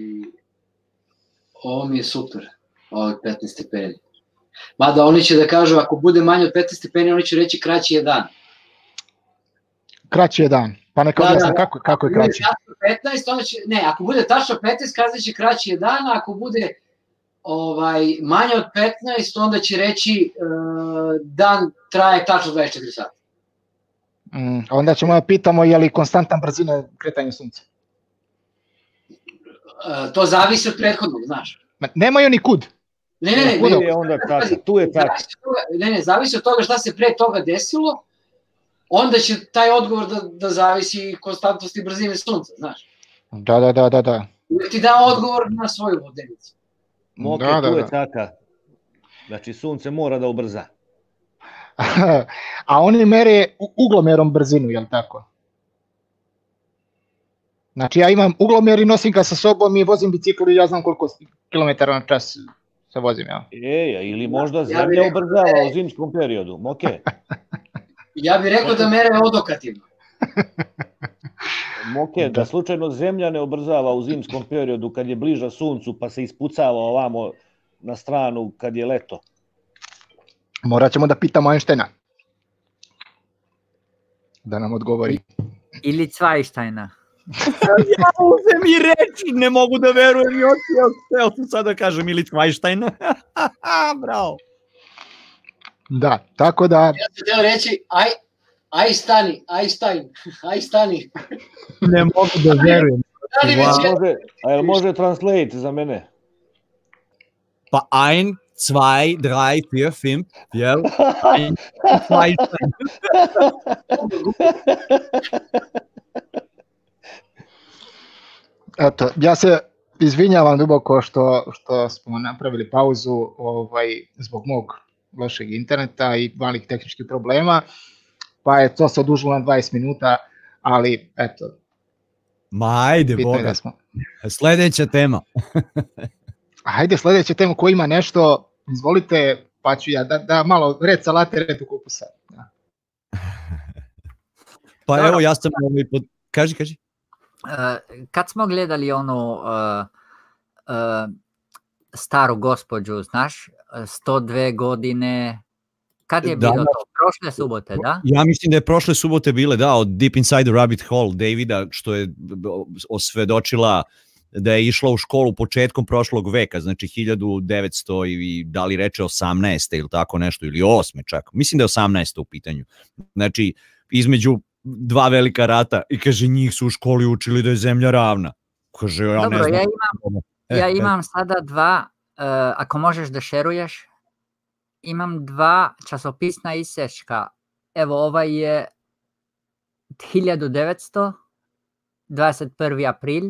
Speaker 11: ovo mi je super, ovih 15 stepeni. Mada oni će da kažu, ako bude manje od 15 stepeni, oni će reći kraći je dan.
Speaker 6: Kraći je dan, pa neka objasnim kako je kraći.
Speaker 11: Ako bude tačno 15, kazat će kraći je dan, a ako bude manje od 15, onda će reći dan traje tačno 24 sata.
Speaker 6: Onda ćemo da pitamo je li konstantan brzina kretanja sunca.
Speaker 11: To zavisi od prethodnog, znaš.
Speaker 6: Nemaju ni kud.
Speaker 11: Ne,
Speaker 7: tu je tako.
Speaker 11: Ne, zavisi od toga šta se pre toga desilo, onda će taj odgovor da zavisi i konstantnosti brzine sunca, znaš.
Speaker 6: Da.
Speaker 11: Uvijek ti da odgovor na svoju vodenicu.
Speaker 7: Moke, tu je taka. Znači, sunce mora da ubrza.
Speaker 6: A oni mere uglomerom brzinu, jel tako? Znači, ja imam uglomer i nosim ga sa sobom i vozim bicikl i ja znam koliko kilometara na čas se vozim, ja.
Speaker 7: Ili možda zemlja ubrzava u zimskom periodu, Moke.
Speaker 11: Ja bih rekao da mere odokativno.
Speaker 7: Moke, da slučajno zemlja ne ubrzava u zimskom periodu kad je bliža suncu pa se ispucava ovamo na stranu kad je leto.
Speaker 6: Morat ćemo da pitamo Einsteina da nam odgovori.
Speaker 3: Ili Zweisteina.
Speaker 2: Ja uzem i reći, ne mogu da verujem, ja ću sada kažem ili Zweisteina. Bravo.
Speaker 6: Da, tako da...
Speaker 11: Ja ću htio reći, aj stani.
Speaker 2: Ne mogu da verujem.
Speaker 7: Može translate za mene?
Speaker 2: Pa 1, 2, 3, 4, 5, jel?
Speaker 6: Eto, ja se izvinjavam duboko što smo napravili pauzu zbog mog lošeg interneta i malih tehničkih problema, pa je to se odužilo na 20 minuta, ali eto.
Speaker 2: Ma ajde, Boga, sljedeća tema.
Speaker 6: Ajde, sljedeća tema, ko ima nešto, izvolite, pa ću ja da malo red salate, red u kupusa. Ja.
Speaker 2: Pa evo, ja sam... Kaži.
Speaker 3: Kad smo gledali onu staru gospođu, znaš, 102 godine, kad je bilo to? Prošle subote, da?
Speaker 2: Ja mislim da je prošle subote bile, da, od Deep Inside the Rabbit Hole Davida, što je osvedočila da je išla u školu početkom prošlog veka, znači 1900 i da li reče 18. ili tako nešto, ili 8. čak. Mislim da je 18. u pitanju. Znači, između dva velika rata i kaže, njih su u školi učili da je zemlja ravna. Kaže, ja
Speaker 3: Dobro,
Speaker 2: ne znam.
Speaker 3: ja imam sada dva, ako možeš da šeruješ, imam dva časopisna isečka. Evo, ovaj je 1900, 21. april,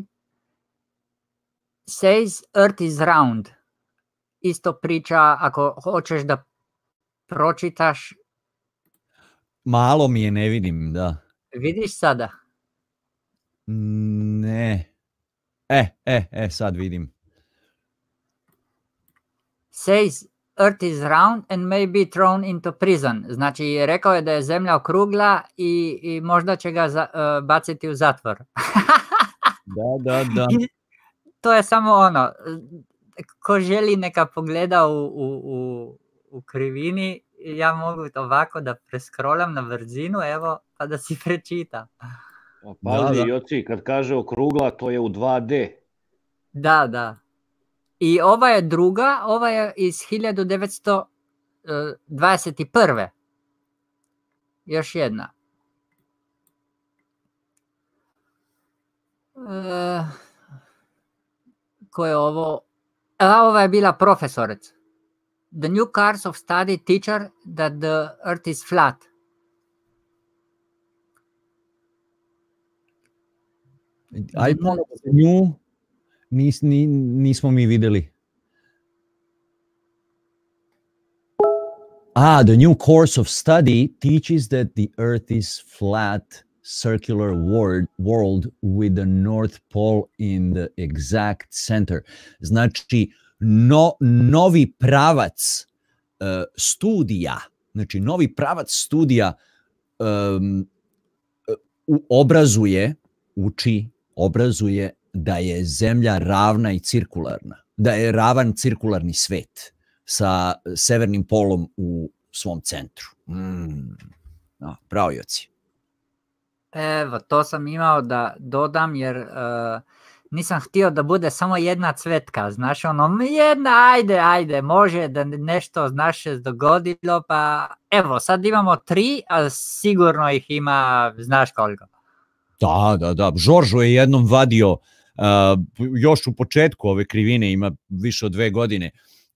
Speaker 3: says Earth is round. Isto priča, ako hoćeš da pročitaš.
Speaker 2: Malo mi je, ne vidim, da.
Speaker 3: Vidiš sada?
Speaker 2: Ne. Sad vidim.
Speaker 3: Says Earth is round and may be thrown into prison. Znači, rekao je da je zemlja okrugla i možda će ga baciti u zatvor.
Speaker 2: Da.
Speaker 3: To je samo ono, ko želi neka pogleda u krivini, ja mogu ovako da preskrolam na brzinu, evo, pa da si prečita.
Speaker 7: Pazi, Joci, kad kaže okrugla, to je u 2D.
Speaker 3: Da. I ova je druga, ova je iz 1921. Još jedna. Ko je ovo? Ova je bila profesorec. The new course of study teacher that the earth is flat.
Speaker 2: Ajde, nju nismo mi videli. The new course of study teaches that the earth is flat, circular world with the North Pole in the exact center. Znači, novi pravac studija, obrazuje da je zemlja ravna i cirkularna, da je ravan cirkularni svet sa severnim polom u svom centru. Bravo, Joci.
Speaker 3: Evo, to sam imao da dodam jer nisam htio da bude samo jedna cvetka, znaš, jedna, ajde, može da nešto, znaš, se dogodilo, pa evo, sad imamo 3, a sigurno ih ima, znaš koliko.
Speaker 2: Da. Žoržo je jednom vadio, još u početku ove krivine, ima više od 2 godine.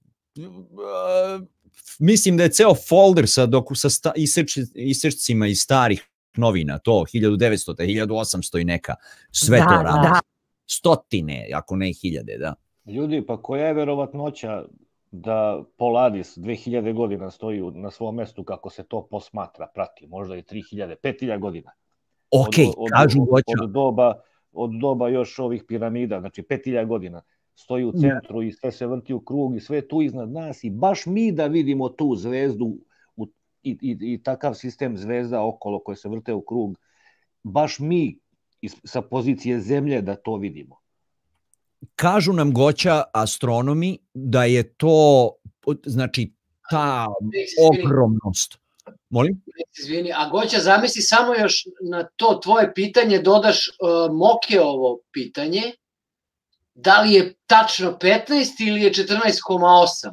Speaker 2: Mislim da je ceo folder sa isečcima iz starih novina, to 1900, 1800 i neka, sve to radi. Stotine, ako ne 1000, da.
Speaker 7: Ljudi, pa koja je verovatnoća da Poladis 2000 godina stoji na svom mestu kako se to posmatra, prati, možda i 3000, 5000 godina.
Speaker 2: Ok, kažu
Speaker 7: od doba još ovih piramida, znači 5000 godina, stoji u centru i sve se vrti u krug i sve tu iznad nas i baš mi da vidimo tu zvezdu i takav sistem zvezda okolo koje se vrte u krug, baš mi sa pozicije zemlje da to vidimo.
Speaker 2: Kažu nam goća astronomi da je to, znači, ta ogromnost. Molim?
Speaker 11: Izvini, a Goća, zamisli samo još na to tvoje pitanje, dodaš Mokeovo pitanje, da li je tačno 15 ili je 14,8?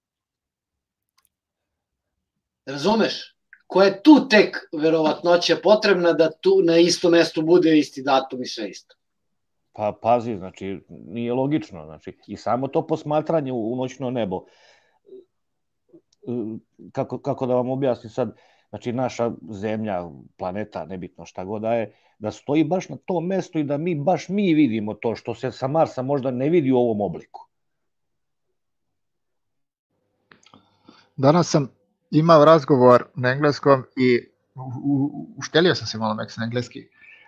Speaker 11: Razumeš? Koja je tu tek verovatnoća potrebna da tu na istom mestu bude isti datum i sve isto?
Speaker 7: Pa pazi, znači, nije logično, znači, i samo to posmatranje u noćno nebo, kako da vam objasnim sad, znači naša zemlja, planeta, nebitno šta god da je, da stoji baš na tom mestu i da baš mi vidimo to što se sa Marsa možda ne vidi u ovom obliku.
Speaker 6: Danas sam imao razgovor na engleskom i uštelio sam se malo na engleski.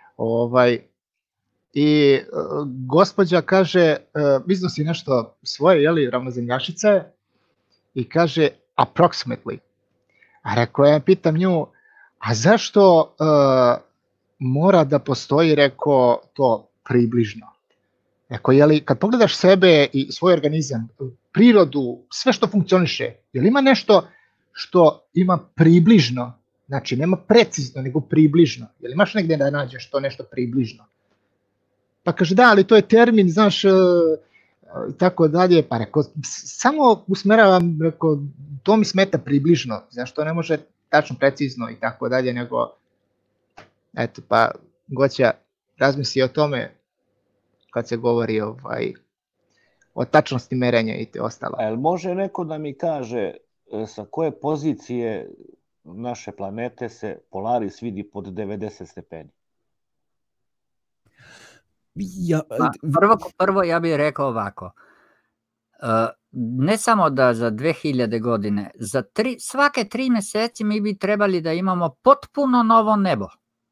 Speaker 6: I gospođa kaže, iznosi nešto svoje, ravnozemljašice, i kaže approximately. A rekao, ja pitam nju, a zašto mora da postoji, rekao, to približno? Rekao, kad pogledaš sebe i svoj organizam, prirodu, sve što funkcioniše, jel ima nešto što ima približno, znači nema precizno, nego približno? Jel imaš negdje da nađeš to nešto približno? Pa kaže, da, ali to je termin, znaš, i tako dalje, pa rekao, samo usmeravam, rekao, to mi smeta približno, znaš, to ne može tačno, precizno i tako dalje, nego, eto, pa, Goća razmisli o tome kad se govori o tačnosti merenja i te ostalo.
Speaker 7: A jel može neko da mi kaže sa koje pozicije naše planete se Polaris vidi pod 90 stepeni?
Speaker 3: Prvo ja bih rekao ovako. Ne samo da za 2000 godine, svake 3 mjeseci mi bi trebali da imamo potpuno novo nebo.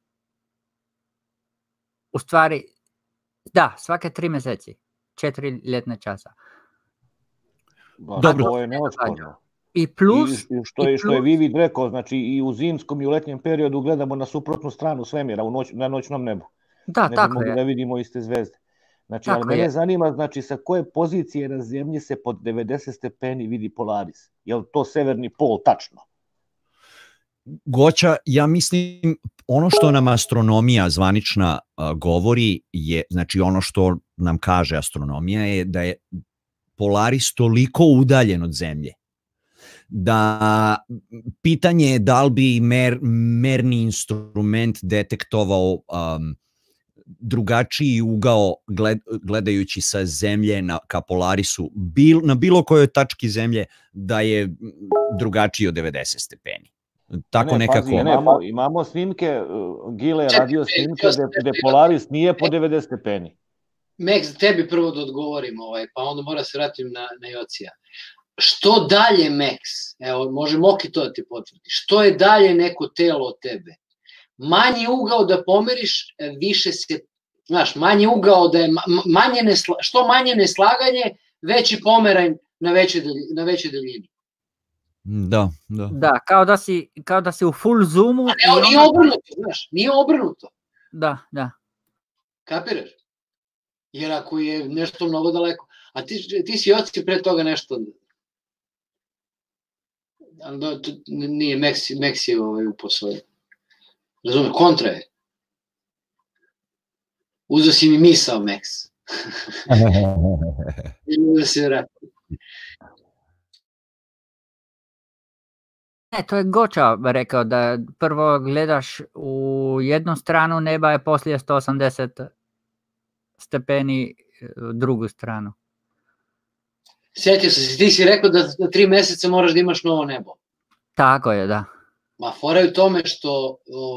Speaker 3: U stvari, da, svake 3 mjeseci, 4 ljetne časa.
Speaker 7: Dobro, to je neosporno.
Speaker 3: I plus...
Speaker 7: Što je Vivid rekao, znači i u zimskom i u letnjem periodu gledamo na suprotnu stranu svemira, na noćnom nebu.
Speaker 3: Da,
Speaker 7: ne
Speaker 3: tako
Speaker 7: bi mogli
Speaker 3: je.
Speaker 7: da vidimo iste zvezde. Znači,
Speaker 3: Tako
Speaker 7: ali mene
Speaker 3: je.
Speaker 7: zanima, znači, sa koje pozicije na zemlji se pod 90 stepeni vidi Polaris? Je li to severni pol tačno?
Speaker 2: Goća, ja mislim, ono što nam astronomija zvanična govori je, znači ono što nam kaže astronomija je da je Polaris toliko udaljen od zemlje da pitanje je da li bi merni instrument detektovao drugačiji ugao gledajući sa zemlje ka Polarisu na bilo kojoj tački zemlje da je drugačiji od 90 stepeni. Tako nekako.
Speaker 7: Imamo snimke, Gile je radio snimke gde Polaris nije po 90 stepeni.
Speaker 11: Max, tebi prvo da odgovorim, pa onda mora se vratim na Jocija. Što dalje, Max, evo, može Moki to da ti potvrdi, što je dalje neko telo od tebe? Manji ugao da pomeriš, više se, znaš, manji ugao da je, što manje neslaganje, veći pomeranj na većoj daljini.
Speaker 2: Da.
Speaker 3: Da, kao da si u full zoomu.
Speaker 11: Ali nije obrnuto, znaš, nije obrnuto.
Speaker 3: Da.
Speaker 11: Kapiraš? Jer ako je nešto mnogo daleko, a ti si Joci pre toga nešto, nije Max je upao svoje. Razumeš, kontra je. Uzeo si mi misao, Max. Da se vrati.
Speaker 3: Ne, to je Goća rekao da prvo gledaš u jednu stranu neba je poslije 180 stepeni drugu stranu.
Speaker 11: Sjetio se, ti si rekao da 3 meseca moraš da imaš novo nebo.
Speaker 3: Tako je, da.
Speaker 11: Ma fora je u tome što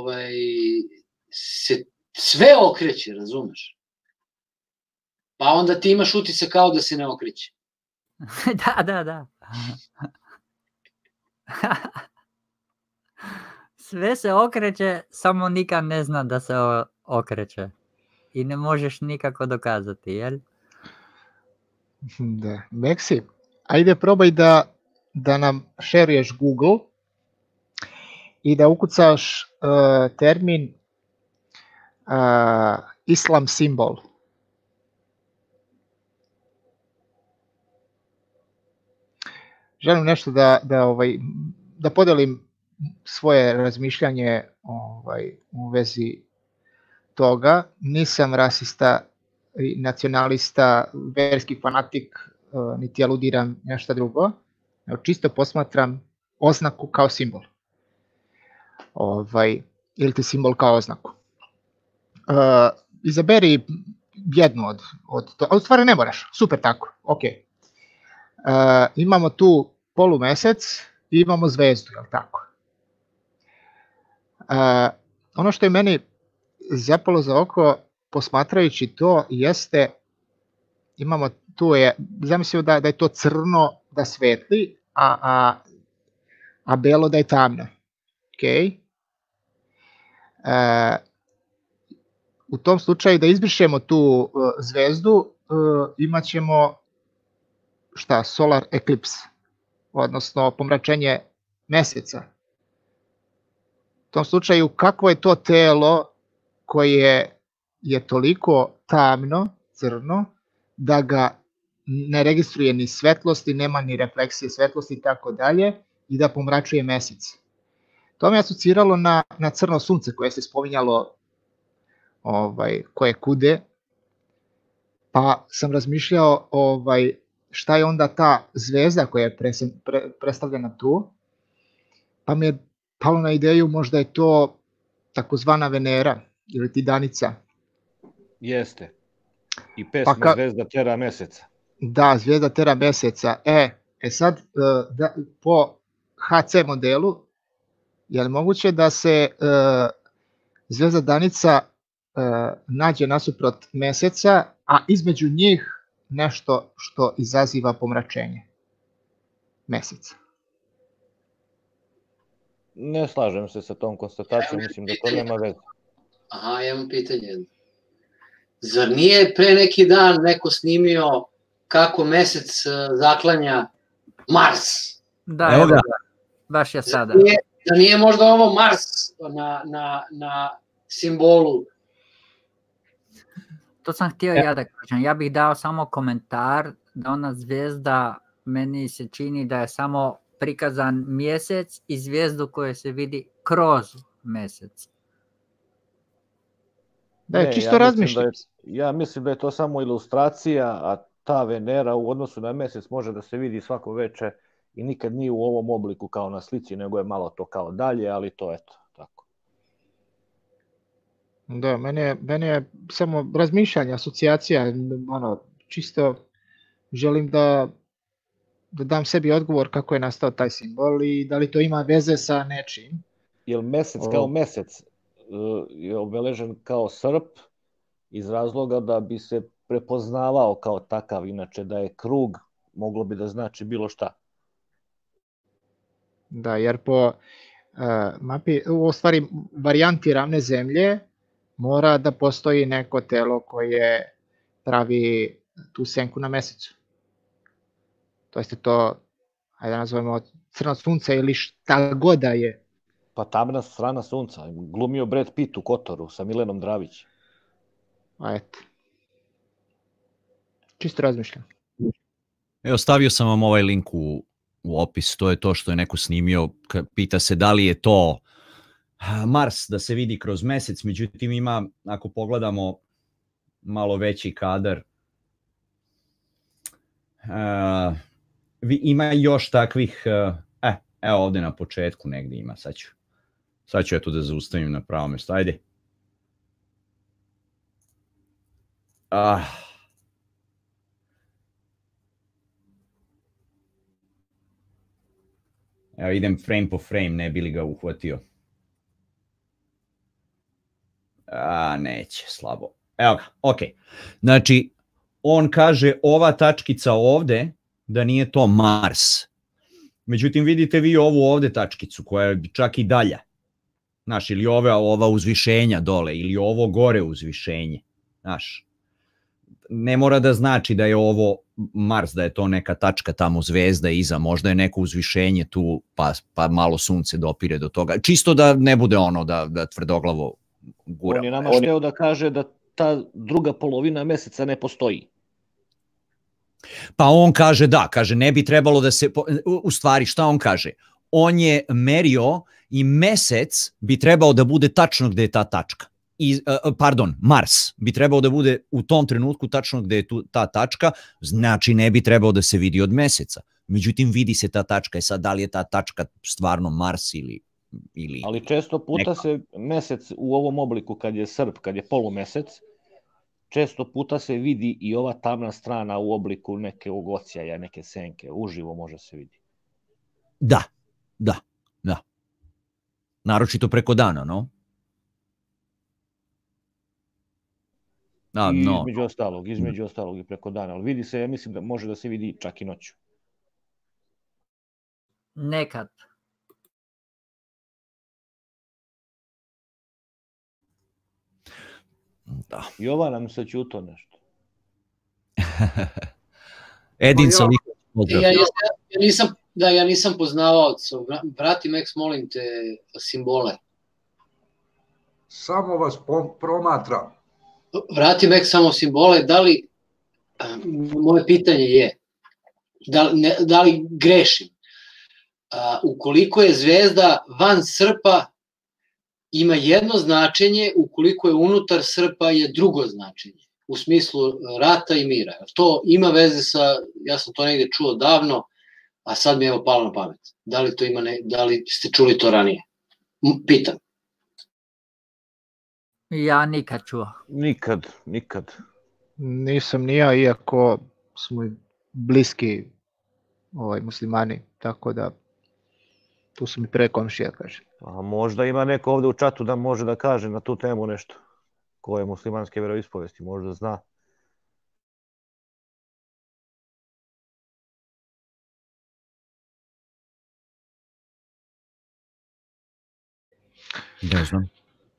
Speaker 11: se sve okreće, razumeš? Pa onda ti imaš utisak kao da se ne okreće.
Speaker 3: Da. Sve se okreće, samo nikad ne zna da se okreće. I ne možeš nikako dokazati, jel?
Speaker 6: Da. Meksi, ajde probaj da nam šeruješ Google i da ukucaš termin Islam simbol. Želim nešto da podelim svoje razmišljanje u vezi toga. Nisam rasista, nacionalista, verski fanatik, niti aludiram nešto drugo. Čisto posmatram oznaku kao simbol. Ili ti simbol kao oznaku. Izaberi jednu od to, a u stvari ne moraš, super tako, ok. Imamo tu polumesec i imamo zvezdu, jel tako? Ono što je meni zapalo za oko posmatrajući to jeste, imamo tu je, zamislio da je to crno da svetli, a belo da je tamno. Ok. U tom slučaju da izbrišemo tu zvezdu, imat ćemo solar eclipse, odnosno pomračenje meseca. U tom slučaju kakvo je to telo koje je toliko tamno, crno, da ga ne registruje ni svetlosti, nema ni refleksije svetlosti i tako dalje, i da pomračuje mesec. To me asociralo na crno sunce koje se spominjalo koje kude, Pa sam razmišljao šta je onda ta zvezda koja je predstavljena tu, pa mi je palo na ideju možda je to takozvana Venera ili ti Danica.
Speaker 7: Jeste. I pesma Zvezda tera meseca.
Speaker 6: Da, Zvezda tera meseca. Sad, po HC modelu, je li moguće da se Zvezda Danica nađe nasuprot meseca, a između njih nešto što izaziva pomračenje meseca?
Speaker 7: Ne slažem se sa tom konstatacijom, mislim da to nema veze.
Speaker 11: Aha, imam pitanje. Zar nije pre neki dan neko snimio kako mesec zaklanja Mars?
Speaker 3: Da, evo ga. Baš je sada.
Speaker 11: Da nije možda ovo Mars na simbolu?
Speaker 3: To sam htio ja da kažem. Ja bih dao samo komentar da ona zvezda, meni se čini da je samo prikazan mjesec i zvijezdu koja se vidi kroz mjesec.
Speaker 6: Da je čisto razmišljati.
Speaker 7: Ja mislim da je to samo ilustracija, a ta Venera u odnosu na mjesec može da se vidi svako veče i nikad nije u ovom obliku kao na slici, nego je malo to kao dalje, ali to eto, tako.
Speaker 6: Da, mene je samo razmišljanje, asocijacija, čisto želim da dam sebi odgovor kako je nastao taj simbol i da li to ima veze sa nečim.
Speaker 7: Jer mesec kao mesec je obeležen kao srp iz razloga da bi se prepoznavao kao takav, inače da je krug moglo bi da znači bilo šta.
Speaker 6: Da, jer po mapi, u stvari varijanti ravne zemlje mora da postoji neko telo koje pravi tu senku na mesecu. To jeste to, hajde da nazovemo crno sunce ili šta god da je.
Speaker 7: Pa tamna strana sunca, glumio Brad Pitt u Kotoru sa Milenom Dravić.
Speaker 6: A eto. Čisto razmišljam.
Speaker 2: Evo, stavio sam vam ovaj link u opis, to je to što je neko snimio, pita se da li je to Mars da se vidi kroz mesec, međutim ima, ako pogledamo malo veći kadar, ima još takvih, evo ovde na početku negdje ima, sad ću ja tu da zaustavim na pravo mjesto, ajde. Evo idem frame po frame, ne bi li ga uhvatio. Neće, slabo. Evo ga, ok. Znači, on kaže ova tačkica ovde, da nije to Mars. Međutim, vidite vi ovu ovde tačkicu, koja je čak i dalja. Znaš, ili ova uzvišenja dole, ili ovo gore uzvišenje. Znaš, ne mora da znači da je ovo Mars, da je to neka tačka tamo zvezda iza, možda je neko uzvišenje tu, pa malo sunce dopire do toga. Čisto da ne bude ono da tvrdoglavo gura.
Speaker 7: On je nama hteo da kaže da ta druga polovina meseca ne postoji.
Speaker 2: Pa on kaže da, kaže ne bi trebalo da se, u stvari šta on kaže? On je merio i mesec bi trebao da bude tačno gde je ta tačka. Mars bi trebao da bude u tom trenutku tačno gde je ta tačka, znači ne bi trebao da se vidi od meseca. Međutim, vidi se ta tačka i sad da li je ta tačka stvarno Mars ili...
Speaker 7: Ali često puta se mesec u ovom obliku, kad je srp, kad je polumesec, često puta se vidi i ova tamna strana u obliku neke ogocija, neke senke, uživo može se vidi.
Speaker 2: Da. Naročito preko dana, no?
Speaker 7: Između ostalog i preko dana, ali vidi se, ja mislim da može da se vidi čak i noću.
Speaker 3: Nekad.
Speaker 2: Da.
Speaker 7: Jovana mi se čuto nešto.
Speaker 2: Edin sa
Speaker 11: Ja nisam poznavaoc. Vrati Max, molim te, simbole.
Speaker 8: Samo vas promatram.
Speaker 11: Vrati Max samo simbole. Da li, moje pitanje je, da li grešim? Ukoliko je zvezda van srpa, ima jedno značenje, ukoliko je unutar srpa je drugo značenje. u smislu rata i mira. To ima veze sa, ja sam to negde čuo davno, a sad mi je evo palo na pamet. Da li to ima, da li ste čuli to ranije? Pitam.
Speaker 3: Ja nikad čuo.
Speaker 7: Nikad.
Speaker 6: Nisam ni ja, iako smo bliski muslimani, tako da tu su mi pre komšija, kaže.
Speaker 7: A možda ima neko ovde u čatu da može da kaže na tu temu nešto. Ko je muslimanske veroispovesti, možda zna.
Speaker 2: Ne znam.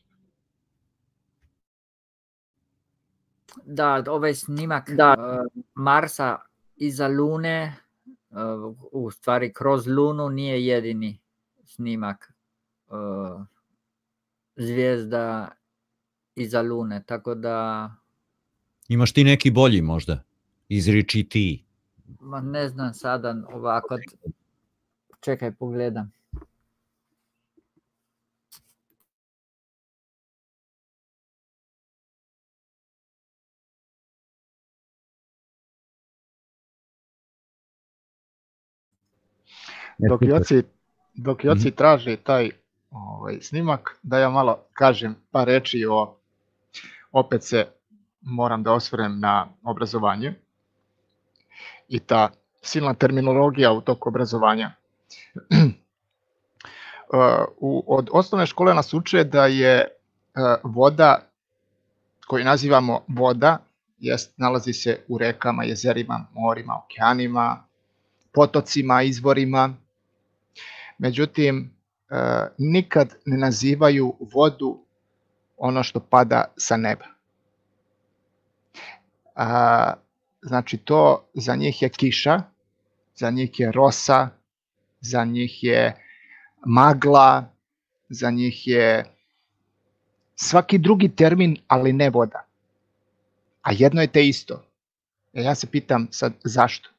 Speaker 3: Da, ovaj snimak Marsa iza Lune, u stvari kroz Lunu, nije jedini snimak zvijezda iza Lune, tako da...
Speaker 2: Imaš ti neki bolji možda? Izriči ti.
Speaker 3: Ma ne znam sada ovako. Čekaj, pogledam.
Speaker 6: Dok Joci traži taj snimak, da ja malo kažem par reči opet se moram da osvrnem na obrazovanje i ta silna terminologija u toku obrazovanja. Od osnovne škole nas uče da je voda, koju nazivamo voda, nalazi se u rekama, jezerima, morima, okeanima, potocima, izvorima. Međutim, nikad ne nazivaju vodu ono što pada sa neba. Znači to za njih je kiša, za njih je rosa, za njih je magla, za njih je svaki drugi termin, ali ne voda. A jedno je te isto. Ja se pitam sad zašto?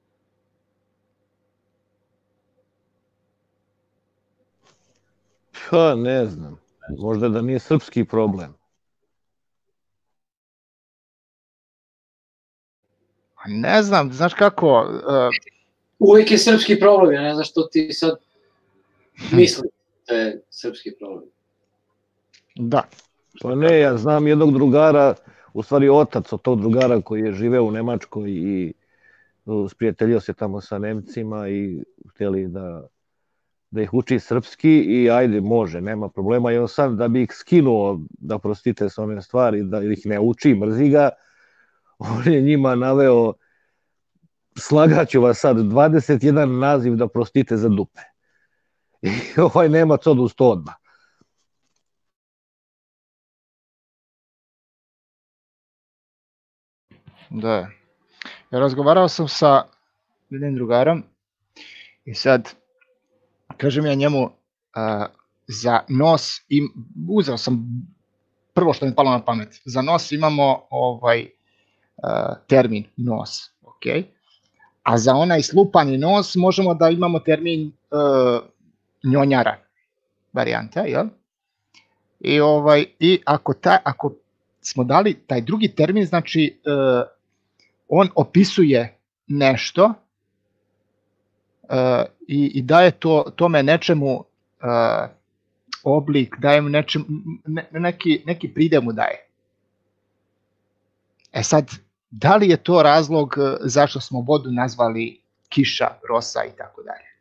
Speaker 7: Pa ne znam, možda da nije srpski problem.
Speaker 6: Ne znam, znaš kako...
Speaker 11: Uvijek je srpski problem, ja ne znam što ti sad misliš da je srpski problem.
Speaker 6: Da.
Speaker 7: Pa ne, ja znam jednog drugara, u stvari otac od tog drugara koji je živeo u Nemačkoj i sprijateljio se tamo sa Nemcima i htjeli da ih uči srpski i ajde, može, nema problema. I on sad da bi ih skinuo, da prostite s one stvari, da ih ne uči, mrzi ga, on je njima naveo, slagaću vas sad, 21 naziv da prostite za dupe. I ovaj Nemac odustao odmah.
Speaker 6: Da. Ja razgovarao sam sa jednim drugarom i sad kažem ja njemu za nos, uzeo sam prvo što mi je palo na pamet, za nos imamo termin nos, ok? A za onaj slupani nos možemo da imamo termin njonjara varijanta, jel? I ako smo dali taj drugi termin, znači on opisuje nešto i daje tome nečemu oblik, daje mu neki pridev mu daje. E sad, da li je to razlog zašto smo vodu nazvali kiša, rosa i tako dalje?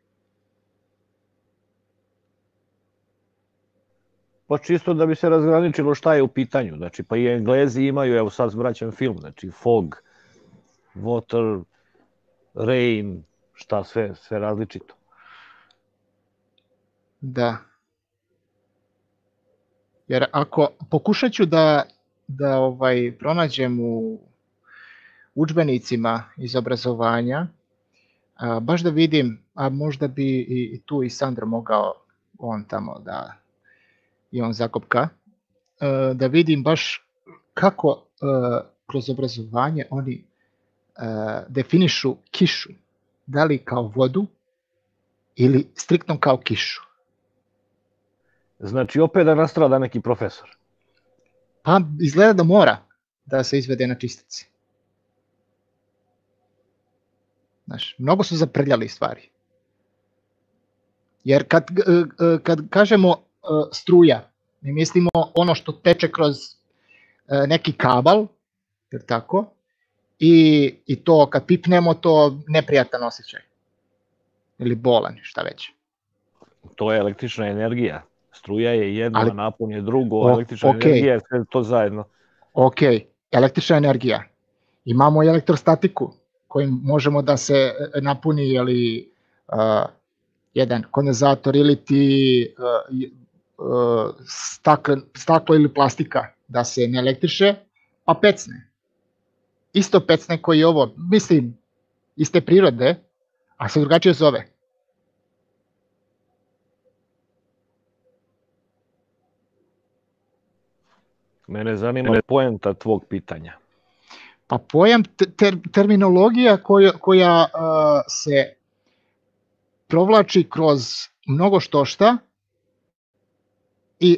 Speaker 7: Pa čisto da bi se razgraničilo šta je u pitanju. Znači, pa i Englezi imaju, evo sad vraćam film, znači fog, water, rain, šta sve različito.
Speaker 6: Da. Jer ako pokušat ću da pronađem u udžbenicima iz obrazovanja, baš da vidim, a možda bi i tu i Sandro mogao, on tamo da i on zakopka, da vidim baš kako kroz obrazovanje oni definišu kišu, da li kao vodu ili striktno kao kišu.
Speaker 7: Znači opet da nastrada neki profesor.
Speaker 6: Pa izgleda da mora. da se izvede na čistac. Znaš, mnogo su zaprljali stvari. Jer kad kažemo struja, mi mislimo ono što teče kroz neki kabel, jer tako, i to kad pipnemo to neprijatan osjećaj. Ili bolan, šta već.
Speaker 7: To je električna energija. Struja je jedno,
Speaker 6: ali,
Speaker 7: napon je drugo, električna energija je sve to zajedno.
Speaker 6: Ok, električna energija. Imamo elektrostatiku kojim možemo da se napuni jedan kondenzator ili ti staklo ili plastika da se ne elektriše, pa pecne. Isto pecne koji je ovo, mislim, iste prirode, a se drugačije zove.
Speaker 7: Mene zanima poenta tvog pitanja.
Speaker 6: Pa pojam terminologija koja se provlači kroz mnogo štošta i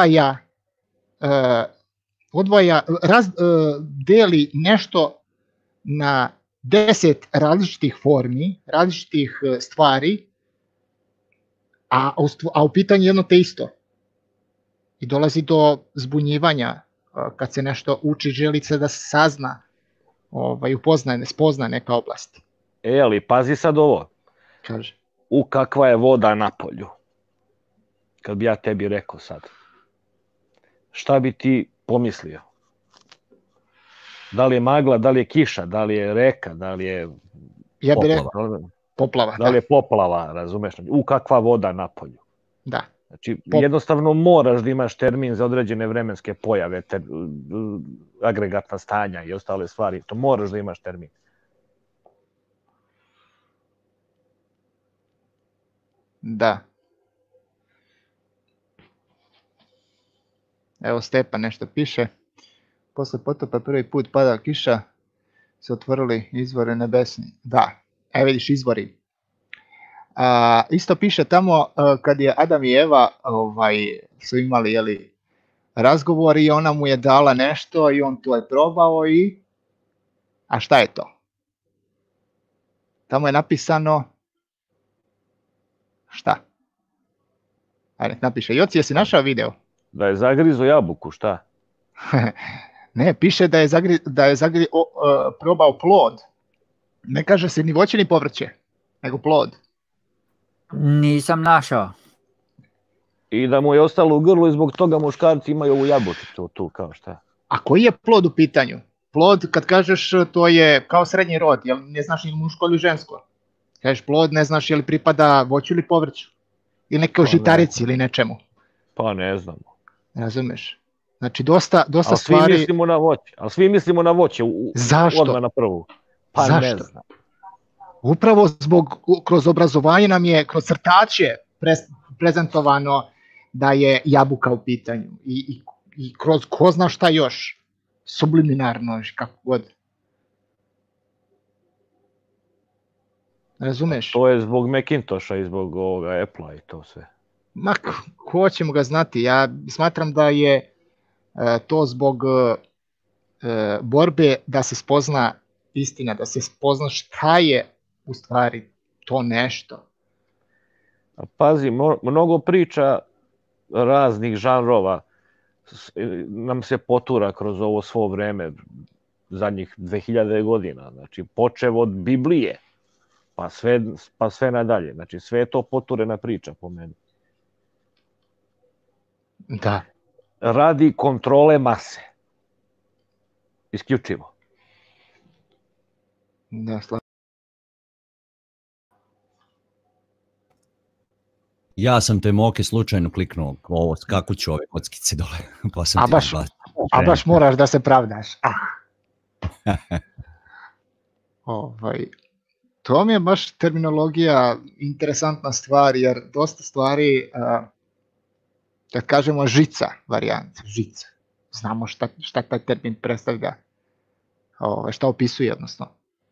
Speaker 6: deli nešto na 10 različitih formi, različitih stvari, a u pitanju jedno te isto. I dolazi do zbunjivanja kad se nešto uči, želi se da se sazna, spozna neka oblast.
Speaker 7: Ali pazi sad ovo.
Speaker 6: Kaže.
Speaker 7: Kakva je voda na polju? Kad bi ja tebi rekao sad. Šta bi ti pomislio? Da li je magla, da li je kiša, da li je reka, da li je
Speaker 6: ja bih rekao poplava.
Speaker 7: Da li je poplava, razumeš? Kakva voda na polju?
Speaker 6: Da.
Speaker 7: Znači, jednostavno moraš da imaš termin za određene vremenske pojave, agregatna stanja i ostale stvari. To moraš da imaš termin.
Speaker 6: Da. Evo Stepa nešto piše. Posle potopa prvi put pada kiša, se otvorili izvore nebesni. Da, evo vidiš izvori. Isto piše tamo kad je Adam i Eva su imali razgovor i ona mu je dala nešto i on to je probao i... A šta je to? Tamo je napisano... Šta? Ajde, napiše. Joci, jesi našao video?
Speaker 7: Da je zagrizo jabuku, šta?
Speaker 6: Ne, piše da je probao plod. Ne kaže se ni voće ni povrće, nego plod.
Speaker 3: Nisam našao.
Speaker 7: I da mu je ostalo u grlu i zbog toga muškarci imaju ovu jabučicu tu, kao šta?
Speaker 6: A koji je plod u pitanju? Plod, kad kažeš, to je kao srednji rod, jel ne znaš ni muško ili žensko? Kažeš plod, ne znaš je li pripada voću ili povrću? Ili nekoj žitarici ili nečemu?
Speaker 7: Pa ne znamo.
Speaker 6: Razumeš? Znači, dosta stvari...
Speaker 7: Ali svi mislimo na voće.
Speaker 6: Zašto?
Speaker 7: Odmah na prvu. Pa
Speaker 6: zašto?
Speaker 7: Ne znam.
Speaker 6: Upravo kroz obrazovanje nam je, kroz crtače prezentovano da je jabuka u pitanju. I kroz ko zna šta još. Subliminarno, kako god. Razumeš?
Speaker 7: To je zbog Macintosha i zbog Apple-a i to sve.
Speaker 6: Ma, ko ćemo ga znati? Ja smatram da je to zbog borbe da se spozna istina, da se spozna šta je u stvari to nešto.
Speaker 7: Pazi, mnogo priča raznih žanrova nam se potura kroz ovo svo vreme, zadnjih 2000 godina. Znači, počev od Biblije, pa sve nadalje. Znači, sve je to poturena priča po meni.
Speaker 6: Da.
Speaker 7: Radi kontrole mase. Isključivo.
Speaker 6: Da,
Speaker 2: Ja sam te Moke slučajno kliknuo ovo skakuću ove kockice dole. Pa sam
Speaker 6: a baš moraš da se pravdaš. To mi je baš terminologija interesantna stvar, jer dosta stvari, kad kažemo žica varijanta, žica, znamo šta taj termin predstavlja, šta opisuje odnosno.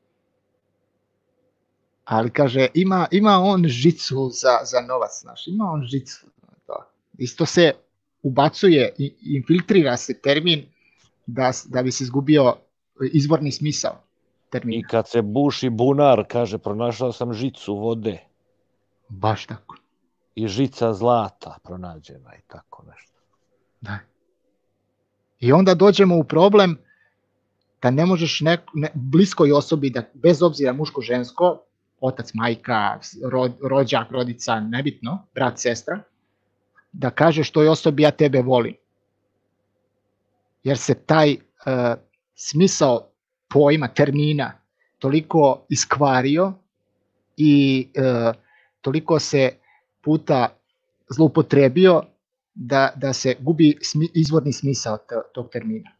Speaker 6: Ali kaže, ima on žicu za novac, znaš, ima on žicu. Isto se ubacuje, infiltrira se termin da bi se izgubio izvorni smisao termina.
Speaker 7: I kad se buši bunar, kaže, pronašao sam žicu vode.
Speaker 6: Baš tako.
Speaker 7: I žica zlata pronađena i tako nešto.
Speaker 6: Da. I onda dođemo u problem da ne možeš bliskoj osobi, da bez obzira muško-žensko, otac, majka, rođak, rodica, nebitno, brat, sestra, da kažeš toj osobi ja tebe volim. Jer se taj smisao pojma, termina, toliko iskvario i toliko se puta zloupotrebio da se gubi izvorni smisao tog termina.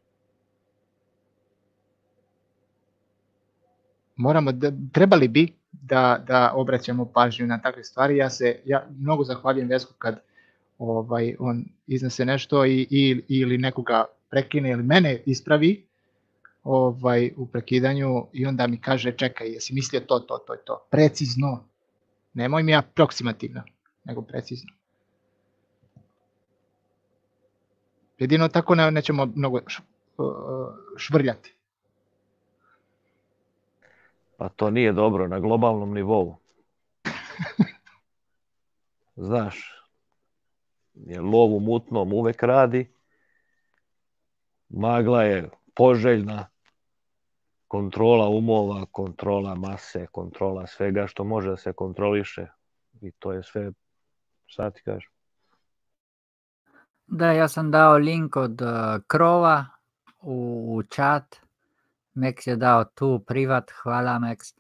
Speaker 6: Trebali bi da obraćamo pažnju na takve stvari. Ja mnogo zahvaljujem Vesku kad on iznese nešto ili nekoga prekine ili mene ispravi u prekidanju i onda mi kaže čekaj, jesi mislio to, precizno. Nemoj mi aproksimativno, nego precizno. Jedino tako nećemo mnogo švrljati.
Speaker 7: Pa to nije dobro na globalnom nivou. Znaš, jer lov u mutnom uvek radi, magla je poželjna, kontrola umova, kontrola mase, kontrola svega što može da se kontroliše i to je sve, šta ti kažem?
Speaker 3: Da, ja sam dao link od Krova u chat. Max je dao tu privat, hvala Max.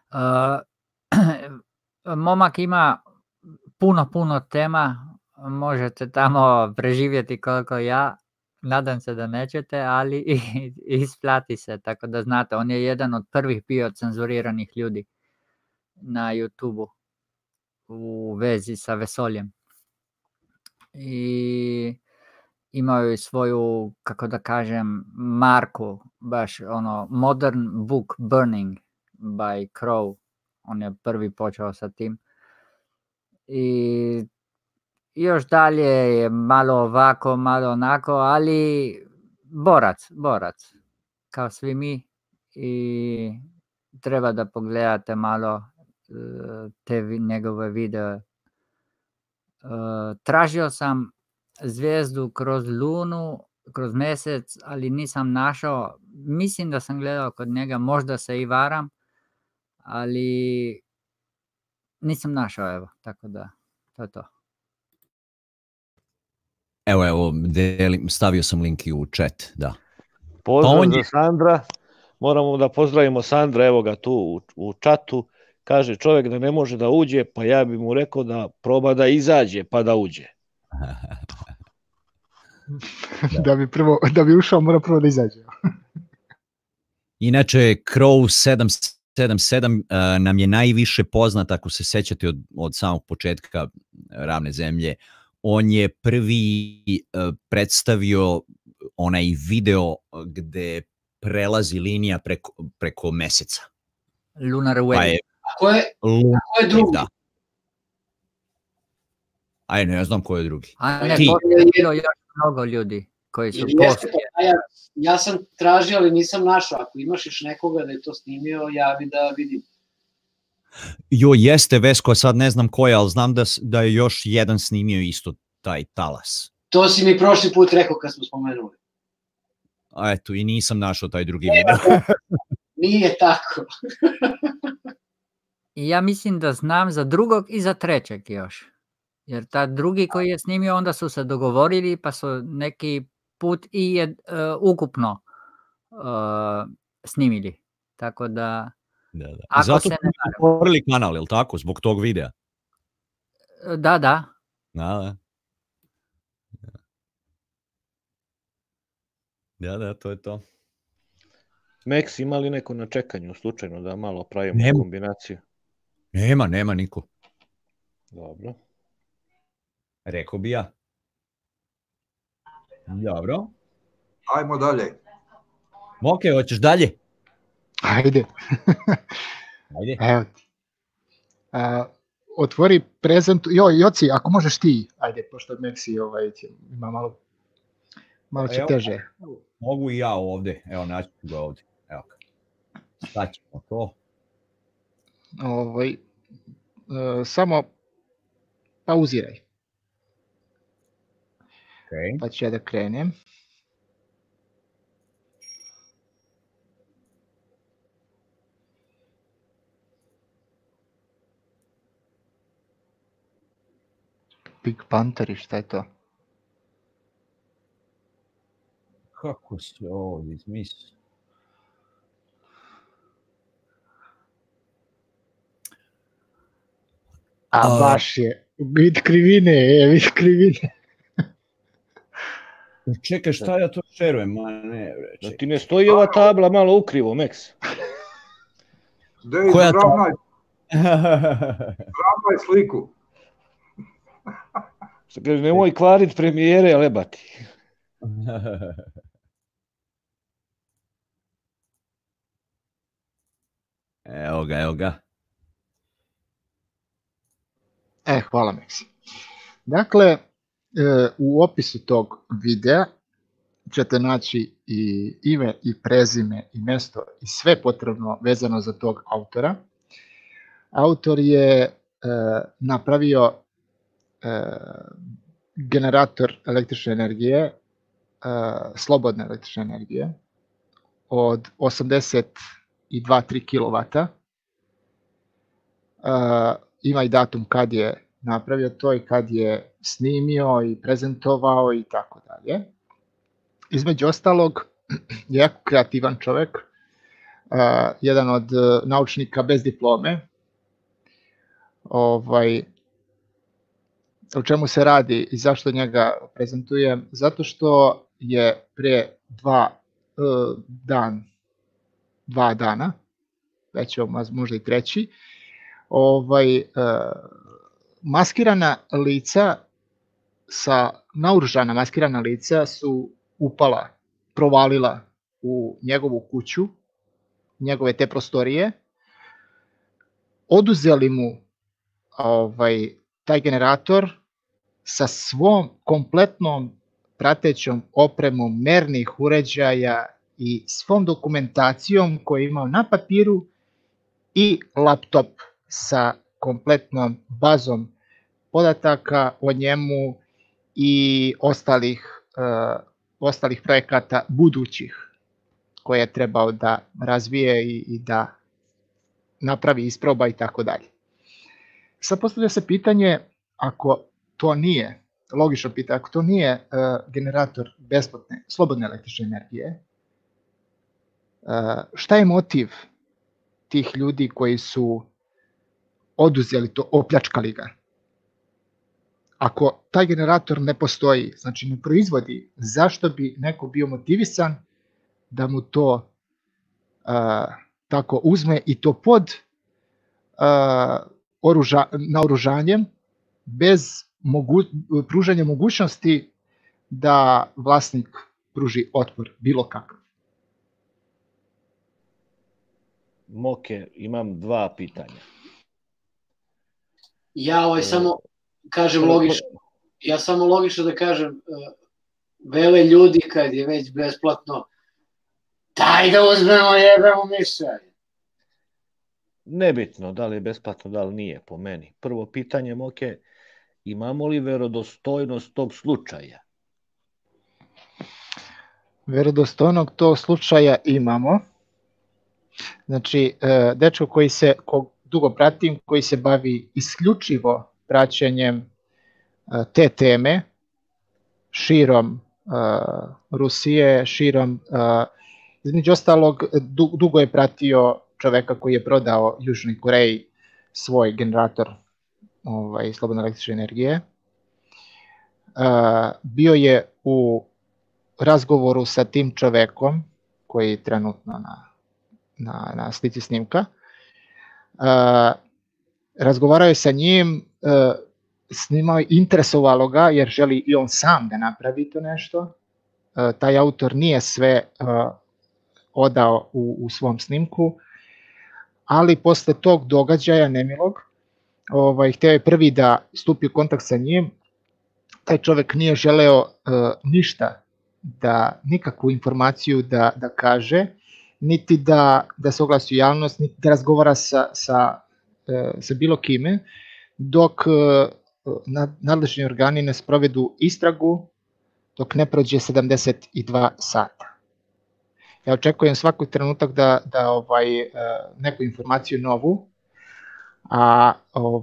Speaker 3: Momak ima puno tema, možete tamo preživjeti koliko ja, nadam se da nećete, ali isplati se, tako da znate, on je jedan od prvih bio cenzuriranih ljudi na YouTube-u u vezi sa vesoljem. I imao je svoju, kako da kažem, marku, baš Modern Book Burning by Crow. On je prvi počeo sa tim. I još dalje je malo ovako, malo onako, ali borac, kao svi mi. I treba da pogledate malo te njegove videe. Tražio sam zvijezdu kroz lunu, kroz mjesec, ali nisam našao. Mislim da sam gledao kod njega, možda se i varam, ali nisam našao, evo, tako da, to je to.
Speaker 2: Evo, stavio sam link i u chat, da.
Speaker 7: Pozdrav za Sandra, moramo da pozdravimo Sandra, evo ga tu u chatu, kaže čovjek da ne može da uđe, pa ja bi mu rekao da proba da izađe, pa da uđe.
Speaker 6: Da bi ušao, mora prvo da izađe.
Speaker 2: Inače, Crow 777 nam je najviše poznat, ako se sećate od samog početka Ravne zemlje. On je prvi predstavio onaj video gde prelazi linija preko meseca.
Speaker 3: Lunar Wedding.
Speaker 11: Ko je drugi?
Speaker 2: Da. Ajde, ne znam ko je drugi.
Speaker 3: To je bilo još mnogo ljudi koji su poslije.
Speaker 11: Ja sam tražio, ali nisam našao. Ako imaš još nekoga da je to snimio, javi da vidim.
Speaker 2: Jeste Vesko, sad ne znam ko je, ali znam da je još jedan snimio isto taj talas.
Speaker 11: To si mi prošli put rekao kad smo spomenuli.
Speaker 2: A eto, i nisam našao taj drugi video.
Speaker 11: Nije tako.
Speaker 3: I ja mislim da znam za drugog i za trećeg još. Jer ta drugi koji je snimio, onda su se dogovorili, pa su neki put i ukupno snimili. Tako da...
Speaker 2: I zato smo otvorili kanal, je li tako? Zbog tog videa?
Speaker 3: Da.
Speaker 2: Da, to je to.
Speaker 7: Max, ima li neko na čekanju, slučajno, da malo pravimo kombinaciju?
Speaker 2: Nema niko.
Speaker 7: Dobro.
Speaker 2: Rekao bi ja. Dobro.
Speaker 8: Ajmo dalje.
Speaker 2: Ok, hoćeš dalje?
Speaker 6: Ajde. Evo ti. Otvori prezent. Joci, ako možeš ti. Ajde, pošto Meksi ima malo malo će teže.
Speaker 2: Mogu i ja ovde, evo naći ću ga ovde. Evo ga. Sad ćemo to.
Speaker 6: Samo pauziraj.
Speaker 2: Okay.
Speaker 6: Pa ću ja da krenem. Big Pantheri, šta je to?
Speaker 2: Kako se ovo izmisli?
Speaker 6: Baš je. Vid krivine.
Speaker 2: Čekaj, šta ja to šerujem? Ma ne,
Speaker 7: da ti ne stoji ova tabla malo ukrivo, Meks.
Speaker 8: Koja tabla? Ravnaj sliku.
Speaker 7: Nemoj kvarit premijere, lebati.
Speaker 2: Evo ga.
Speaker 6: Hvala, Meksi. Dakle, u opisu tog videa ćete naći i ime, i prezime, i mesto, i sve potrebno vezano za tog autora. Autor je napravio generator električne energije, slobodne električne energije, od 82-3 kW. Ima i datum kad je napravio to i kad je snimio i prezentovao i tako dalje. Između ostalog, jako kreativan čovek, jedan od naučnika bez diplome. O čemu se radi i zašto njega prezentujem? Zato što je pre dva dana, već možda i treći, maskirana lica, naoružana maskirana lica su provalila u njegovu kuću, njegove te prostorije, oduzeli mu taj generator sa svom kompletnom pratećom opremom mernih uređaja i svom dokumentacijom koju je imao na papiru i laptop sa kompletnom bazom podataka o njemu i ostalih projekata budućih koje je trebao da razvije i da napravi, isproba i tako dalje. Sad postavlja se pitanje, ako to nije, logično pitanje, ako to nije generator besplatne, slobodne električne energije, šta je motiv tih ljudi koji su oduzeli to, opljačkali ga? Ako taj generator ne postoji, znači ne proizvodi, zašto bi neko bio motivisan da mu to tako uzme i to pod naoružanjem bez pružanja mogućnosti da vlasnik pruži otpor bilo kakav?
Speaker 7: Moke, imam dva pitanja.
Speaker 11: Ja samo kažem logično. Ja samo logično da kažem, vele ljudi kad je već besplatno, daj da uzmemo jedemo mišljenje.
Speaker 7: Nebitno da li je besplatno, da li nije po meni. Prvo pitanje, Moke, imamo li verodostojnost tog slučaja?
Speaker 6: Verodostojnog tog slučaja imamo. Znači, dečko kog dugo pratim, koji se bavi isključivo praćenjem te teme širom Rusije, širom, između ostalog, dugo je pratio čoveka koji je prodao Južnoj Koreji svoj generator slobodne električne energije. Bio je u razgovoru sa tim čovekom koji je trenutno na slici snimka. Razgovarao je sa njim, interesovalo ga jer želi i on sam da napravi to nešto. Taj autor nije sve odao u svom snimku, ali posle tog događaja nemilog, hteo je prvi da stupi u kontakt sa njim. Taj čovek nije želeo ništa da nikakvu informaciju da kaže, niti da se oglasi u javnost, niti da razgovara sa bilo kime, dok nadležni organi ne sprovedu istragu, dok ne prođe 72 sata. Ja očekujem svaki trenutak da neku informaciju novu, a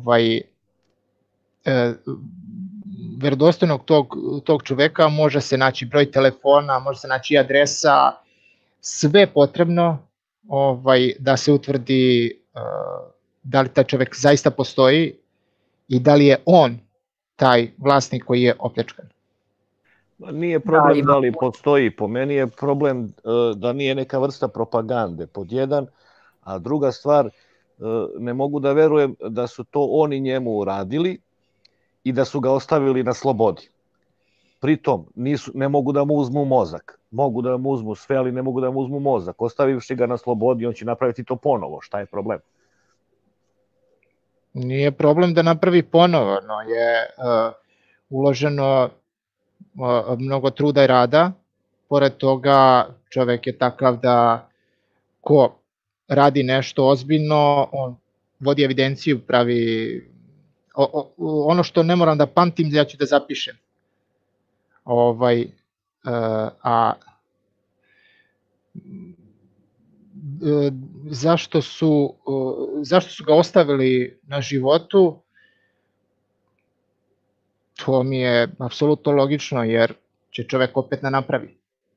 Speaker 6: verodostojnog tog čoveka može se naći broj telefona, može se naći adresa, sve potrebno da se utvrdi da li taj čovek zaista postoji i da li je on taj vlasnik koji je opljačkan.
Speaker 7: Nije problem da li postoji, po meni je problem da nije neka vrsta propagande, pod jedan, a druga stvar, ne mogu da verujem da su to oni njemu uradili i da su ga ostavili na slobodi. Pritom, ne mogu da mu uzmu mozak, mogu da mu uzmu sve, ali ne mogu da mu uzmu mozak. Ostavivši ga na slobodi, on će napraviti to ponovo, šta je problem?
Speaker 6: Nije problem da napravi ponovo, no je uloženo mnogo truda i rada. Pored toga, čovek je takav da ko radi nešto ozbiljno, on vodi evidenciju, pravi ono što ne moram da pamtim, ja ću da zapišem. Zašto su ga ostavili na životu, to mi je apsolutno logično, jer će čovek opet napravi.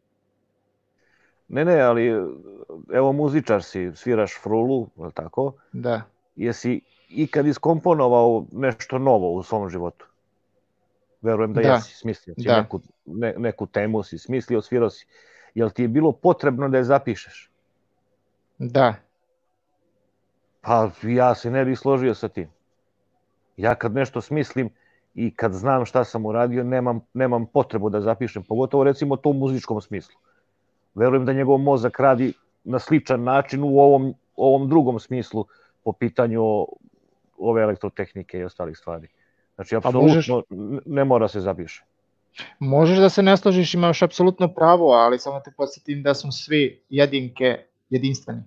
Speaker 7: Ne, ali evo muzičar si, sviraš frulu, je li tako?
Speaker 6: Da.
Speaker 7: Jesi ikad iskomponovao nešto novo u svom životu? Verujem da jesi, smislio si neku temu, si smislio, svirao si. Jel ti je bilo potrebno da je zapišeš?
Speaker 6: Da.
Speaker 7: Pa ja se ne bih složio sa tim. Ja kad nešto smislim i kad znam šta sam uradio, nemam potrebu da zapišem, pogotovo recimo to u muzičkom smislu. Verujem da njegov mozak radi na sličan način u ovom drugom smislu po pitanju ove elektrotehnike i ostalih stvari. Znači, apsolutno ne mora se zapiše.
Speaker 6: Možeš da se ne složiš, imaš apsolutno pravo, ali samo te podsjetim da smo svi jedinke jedinstveni.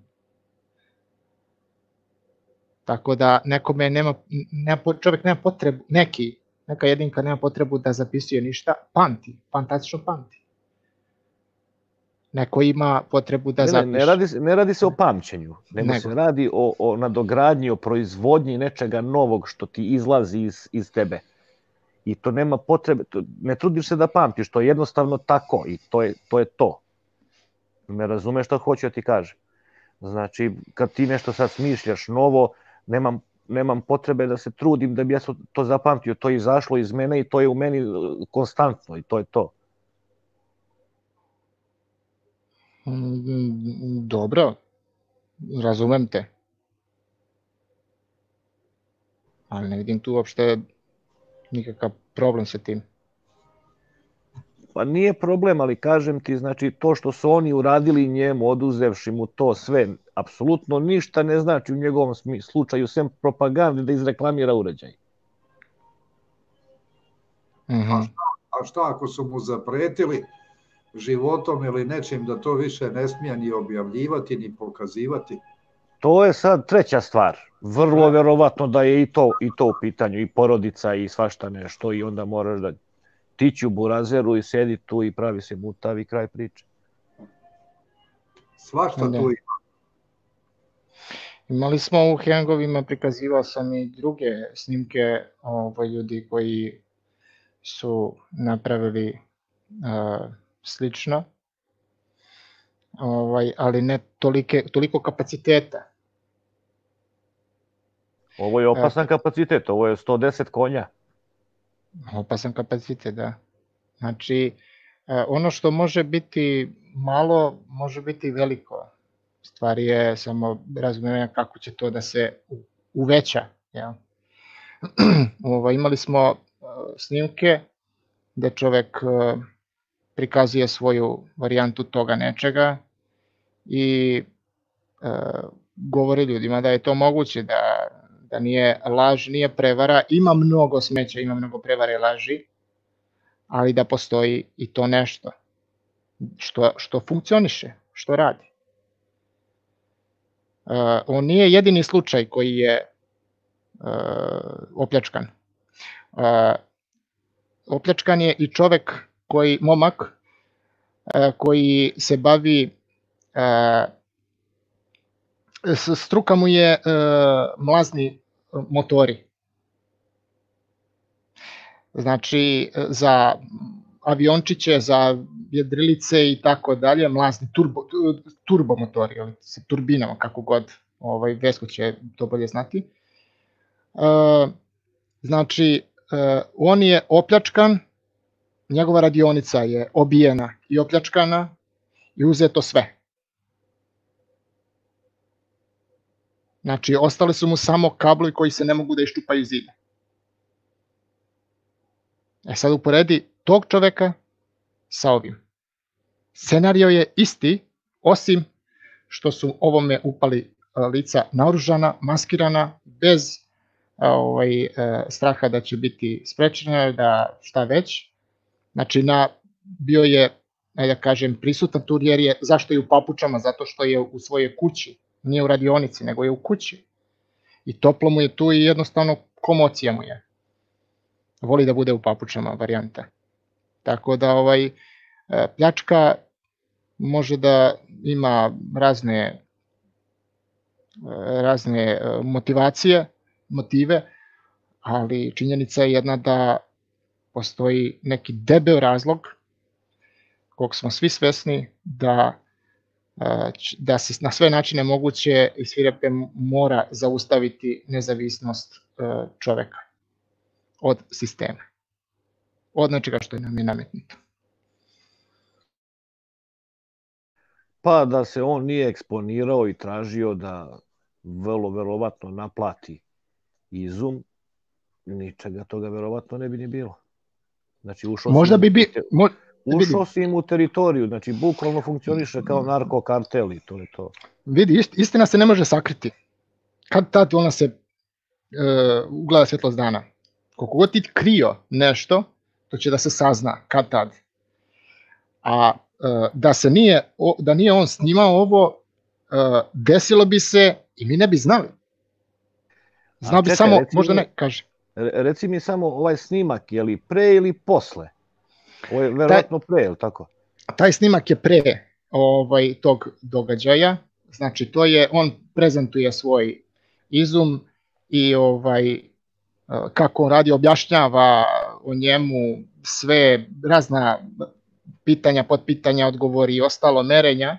Speaker 6: Tako da nekome čovjek nema potrebu, neka jedinka nema potrebu da zapisuje ništa, fantastično pamti. Neko ima potrebu da zapiše.
Speaker 7: Ne radi se o pamćenju, nego se radi o nadogradnji, o proizvodnji nečega novog što ti izlazi iz tebe. I to nema potrebe, ne trudiš se da pamtiš, to je jednostavno tako i to je to. Ne razumeš što hoću da ti kažem. Znači, kad ti nešto sad smišljaš novo, nemam potrebe da se trudim da bi ja to zapamtio, to je izašlo iz mene i to je u meni konstantno i to je to.
Speaker 6: Dobro, razumem te. Ali ne vidim tu uopšte nikakav problem sa tim.
Speaker 7: Pa nije problem, ali kažem ti, znači to što su oni uradili njemu, oduzevši mu to sve, apsolutno ništa ne znači u njegovom slučaju, sem propagande da izreklamira uređaj.
Speaker 8: A šta ako su mu zapretili životom ili nečim da to više ne smije ni objavljivati, ni pokazivati?
Speaker 7: To je sad treća stvar. Vrlo verovatno da je i to u pitanju, i porodica i svašta nešto, i onda moraš da tići u burazeru i sedi tu i pravi se mutav i kraj priče.
Speaker 8: Svašta tu ima.
Speaker 6: Imali smo u hangovima, prikazivao sam i druge snimke ljudi koji su napravili slično, ali ne toliko kapaciteta.
Speaker 7: Ovo je opasan kapacitet, ovo je 110 konja.
Speaker 6: Opasan kapacitet, da. Znači, ono što može biti malo, može biti veliko. Stvar je samo razumevanja kako će to da se uveća. Imali smo snimke gde čovek prikazuje svoju varijantu toga nečega i govori ljudima da je to moguće, da nije laž, nije prevara, ima mnogo smeća, ima mnogo prevare i laži, ali da postoji i to nešto. što funkcioniše, što radi. On nije jedini slučaj koji je opljačkan. Opljačkan je i čovek momak koji se bavi, struka mu je mlazni motori. Znači za aviončiće, za jedrilice i tako dalje, mlazni turbomotori, sa turbinama, kako god, Vesko će to bolje znati. Znači, on je opljačkan, njegova radionica je obijena i opljačkana i uzeto sve. Znači, ostali su mu samo kablovi koji se ne mogu da iščupaju iz zida. Sad uporedi tog čoveka sa ovim. Scenario je isti, osim što su ovome upali lica naoružana, maskirana, bez straha da će biti sprečena, da šta već. Znači, bio je, da kažem, prisutan tu, jer je, zašto je u papučama? Zato što je u svojoj kući, nije u radionici, nego je u kući. I toplo mu je tu i jednostavno komocija mu je. Voli da bude u papučama varijanta. Tako da pljačka može da ima razne motive, ali činjenica je jedna da postoji neki debel razlog kog smo svi svesni da se na sve načine moguće i svirepe mora zaustaviti nezavisnost čoveka od sistema, od nečega što je nam je nametnuto.
Speaker 7: Pa da se on nije eksponirao i tražio da vrlo verovatno naplati izum, ničega toga verovatno ne bi ni bilo. Znači ušao si im u teritoriju, znači bukvalno funkcioniše kao narkokartel i to je to.
Speaker 6: Vidi, istina se ne može sakriti. Kad tad ona se ugleda svjetlost dana. Koliko god ti krio nešto, to će da se sazna kad tad. A da nije on snimao ovo, desilo bi se i mi ne bi znali. Znao bi samo, možda ne, kaže.
Speaker 7: Reci mi samo ovaj snimak, je li pre ili posle? Ovo je verovatno pre, je li tako?
Speaker 6: Taj snimak je pre tog događaja, znači to je, on prezentuje svoj izum i kako on radi, objašnjava o njemu sve razna pitanja, potpitanja, odgovori i ostalo merenja.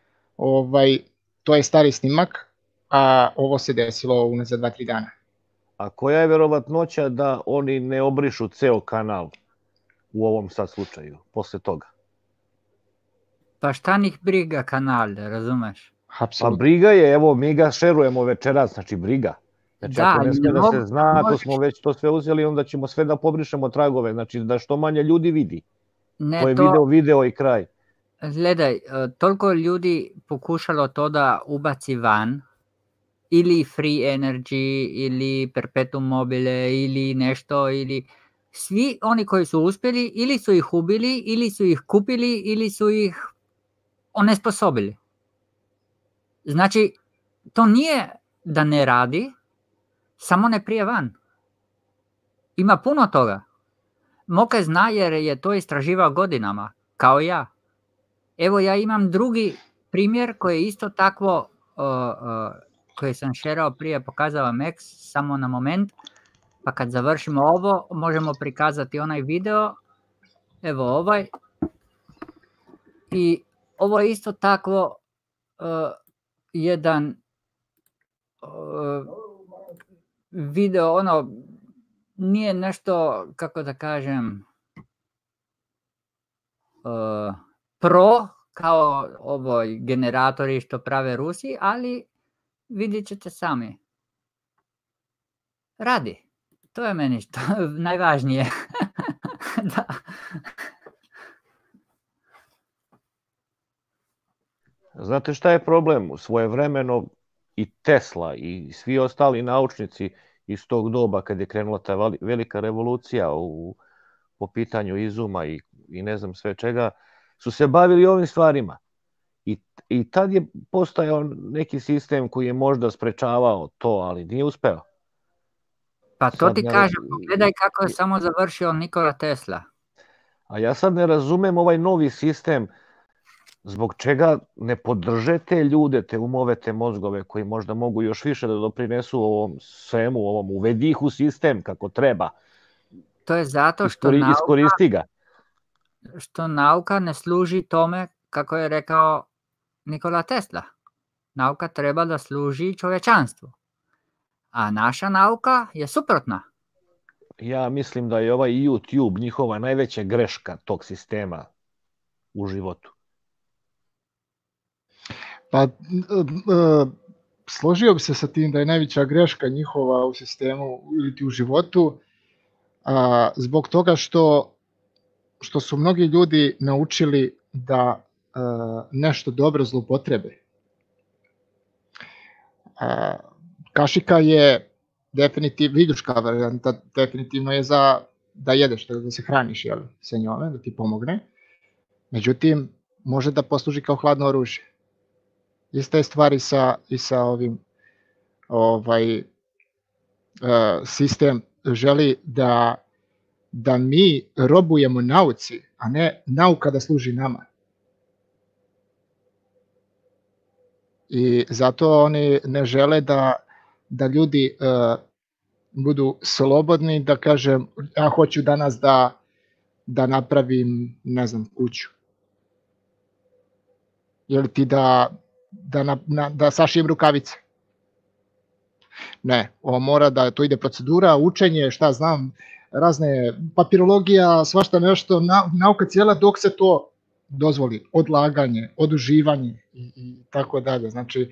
Speaker 6: To je stari snimak, a ovo se desilo unazad 2-3 dana.
Speaker 7: A koja je verovatnoća da oni ne obrišu ceo kanal u ovom sad slučaju, posle toga?
Speaker 3: Pa šta njih briga kanal, razumeš?
Speaker 7: Pa briga je, evo mi ga šerujemo večeras, znači briga. Znači ako ne sme da se zna, ako smo već to sve uzeli, onda ćemo sve da pobrišemo tragove, znači da što manje ljudi vidi. To je video i kraj.
Speaker 3: Gledaj, toliko ljudi pokušalo to da ubaci van, ili Free Energy, ili Perpetuum mobile, ili nešto, ili svi oni koji su uspjeli, ili su ih ubili, ili su ih kupili, ili su ih onesposobili. Znači, to nije da ne radi, samo ne prije van. Ima puno toga. Moke zna jer je to istraživao godinama, kao ja. Evo ja imam drugi primjer koji je isto takvo, koji sam šerao prije, pokazao Max, samo na moment, pa kad završimo ovo, možemo prikazati onaj video, evo ovaj, i ovo je isto takvo jedan video, nije nešto, kako da kažem, pro, kao ovoj generatori što prave Rusi, ali vidjet ćete sami. Radi. To je meni što najvažnije. Da.
Speaker 7: Znate šta je problem? Svojevremeno i Tesla i svi ostali naučnici iz tog doba kad je krenula ta velika revolucija po pitanju izuma i ne znam sve čega, su se bavili ovim stvarima. I tad je postojao neki sistem koji je možda sprečavao to, ali nije uspeo.
Speaker 3: Pa to ti kažem, pogledaj kako je samo završio Nikola Tesla.
Speaker 7: A ja sad ne razumem ovaj novi sistem, zbog čega ne podrže te ljude, te umove, te mozgove koji možda mogu još više da doprinesu ovom svemu, ovom, uvedi ih u sistem kako treba.
Speaker 3: To je zato što nauka ne služi tome, kako je rekao Nikola Tesla. Nauka treba da služi čovečanstvu. A naša nauka je suprotna.
Speaker 7: Ja mislim da je ovaj YouTube njihova najveća greška tog sistema u životu.
Speaker 6: Pa složio bi se sa tim da je najveća greška njihova u sistemu ili u životu, zbog toga što su mnogi ljudi naučili da nešto dobro zloupotrebe. Kašika je viduška varijanta, definitivno je za da jedeš, da se hraniš sa njome, da ti pomogne. Međutim, može da posluži kao hladno oružje. Ista je stvar i sa ovim sistem želi da mi robujemo nauci, a ne nauka da služi nama. I zato oni ne žele da ljudi budu slobodni, da kažem, ja hoću danas da napravim, ne znam, kuću. Ili ti da sašijem rukavice. Ne, ovo mora da to ide procedura, učenje, šta znam, razne papirologija, svašta nešto, nauka cijela dok se to dozvoli, odlaganje, oduživanje i tako dalje. Znači,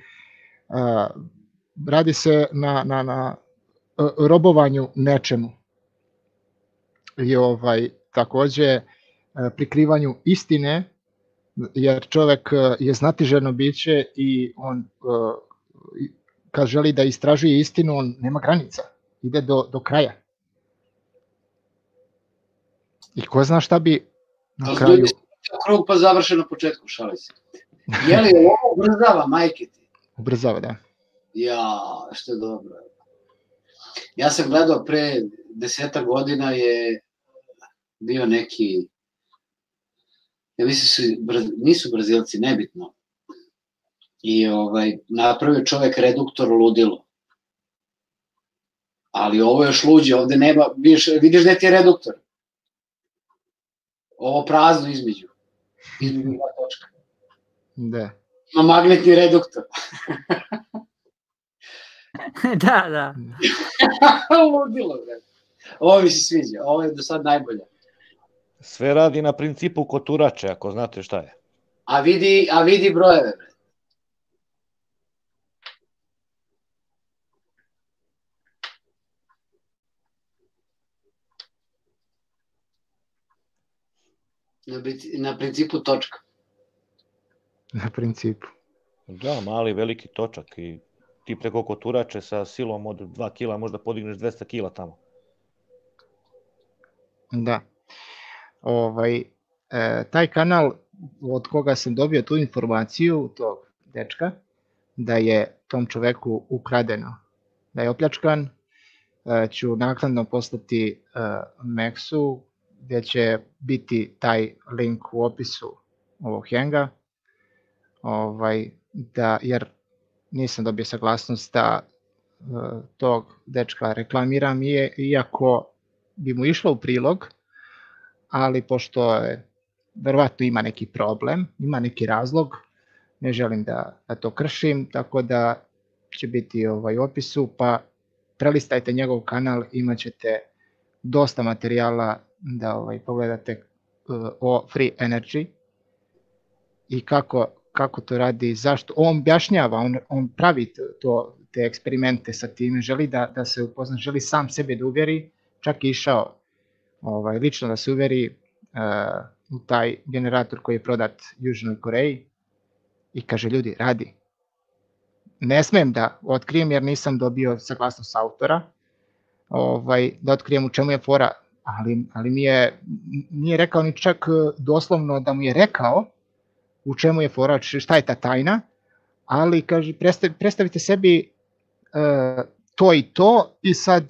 Speaker 6: radi se na robovanju nečemu. I takođe prikrivanju istine, jer čovek je znatiželjno biće i on kad želi da istražuje istinu, on nema granica, ide do kraja. I ko zna šta bi na kraju...
Speaker 11: Krug pa završen na početku, šali se. Je li ovo ubrzava, majke ti?
Speaker 6: Ubrzava, da.
Speaker 11: Ja, što je dobro. Ja sam gledao pre 10 godina je bio neki, ja mislim nisu Brazilci, nebitno. I napravio čovek reduktor ludilo. Ali ovo je još luđe, ovde nema, vidiš gde ti je reduktor? Ovo prazno između dva točka.
Speaker 6: Da.
Speaker 11: Ima magnetni reduktor.
Speaker 3: Da.
Speaker 11: Ludilo, bre. Ovo mi se sviđa, ovo je do sad najbolje.
Speaker 7: Sve radi na principu koturače, ako znate šta je.
Speaker 11: A vidi brojeve, bre. Na principu točka.
Speaker 6: Na principu.
Speaker 7: Da, mali, veliki točak i ti preko koturače sa silom od 2 kila možda podigneš 200 kila tamo.
Speaker 6: Da. Taj kanal od koga sam dobio tu informaciju, tog dečka, da je tom čoveku ukradeno, da je opljačkan, ću naknadno poslati Maxu, gdje će biti taj link u opisu ovog henga, jer nisam dobio saglasnost da tog dečka reklamiram, iako bi mu išlo u prilog, ali pošto verovatno ima neki problem, ima neki razlog, ne želim da to kršim, tako da će biti u opisu, pa prelistajte njegov kanal, imat ćete dosta materijala da pogledate o Free Energy i kako to radi, zašto. On objašnjava, on pravi te eksperimente sa tim, želi da se upozna, želi sam sebe da uvjeri, čak je išao lično da se uvjeri u taj generator koji je prodat Južnoj Koreji i kaže, ljudi, radi. Ne smem da otkrijem jer nisam dobio saglasnost autora, da otkrijem u čemu je fora, ali nije rekao ni čak doslovno da mu je rekao u čemu je fora, šta je ta tajna, ali kaže predstavite sebi to i to i sad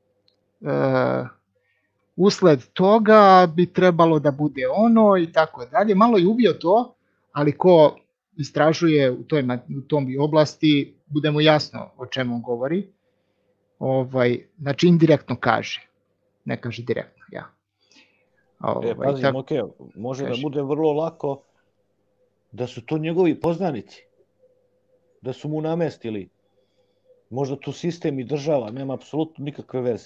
Speaker 6: usled toga bi trebalo da bude ono i tako dalje. Malo je uvio to, ali ko istražuje u tom oblasti, bude mu jasno o čemu govori. Znači indirektno kaže, ne kaže direktno. Ja.
Speaker 7: Pazi, može da bude vrlo lako da su to njegovi poznanici, da su mu namestili. Možda tu sistem i država nema apsolutno nikakve veze.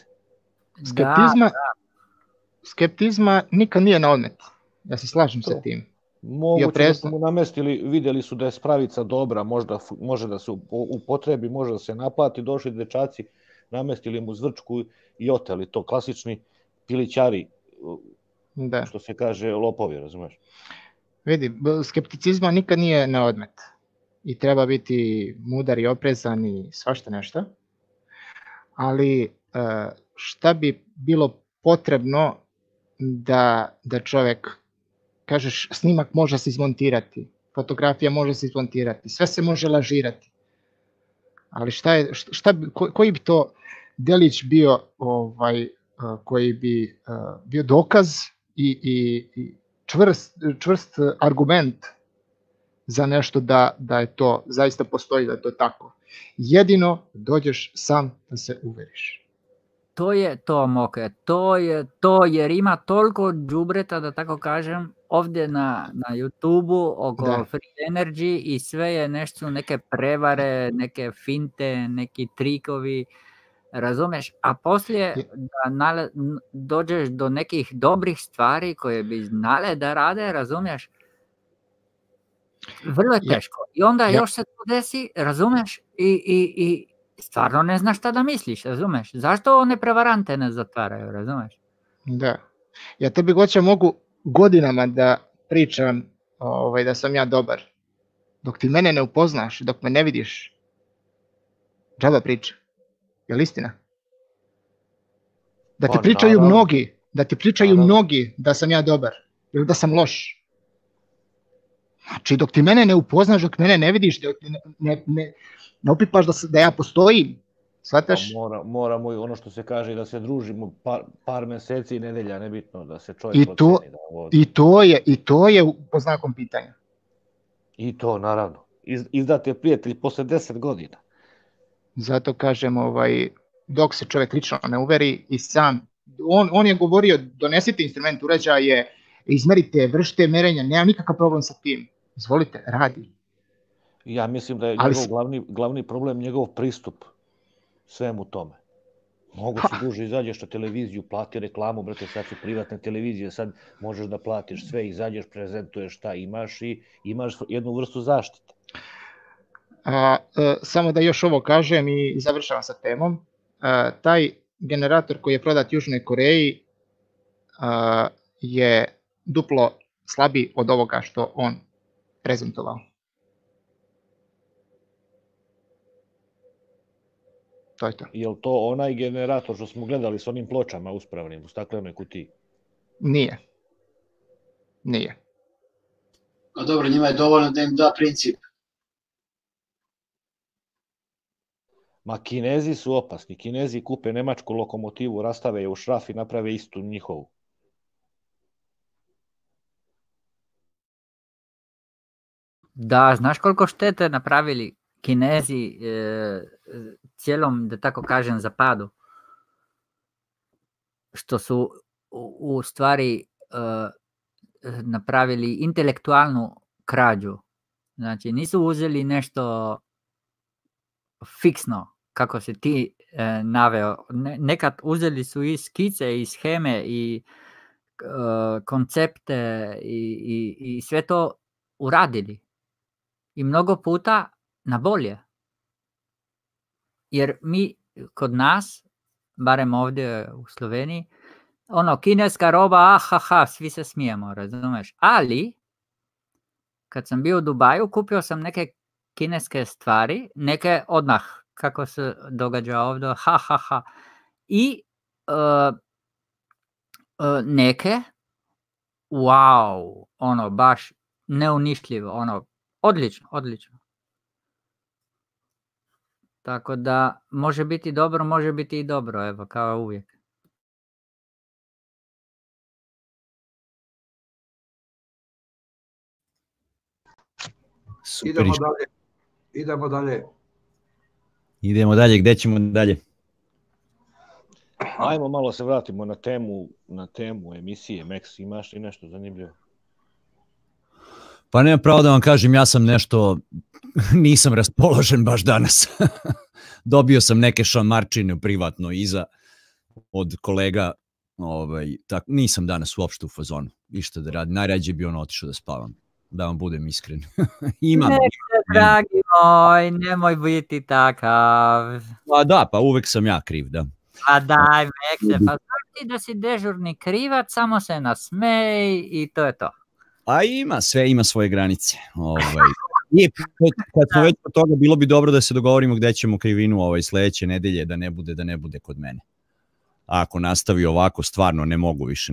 Speaker 6: Skeptizma nikad nije na odmet. Ja se slažem sa tim.
Speaker 7: Moguće da su mu namestili, vidjeli su da je spravica dobra, može da se upotrebi, može da se naplati, došli dečaci, namestili mu zvrčku i oteli to, klasični pilićari, što se kaže lopovi, razumeš?
Speaker 6: Vidi, skepticizma nikad nije na odmet i treba biti mudar i oprezan i svašta nešto, ali šta bi bilo potrebno da čovjek, kažeš, snimak može se izmontirati, fotografija može se izmontirati, sve se može lažirati, ali koji bi to delić bio koji bi bio dokaz i čvrst argument za nešto da je to zaista postoji, da je to tako. Jedino dođeš sam da se uveriš.
Speaker 3: To je to, Moke, to je to, jer ima toliko đubreta, da tako kažem, ovdje na YouTube-u oko Free Energy i sve je nešto, neke prevare, neke finte, neki trikovi, razumeš? A poslije da dođeš do nekih dobrih stvari koje bi znale da rade, razumeš? Vrlo je teško. I onda još se to desi, razumeš? I stvarno ne znaš šta da misliš, razumeš? Zašto one prevarante ne zatvaraju, razumeš?
Speaker 6: Da. Ja tebi goće mogu godinama da pričam da sam ja dobar. Dok ti mene ne upoznaš, dok me ne vidiš, džaba priča. Je li istina? Da ti pričaju mnogi, da sam ja dobar ili da sam loš. Znači, dok ti mene ne upoznaš, dok mene ne vidiš, dok ne opipaš da ja postojim, shvataš?
Speaker 7: Moramo i ono što se kaže, da se družimo par meseci i nedelja, nebitno, da se čovjek proceni.
Speaker 6: I to je po znakom pitanja.
Speaker 7: I to, naravno. Izdate prijatelj posle 10 godina.
Speaker 6: Zato kažem, dok se čovjek lično ne uveri i sam, on je govorio, donesite instrument, uređaje, izmerite, vršite merenja, nema nikakav problem sa tim. Izvolite, radi.
Speaker 7: Ja mislim da je glavni problem njegov pristup svemu tome. Mogu se duže izađeš na televiziju, plati reklamu, brate, sad su privatne televizije, sad možeš da platiš sve, izađeš, prezentuješ šta imaš i imaš jednu vrstu zaštite.
Speaker 6: Samo da još ovo kažem i završavam sa temom. Taj generator koji je prodat Južnoj Koreji je duplo slabiji od ovoga što on prezentovao. To je to.
Speaker 7: Je li to onaj generator što smo gledali s onim pločama uspravnim u staklenoj kutiji?
Speaker 6: Nije.
Speaker 11: A dobro, njima je dovoljno da im da princip.
Speaker 7: Ma Kinezi su opasni. Kinezi kupe nemačku lokomotivu, rastave je u šraf i naprave istu njihovu.
Speaker 3: Da, znaš koliko štete napravili Kinezi cijelom, da tako kažem, zapadu? Što su u stvari napravili intelektualnu krađu. Znači, nisu uzeli nešto fiksno, kako se ti naveo. Nekad uzeli su i skice, i sheme, i koncepte, i sve to uradili. I mnogo puta na bolje. Jer mi, kod nas, barem ovdje u Sloveniji, kineska roba, svi se smijemo, razumeš? Ali, kad sam bio u Dubaju, kupio sam neke kineske stvari, neke odmah, kako se događa ovdje, I Neke, wow, ono, baš neuništljivo, ono, odlično, odlično. Tako da, može biti dobro, može biti i dobro, evo, kao uvijek.
Speaker 2: Super,
Speaker 8: Idemo dalje. Idemo dalje.
Speaker 2: idemo dalje, gde ćemo dalje?
Speaker 7: Ajmo malo se vratimo na temu emisije. Max, imaš li nešto zanimljivo?
Speaker 2: Pa nema pravo da vam kažem, ja sam nešto, nisam raspoložen baš danas. Dobio sam neke šamarčine privatno iza od kolega, tako, nisam danas uopšte u fazonu, ništa da radim, najrađe bi on otišao da spavam, da vam budem iskren. Imam.
Speaker 3: Dragi moj, nemoj biti takav.
Speaker 2: Pa da, pa uvek sam ja kriv, da.
Speaker 3: Pa daj, Mekse, pa znaš ti da si dežurni krivac, samo se nasmej i to je to.
Speaker 2: A sve ima svoje granice. I kad smo već od toga, bilo bi dobro da se dogovorimo gde ćemo krivinu sledeće nedelje, da ne bude kod mene. A ako nastavi ovako, stvarno ne mogu više,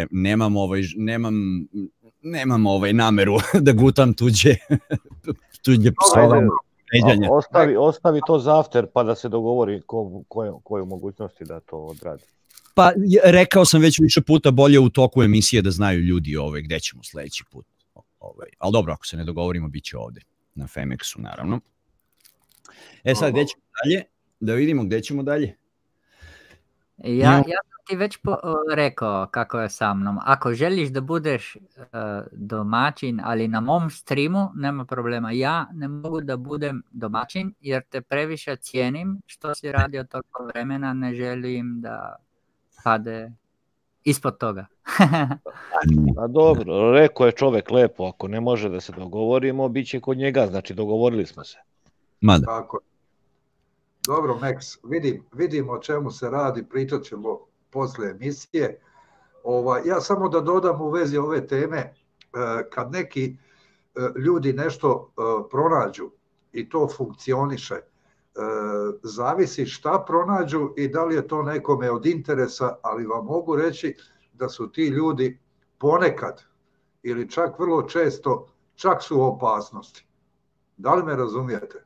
Speaker 2: nemam nameru da gutam tuđe psovanje.
Speaker 7: Ostavi to za after pa da se dogovori koju mogućnosti da to odradi.
Speaker 2: Pa rekao sam već više puta, bolje u toku emisije da znaju ljudi gde ćemo sledeći put. Ali dobro, ako se ne dogovorimo, bit će ovde, na Femexu naravno. Sad, gde ćemo dalje? Da vidimo gde ćemo dalje.
Speaker 3: Ja sam ti već rekao kako je sa mnom. Ako želiš da budeš domaćin, ali na mom streamu, nema problema. Ja ne mogu da budem domaćin jer te previše cijenim što si radio toliko vremena, ne želim da pade ispod toga.
Speaker 7: A dobro, rekao je čovek lepo, ako ne može da se dogovorimo, bit će kod njega, znači dogovorili smo se.
Speaker 2: Mada.
Speaker 8: Tako. Dobro, Max, vidimo o čemu se radi, pričat ćemo posle emisije. Ja samo da dodam u vezi ove teme, kad neki ljudi nešto pronađu i to funkcioniše, zavisi šta pronađu i da li je to nekome od interesa, ali vam mogu reći da su ti ljudi ponekad ili čak vrlo često čak su u opasnosti. Da li me razumijete?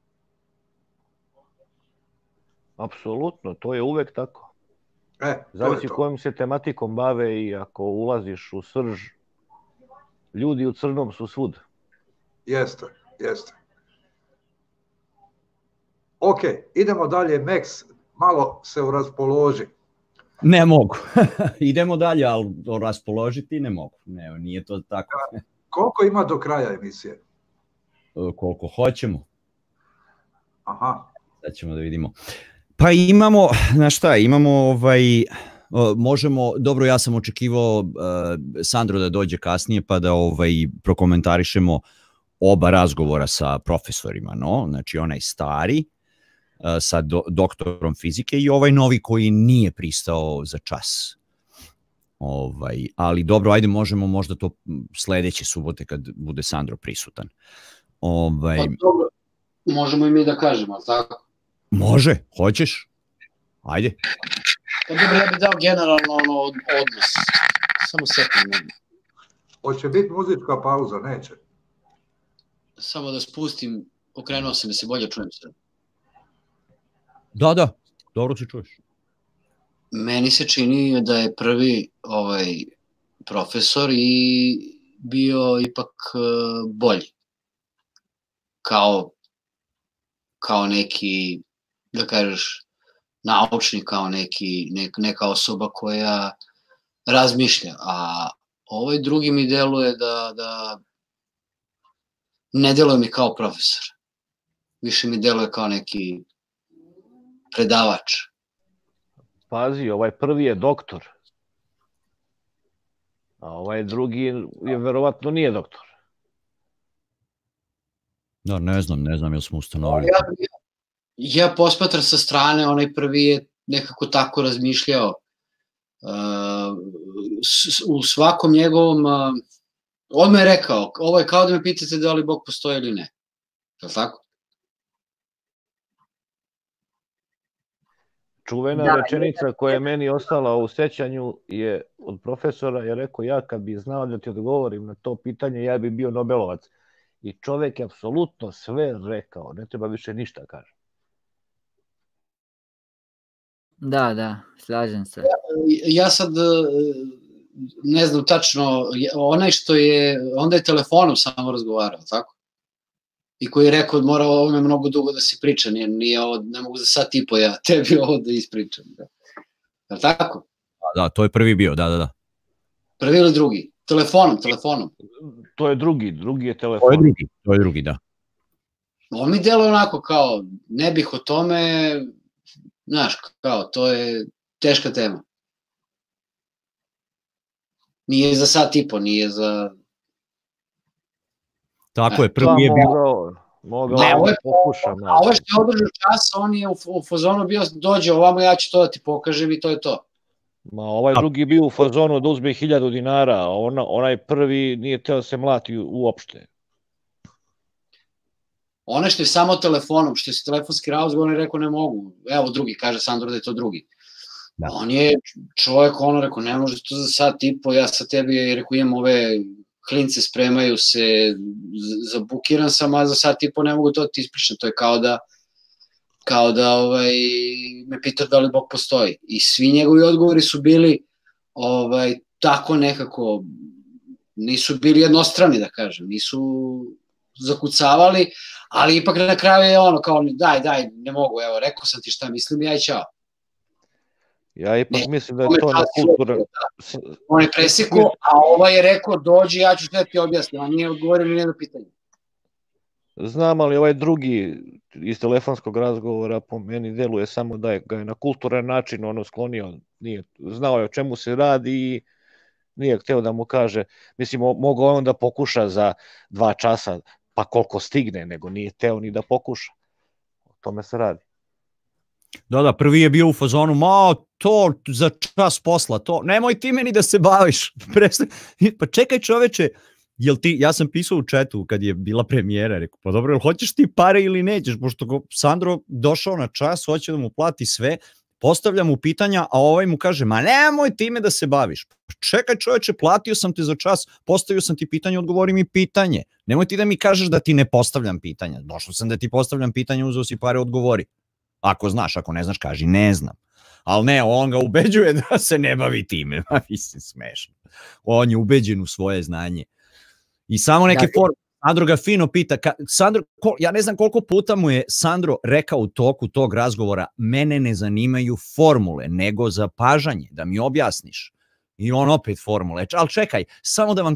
Speaker 7: Apsolutno, to je uvek tako. Zavisi kojom se tematikom bave i ako ulaziš u srž, ljudi u crnom su svud.
Speaker 8: Jeste. Ok, idemo dalje, Max, malo se raspoloži.
Speaker 2: Ne mogu. Idemo dalje, ali raspoložiti ne mogu. Ne, nije to tako.
Speaker 8: Koliko ima do kraja emisije?
Speaker 2: Koliko hoćemo.
Speaker 8: Aha.
Speaker 2: Sad ćemo da vidimo. Pa imamo, znaš šta, možemo, dobro, ja sam očekivao Sandro da dođe kasnije pa da prokomentarišemo oba razgovora sa profesorima, no, znači onaj stari sa doktorom fizike i ovaj novi koji nije pristao za čas. Ali dobro, ajde, možemo možda to sledeće subote kad bude Sandro prisutan.
Speaker 11: Pa dobro, možemo i mi da kažemo, tako?
Speaker 2: Može, hoćeš? Ajde.
Speaker 11: Pa dobro, ja bih dao generalno odnos. Samo sekund.
Speaker 8: Hoće biti muzička pauza, neće?
Speaker 11: Samo da spustim, okrenuo sam da se bolje čujem sve.
Speaker 2: Da, dobro se čuješ.
Speaker 11: Meni se čini da je prvi profesor i bio ipak bolji. Kao neki, da kažeš, naučnik, kao neka osoba koja razmišlja. A ovaj drugi mi deluje da ne deluje mi kao profesor. Više mi deluje kao neki predavač.
Speaker 7: Pazi, ovaj prvi je doktor, a ovaj drugi je verovatno nije doktor.
Speaker 2: Da, ne znam, jel smo ustanovili.
Speaker 11: Ja posmatram sa strane, onaj prvi je nekako tako razmišljao. U svakom njegovom, on me je rekao, ovo je kao da me pitate da li Bog postoji ili ne. Je li tako?
Speaker 7: Čuvena rečenica koja je meni ostala u sećanju je od profesora, je rekao, ja kad bi znao da ti odgovorim na to pitanje, ja bi bio Nobelovac. I čovek je apsolutno sve rekao, ne treba više ništa kaže.
Speaker 3: Da, slažem se.
Speaker 11: Ja sad ne znam tačno, onaj što je, onda je telefonom samo razgovarao, tako? I koji je rekao, mora o ovome mnogo dugo da se priča, nije ovo, ne mogu za sat i po ja tebi ovo da ispričam. Da. Je li tako?
Speaker 2: Da, to je prvi bio, da.
Speaker 11: Prvi ili drugi? Telefonom.
Speaker 7: To je drugi je telefon.
Speaker 2: To je drugi, da.
Speaker 11: On mi deluje onako kao, ne bih o tome, znaš, kao, to je teška tema. Nije za sat i po, nije za...
Speaker 2: Tako je, prvi je bio...
Speaker 7: Mogao da pokušam.
Speaker 11: A ovo što je održao čas, on je u fazonu bio, dođe ovamo, ja ću to da ti pokažem i to je to.
Speaker 7: Ma ovaj drugi bio u fazonu da uzme 1000 dinara, a onaj prvi nije teo da se mlati uopšte.
Speaker 11: Ono što je samo telefonom, što je telefonski razgovor, on je rekao ne mogu. Evo drugi, kaže Sandro da je to drugi. Da. On je čovjek, rekao ne može to za sat i po, ja sa tebi, rekao imam ove klince, spremaju se, zabukiran sam, a za sat i po ne mogu to ti ispričam. To je kao da me pitaš da li Bog postoji. I svi njegovi odgovori su bili tako nekako, nisu bili jednostrani, da kažem, nisu zakucavali, ali ipak na kraju je kao daj, ne mogu, evo, rekao sam ti šta mislim, ja i čao.
Speaker 7: Ja ipak mislim da je to na kulturu...
Speaker 11: On je presekao, a ovaj je rekao, dođi, ja ću sve ti objasniti, a nije odgovorio ni jedno pitanje.
Speaker 7: Znam, ali ovaj drugi iz telefonskog razgovora po meni deluje samo da ga je na kulturan način sklonio, znao je o čemu se radi i nije hteo da mu kaže, mislim, mogao on da pokuša za 2 časa, pa koliko stigne, nego nije hteo ni da pokuša. O tome se radi.
Speaker 2: Da, prvi je bio u fazonu, to za čas posla, to, nemoj ti meni da se baviš. Pa čekaj čoveče, ja sam pisao u chatu kad je bila premijera, rekao, pa dobro, hoćeš ti pare ili nećeš, pošto Sandro došao na čas, hoće da mu plati sve, postavlja mu pitanja, a ovaj mu kaže, ma nemoj time da se baviš. Čekaj čoveče, platio sam te za čas, postavio sam ti pitanje, odgovori mi pitanje. Nemoj ti da mi kažeš da ti ne postavljam pitanja. Došao sam da ti postavljam pitanje, uzeo si pare, odgovori. Ako znaš, ako ne znaš, kaži ne znam. Ali ne, on ga ubeđuje da se ne bavi time. Mislim, smešno. On je ubeđen u svoje znanje. I samo neke forme. Sandro ga fino pita, Sandro, ja ne znam koliko puta mu je Sandro rekao u toku tog razgovora, mene ne zanimaju formule, nego zapažanje, da mi objasniš. I on opet formule, ali čekaj, samo da vam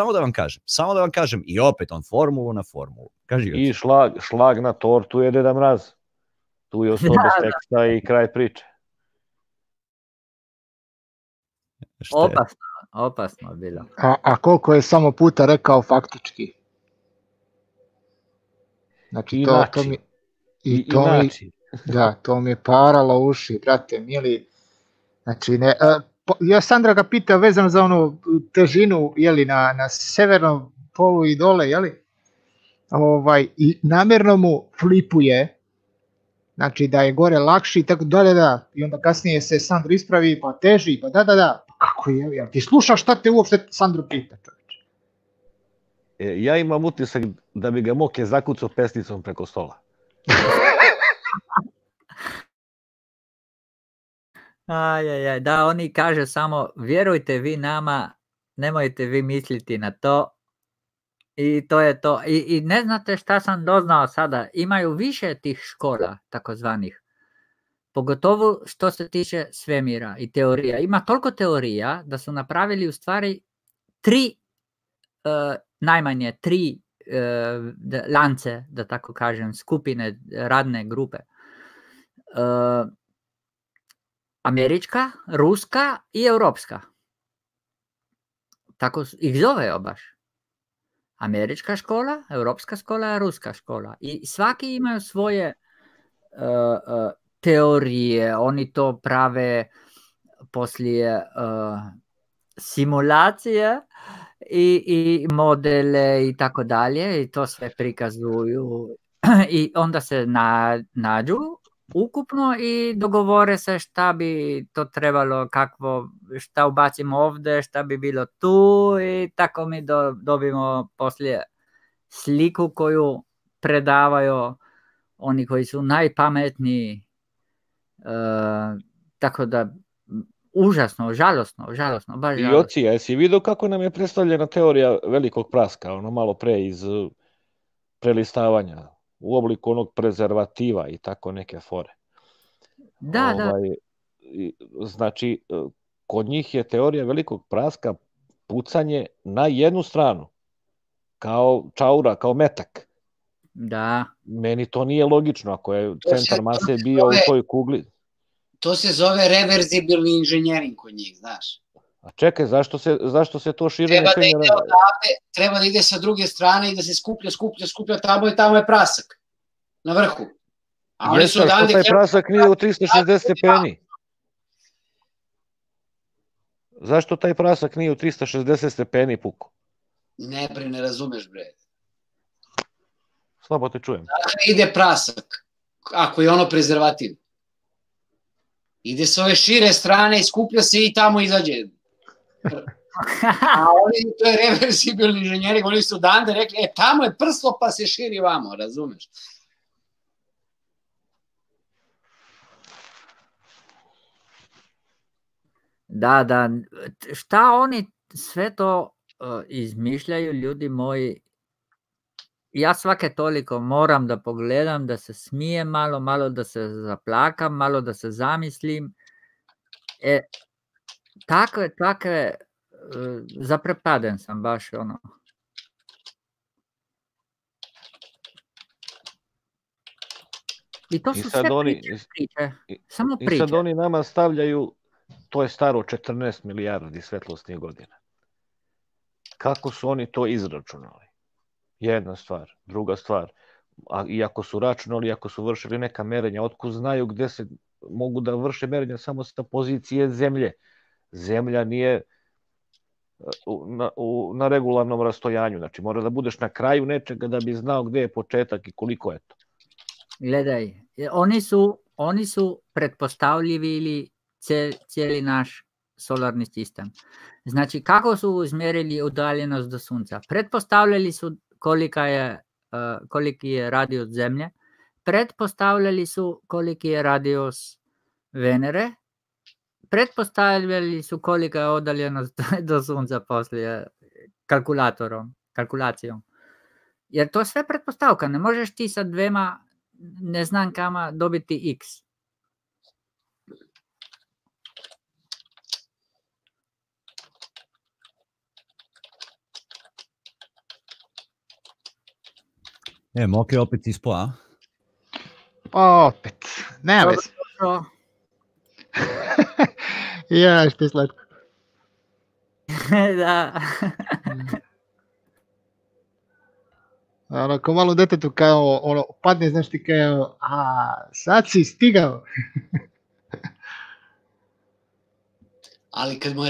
Speaker 2: kažem, i opet on formulu na formulu.
Speaker 7: I šlag na tortu je Deda Mraz. Tu je ostao bez teksta i kraj priče.
Speaker 3: Opasno bilo.
Speaker 6: A koliko je samo puta rekao faktički? Znači, to mi je paralo uši, brate, mili. Znači, ja Sandra ga pitao vezano za onu težinu, na severnom polu i dole, i namjerno mu flipuje, znači da je gore lakši, tako da, i onda kasnije se Sandro ispravi, pa teži, pa da, kako je, jel ti slušaš šta te uopšte Sandro pita, čovječe?
Speaker 7: Ja imam utisak da bi ga Moke zakucao pesnicom preko stola.
Speaker 3: Da, oni kaže samo, vjerujte vi nama, nemojte vi misliti na to, i to je to. I ne znate šta sam doznao sada, imaju više tih škola, takozvanih, pogotovo što se tiče svemira i teorija. Ima toliko teorija da su napravili u stvari najmanje tri lance, da tako kažem, skupine, radne grupe. Američka, ruska i europska. Tako ih zove baš. Američka škola, europska škola, ruska škola. I svaki imaju svoje teorije, oni to prave poslije simulacije i modele i tako dalje i to sve prikazuju i onda se nađu ukupno i dogovore se šta bi to trebalo, šta ubacimo ovdje, šta bi bilo tu i tako mi dobimo poslije sliku koju predavaju oni koji su najpametniji. Tako da užasno, žalosno, baš žalosno.
Speaker 7: Jocija, jesi vidio kako nam je predstavljena teorija velikog praska, ono malo pre iz prelistavanja, u obliku onog prezervativa i tako neke fore.
Speaker 3: Da.
Speaker 7: Znači, kod njih je teorija velikog praska pucanje na jednu stranu, kao čaura, kao metak.
Speaker 3: Da.
Speaker 7: Meni to nije logično, ako je centar mase bio u toj kugli.
Speaker 11: To se zove reverzibilni inženjering kod njih, znaš.
Speaker 7: A čekaj, zašto se to širenje...
Speaker 11: Treba da ide sa druge strane i da se skuplja tamo i tamo je prasak. Na vrhu.
Speaker 7: Što taj prasak nije u 360 stepeni? Zašto taj prasak nije u 360 stepeni, Puko?
Speaker 11: Ne razumeš, bre.
Speaker 7: Slabo te čujem.
Speaker 11: Dakle, ide prasak, ako je ono prezervativ. Ide s ove šire strane, skuplja se i tamo izađe. A oni, to je reversibilni inženjeri, oni su odande rekli, tamo je prslo pa se širi vamo, razumeš?
Speaker 3: Da, šta oni sve to izmišljaju, ljudi moji, ja svake toliko moram da pogledam, da se smijem malo da se zaplakam, malo da se zamislim. Takve, zaprepaden sam baš ono. I to su sve priče, samo priče.
Speaker 7: I sad oni nama stavljaju, to je staro 14 milijardi svetlosnih godina. Kako su oni to izračunali? Jedna stvar. Druga stvar, iako su računali, ako su vršili neka merenja, otkud znaju gde se mogu da vrše merenja samo sa pozicije zemlje. Zemlja nije na regularnom rastojanju, znači mora da budeš na kraju nečega da bi znao gde je početak i koliko je to.
Speaker 3: Gledaj, oni su pretpostavljivili cijeli naš solarni sistem. Znači, kako su izmjerili udaljenost do Sunca? Pretpostavljali su koliki je radius Zemlje, pretpostavljali su koliki je radius Venere, pretpostavljali su kolika je udaljenost do Sunca poslije kalkulacijom. Jer to je sve pretpostavka, ne možeš ti sa dvema neznankama dobiti x.
Speaker 2: Moke opet ispo, a?
Speaker 6: Opet, nema veze. Ja, što je slatko.
Speaker 3: Da.
Speaker 6: Ko malo detetu kao, padne, znaš ti kao, sad si stigao.
Speaker 11: Ali kad mu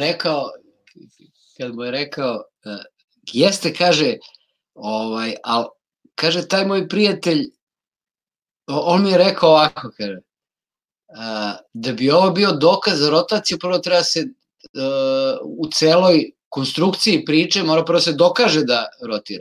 Speaker 11: je rekao, jeste, kaže, ali kaže, taj moj prijatelj, on mi je rekao ovako, kaže, da bi ovo bio dokaz za rotaciju, prvo treba se u celoj konstrukciji priče, mora prvo se dokaže da rotira.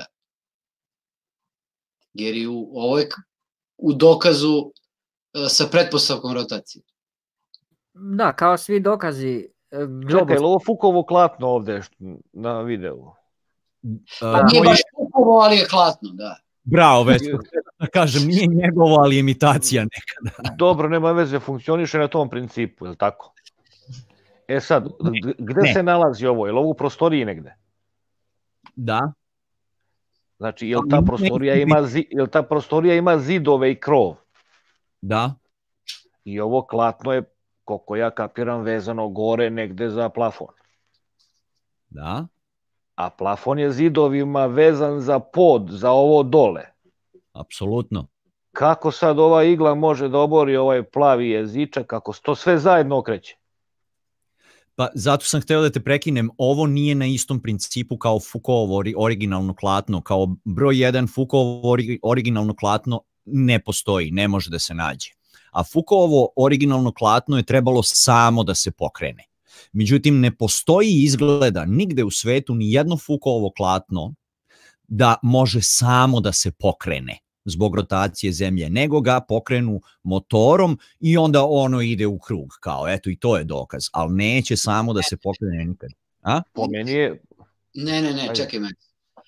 Speaker 11: Jer i u dokazu sa pretpostavkom rotacije.
Speaker 3: Da, kao svi dokazi.
Speaker 7: Čekaj, ovo Fukovo klatno ovde na videu?
Speaker 11: Nije baš Fukovo, ali je klatno, da.
Speaker 2: Bravo, Vesko, da kažem, nije njegovo, ali imitacija nekada.
Speaker 7: Dobro, nema veze, funkcioniše na tom principu, je li tako? Sad, gde se nalazi ovo? Je li ovo u prostoriji negde?
Speaker 2: Da.
Speaker 7: Znači, je li ta prostorija ima zidove i krov?
Speaker 2: Da.
Speaker 7: I ovo klatno je, koliko ja kapiram, vezano gore negde za plafon.
Speaker 2: Da.
Speaker 7: A plafon je zidovima vezan za pod, za ovo dole.
Speaker 2: Apsolutno.
Speaker 7: Kako sad ova igla može da obori ovaj plavi jezičak, kako se to sve zajedno okreće?
Speaker 2: Pa zato sam hteo da te prekinem, ovo nije na istom principu kao Foucaultovo originalno klatno, kao broj 1 Foucaultovo originalno klatno ne postoji, ne može da se nađe. a Foucaultovo originalno klatno je trebalo samo da se pokrene. Međutim, ne postoji izgleda nigde u svetu ni jedno Foucaultovo klatno da može samo da se pokrene zbog rotacije zemlje, nego ga pokrenu motorom i onda ono ide u krug, kao eto i to je dokaz, ali neće samo da se pokrene nikad. A?
Speaker 7: Po meni je...
Speaker 11: Ne, čekaj me.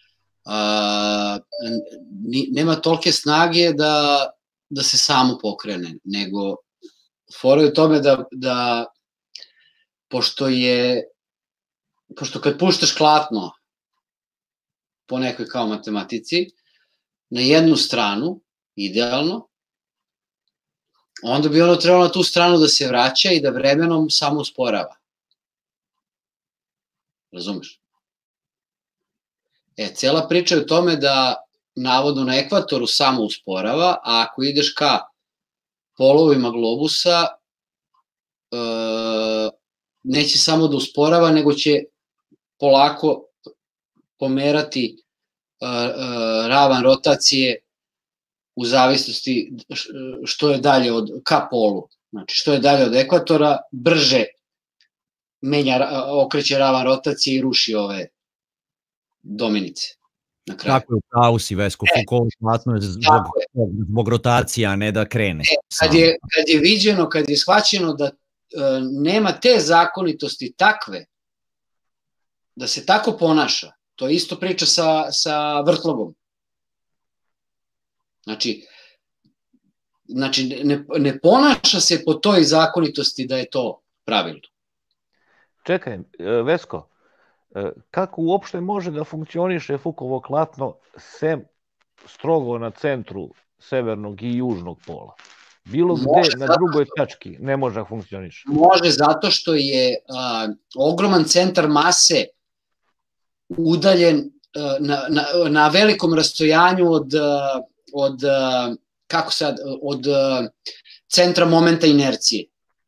Speaker 11: Nema tolike snage da se samo pokrene, nego fora je u tome da pošto kad puštaš klatno po nekoj kao matematici, na jednu stranu, idealno, onda bi ono trebalo na tu stranu da se vraća i da vremenom samo usporava. Razumeš? Cela priča je u tome da navodno na ekvatoru samo usporava, a ako ideš ka polovima globusa, neće samo da usporava, nego će polako pomerati ravan rotacije u zavisnosti što je dalje ka polu. Znači, što je dalje od ekvatora, brže okreće ravan rotacije i ruši ove dominice.
Speaker 2: Tako je, u pravu si, Vesko, Foucault klatno je zbog rotacija, a ne da krene.
Speaker 11: Kad je viđeno, kad je shvaćeno da nema te zakonitosti takve, da se tako ponaša, to je isto priča sa vrtlogom. Znači ne ponaša se po toj zakonitosti da je to pravilno.
Speaker 7: Čekaj, Vesko, kako uopšte može da funkcioniše Foucaultovo klatno sem strogo na centru severnog i južnog pola? Bilo gde na drugoj tački ne može da funkcioniše.
Speaker 11: Može zato što je ogroman centar mase udaljen na velikom rastojanju od centra momenta inercije.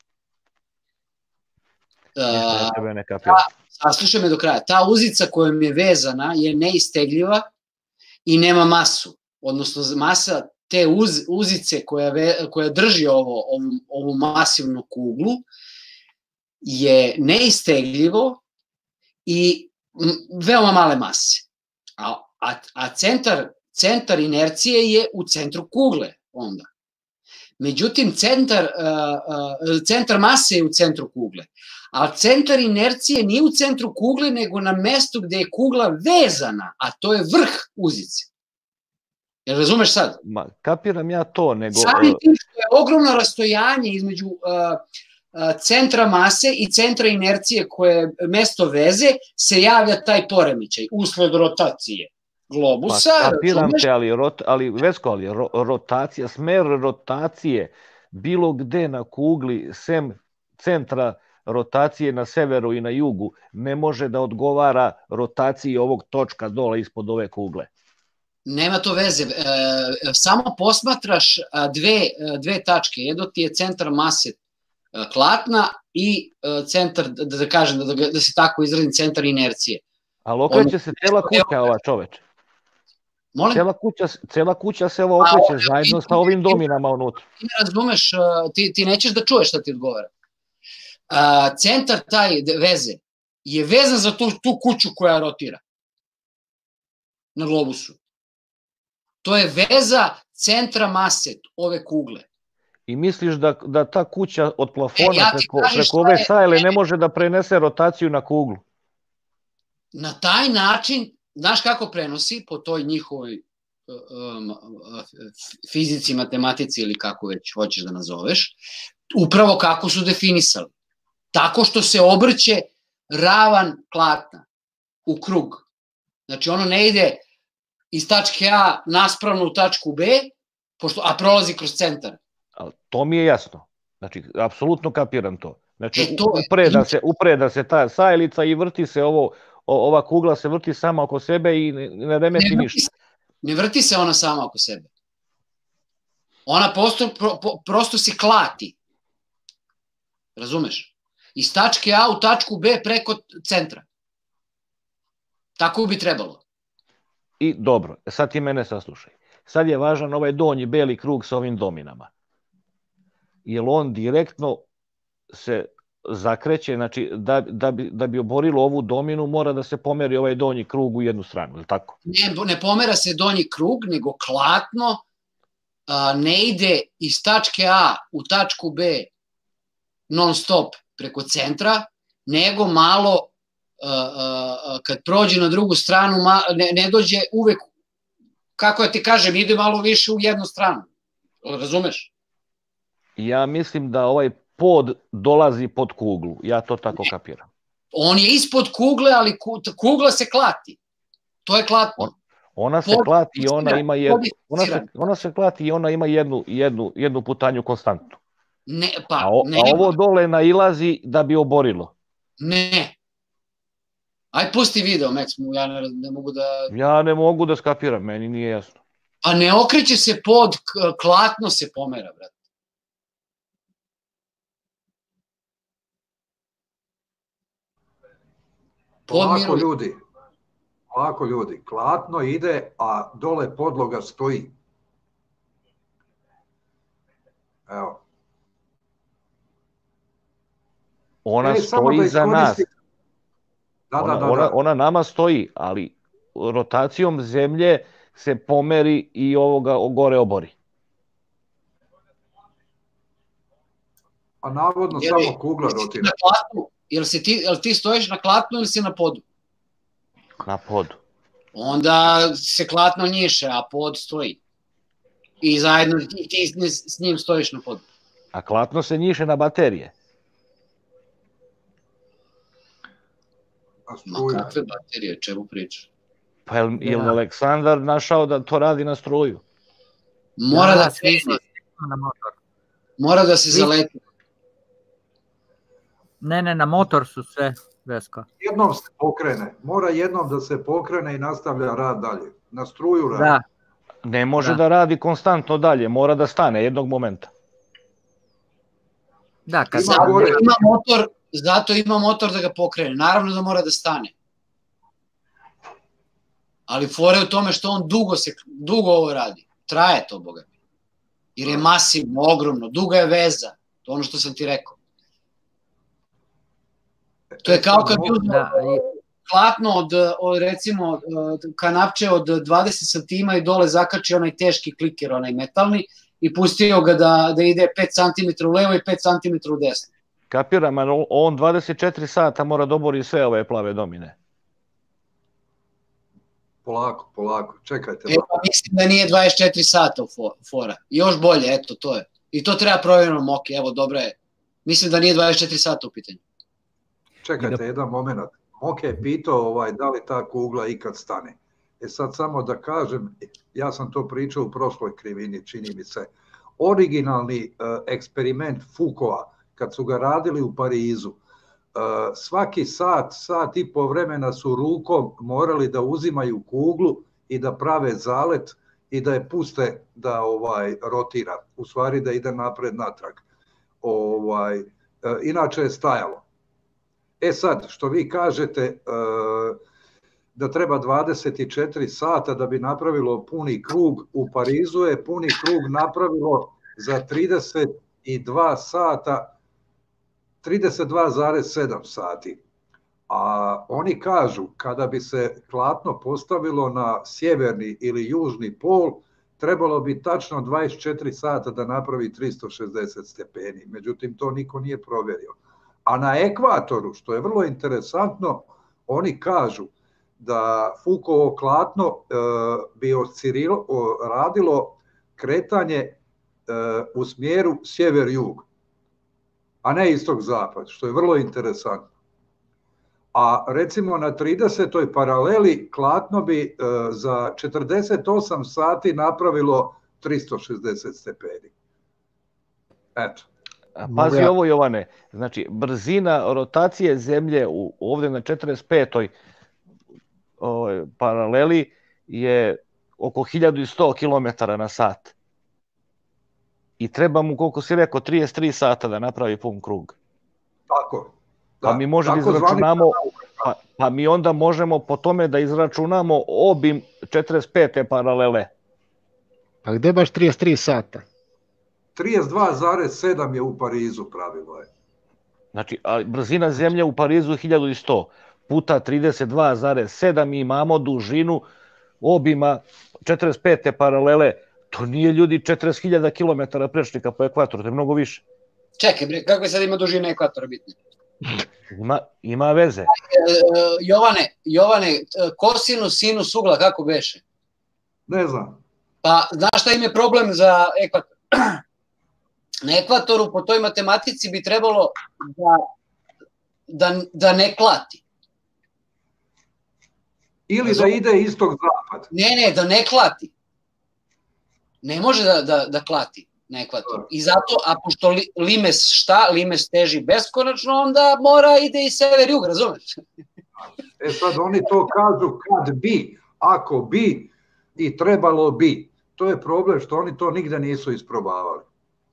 Speaker 11: Slušaj me do kraja. Ta uzica kojom je vezana je neistegljiva i nema masu. Odnosno masa te uzice koja drži ovu masivnu kuglu je neistegljivo i veoma male mase. A centar inercije je u centru kugle onda. Međutim, centar mase je u centru kugle, a centar inercije nije u centru kugle, nego na mestu gde je kugla vezana, a to je vrh uzice. Jel razumeš sad?
Speaker 7: Kapiram ja to, nego...
Speaker 11: Samim tim što je ogromno rastojanje između centra mase i centra inercije koje je mesto veze, se javlja taj poremećaj usled rotacije globusa.
Speaker 7: Kapiram te, ali Vesko, rotacija, smer rotacije bilo gde na kugli, sem centra rotacije na severu i na jugu, ne može da odgovara rotaciji ovog točka dole ispod ove kugle.
Speaker 11: Nema to veze, samo posmatraš dve tačke, jedno ti je centar mase klatna i centar, da kažem, da se tako izrazim, centar inercije.
Speaker 7: Ali okreće se cela kuća ova, čoveče.
Speaker 11: Molim?
Speaker 7: Cela kuća se ovo okreće zajedno sa ovim dominama unutra.
Speaker 11: Ti ne razumeš, ti nećeš da čuješ šta ti odgovara. Centar taj veze je vezan za tu kuću koja rotira na globusu. To je veza centra mase ove kugle.
Speaker 7: I misliš da ta kuća od plafona preko ove sajle ne može da prenese rotaciju na kuglu?
Speaker 11: Na taj način, znaš kako prenosi po toj njihovoj fizici, matematici ili kako već hoćeš da nazoveš, upravo kako su definisali. Tako što se obrće ravan klatna u krug. Znači ono ne ide iz tačke A naspravno u tačku B, a prolazi kroz centar.
Speaker 7: To mi je jasno. Znači, apsolutno kapiram to. Znači, upreda se ta sajlica i vrti se ova kugla se vrti sama oko sebe i ne remeti ništa.
Speaker 11: Ne vrti se ona sama oko sebe. Ona prosto se klati. Razumeš? Iz tačke A u tačku B preko centra. Tako bi trebalo.
Speaker 7: I dobro, sad ti mene saslušaj. Sad je važan ovaj donji beli krug sa ovim dominama. jer on direktno se zakreće, znači da bi oborilo ovu dominu mora da se pomeri ovaj donji krug u jednu stranu, ili tako?
Speaker 11: Ne pomera se donji krug, nego klatno ne ide iz tačke A u tačku B non stop preko centra, nego malo kad prođe na drugu stranu, ne dođe uvek, kako ja ti kažem, ide malo više u jednu stranu. Razumeš?
Speaker 7: Ja mislim da ovaj pod dolazi pod kuglu. Ja to tako kapiram.
Speaker 11: On je ispod kugle, ali kugla se klati. To je klatno.
Speaker 7: Ona se klati i ona ima ona se klati i ona ima jednu putanju konstantnu. A ovo dole nailazi da bi oborilo.
Speaker 11: Ne. Aj pusti video, Max, ja ne mogu da...
Speaker 7: Ja ne mogu da skapiram, meni nije jasno.
Speaker 11: Pa ne okreće se pod, klatno se pomera, brate.
Speaker 8: Ovako ljudi, klatno ide, a dole podloga stoji. Evo.
Speaker 7: Ona stoji za nas. Ona nama stoji, ali rotacijom zemlje se pomeri i ovoga gore obori.
Speaker 8: A navodno samo kugla rotira.
Speaker 11: Jel ti stojiš na klatnu ili si na podu?
Speaker 7: Na podu.
Speaker 11: Onda se klatno njiše, a pod stoji. I zajedno ti s njim stojiš na podu.
Speaker 7: A klatno se njiše na baterije.
Speaker 11: Ma kakve baterije, čemu pričaš?
Speaker 7: Pa je li Aleksandar našao da to radi na struju?
Speaker 11: Mora da se Mora da se zaleti.
Speaker 3: Ne, na motor su sve, Vesko.
Speaker 8: Jednom se pokrene, mora jednom da se pokrene i nastavlja rad dalje. Na struju radi.
Speaker 3: Da.
Speaker 7: Ne može da radi konstantno dalje, mora da stane jednog momenta.
Speaker 3: Da, kad
Speaker 11: ima motor, zato ima motor da ga pokrene. Naravno da mora da stane. Ali fora je u tome što on dugo ovo radi. Traje to, boga mi. Jer je masivno, ogromno, duga je veza. To je ono što sam ti rekao. To je kao kad bi uzeo klatno od recimo kanapče od 20 cm i dole zakači onaj teški kliker, onaj metalni, i pustio ga da ide 5 cm u levo i 5 cm u desno.
Speaker 7: Kapiram, on 24 sata mora da obori sve ove plave domine.
Speaker 8: Polako, čekajte.
Speaker 11: Mislim da nije 24 sata fora. Još bolje, eto, to je. I to treba provjeriti, Moki, evo, dobro je. Mislim da nije 24 sata u pitanju.
Speaker 8: Čekajte jedan moment. Moke je pitao da li ta kugla ikad stane. Sad samo da kažem, ja sam to pričao u prošloj krivini, čini mi se. Originalni eksperiment Foucaulta, kad su ga radili u Parizu, svaki sat i po vremena su rukom morali da uzimaju kuglu i da prave zalet i da je puste da rotira, u stvari da ide napred natrag. Inače je stajalo. Sad, što vi kažete da treba 24 sata da bi napravilo puni krug, u Parizu je puni krug napravilo za 32 sata, 32,7 sati. A oni kažu, kada bi se klatno postavilo na sjeverni ili južni pol, trebalo bi tačno 24 sata da napravi 360 stepeni. Međutim, to niko nije provjerio. A na ekvatoru, što je vrlo interesantno, oni kažu da Foucaultovo klatno bi radilo kretanje u smjeru sjever-jug, a ne istok-zapad, što je vrlo interesantno. A recimo na 30. paraleli klatno bi za 48 sati napravilo 360 stepeni. Eto.
Speaker 7: Pazi ovo, Jovane, znači brzina rotacije zemlje ovdje na 45. paraleli je oko 1100 km na sat. I treba mu, koliko si rekao, 33 sata da napravi pun krug.
Speaker 8: Tako.
Speaker 7: Pa mi možemo izračunamo, pa mi onda možemo po tome da izračunamo obim 45. paralele.
Speaker 6: Pa gde baš 33 sata?
Speaker 8: 32,7 je u Parizu pravilo je.
Speaker 7: Znači, ali brzina zemlje u Parizu 1100 puta 32,7 i imamo dužinu obima 45. paralele. To nije ljudi 40.000 km prečnika po ekvatoru, to je mnogo više.
Speaker 11: Čekaj, bre, kako je sad ima dužina ekvatora bitno?
Speaker 7: Ima veze.
Speaker 11: Jovane, kosinus, sinus ugla, kako beše?
Speaker 8: Ne znam.
Speaker 11: Pa, znaš šta im je problem za ekvator? Na ekvatoru po toj matematici bi trebalo da ne klati.
Speaker 8: Ili da ide istog-zapad.
Speaker 11: Ne, da ne klati. Ne može da klati na ekvatoru. I zato, a pošto limes šta? Limes teži beskonačno, onda mora ide i sever-jug, razumeš?
Speaker 8: Sad oni to kažu kad bi, ako bi i trebalo bi. To je problem što oni to nigde nisu isprobavali.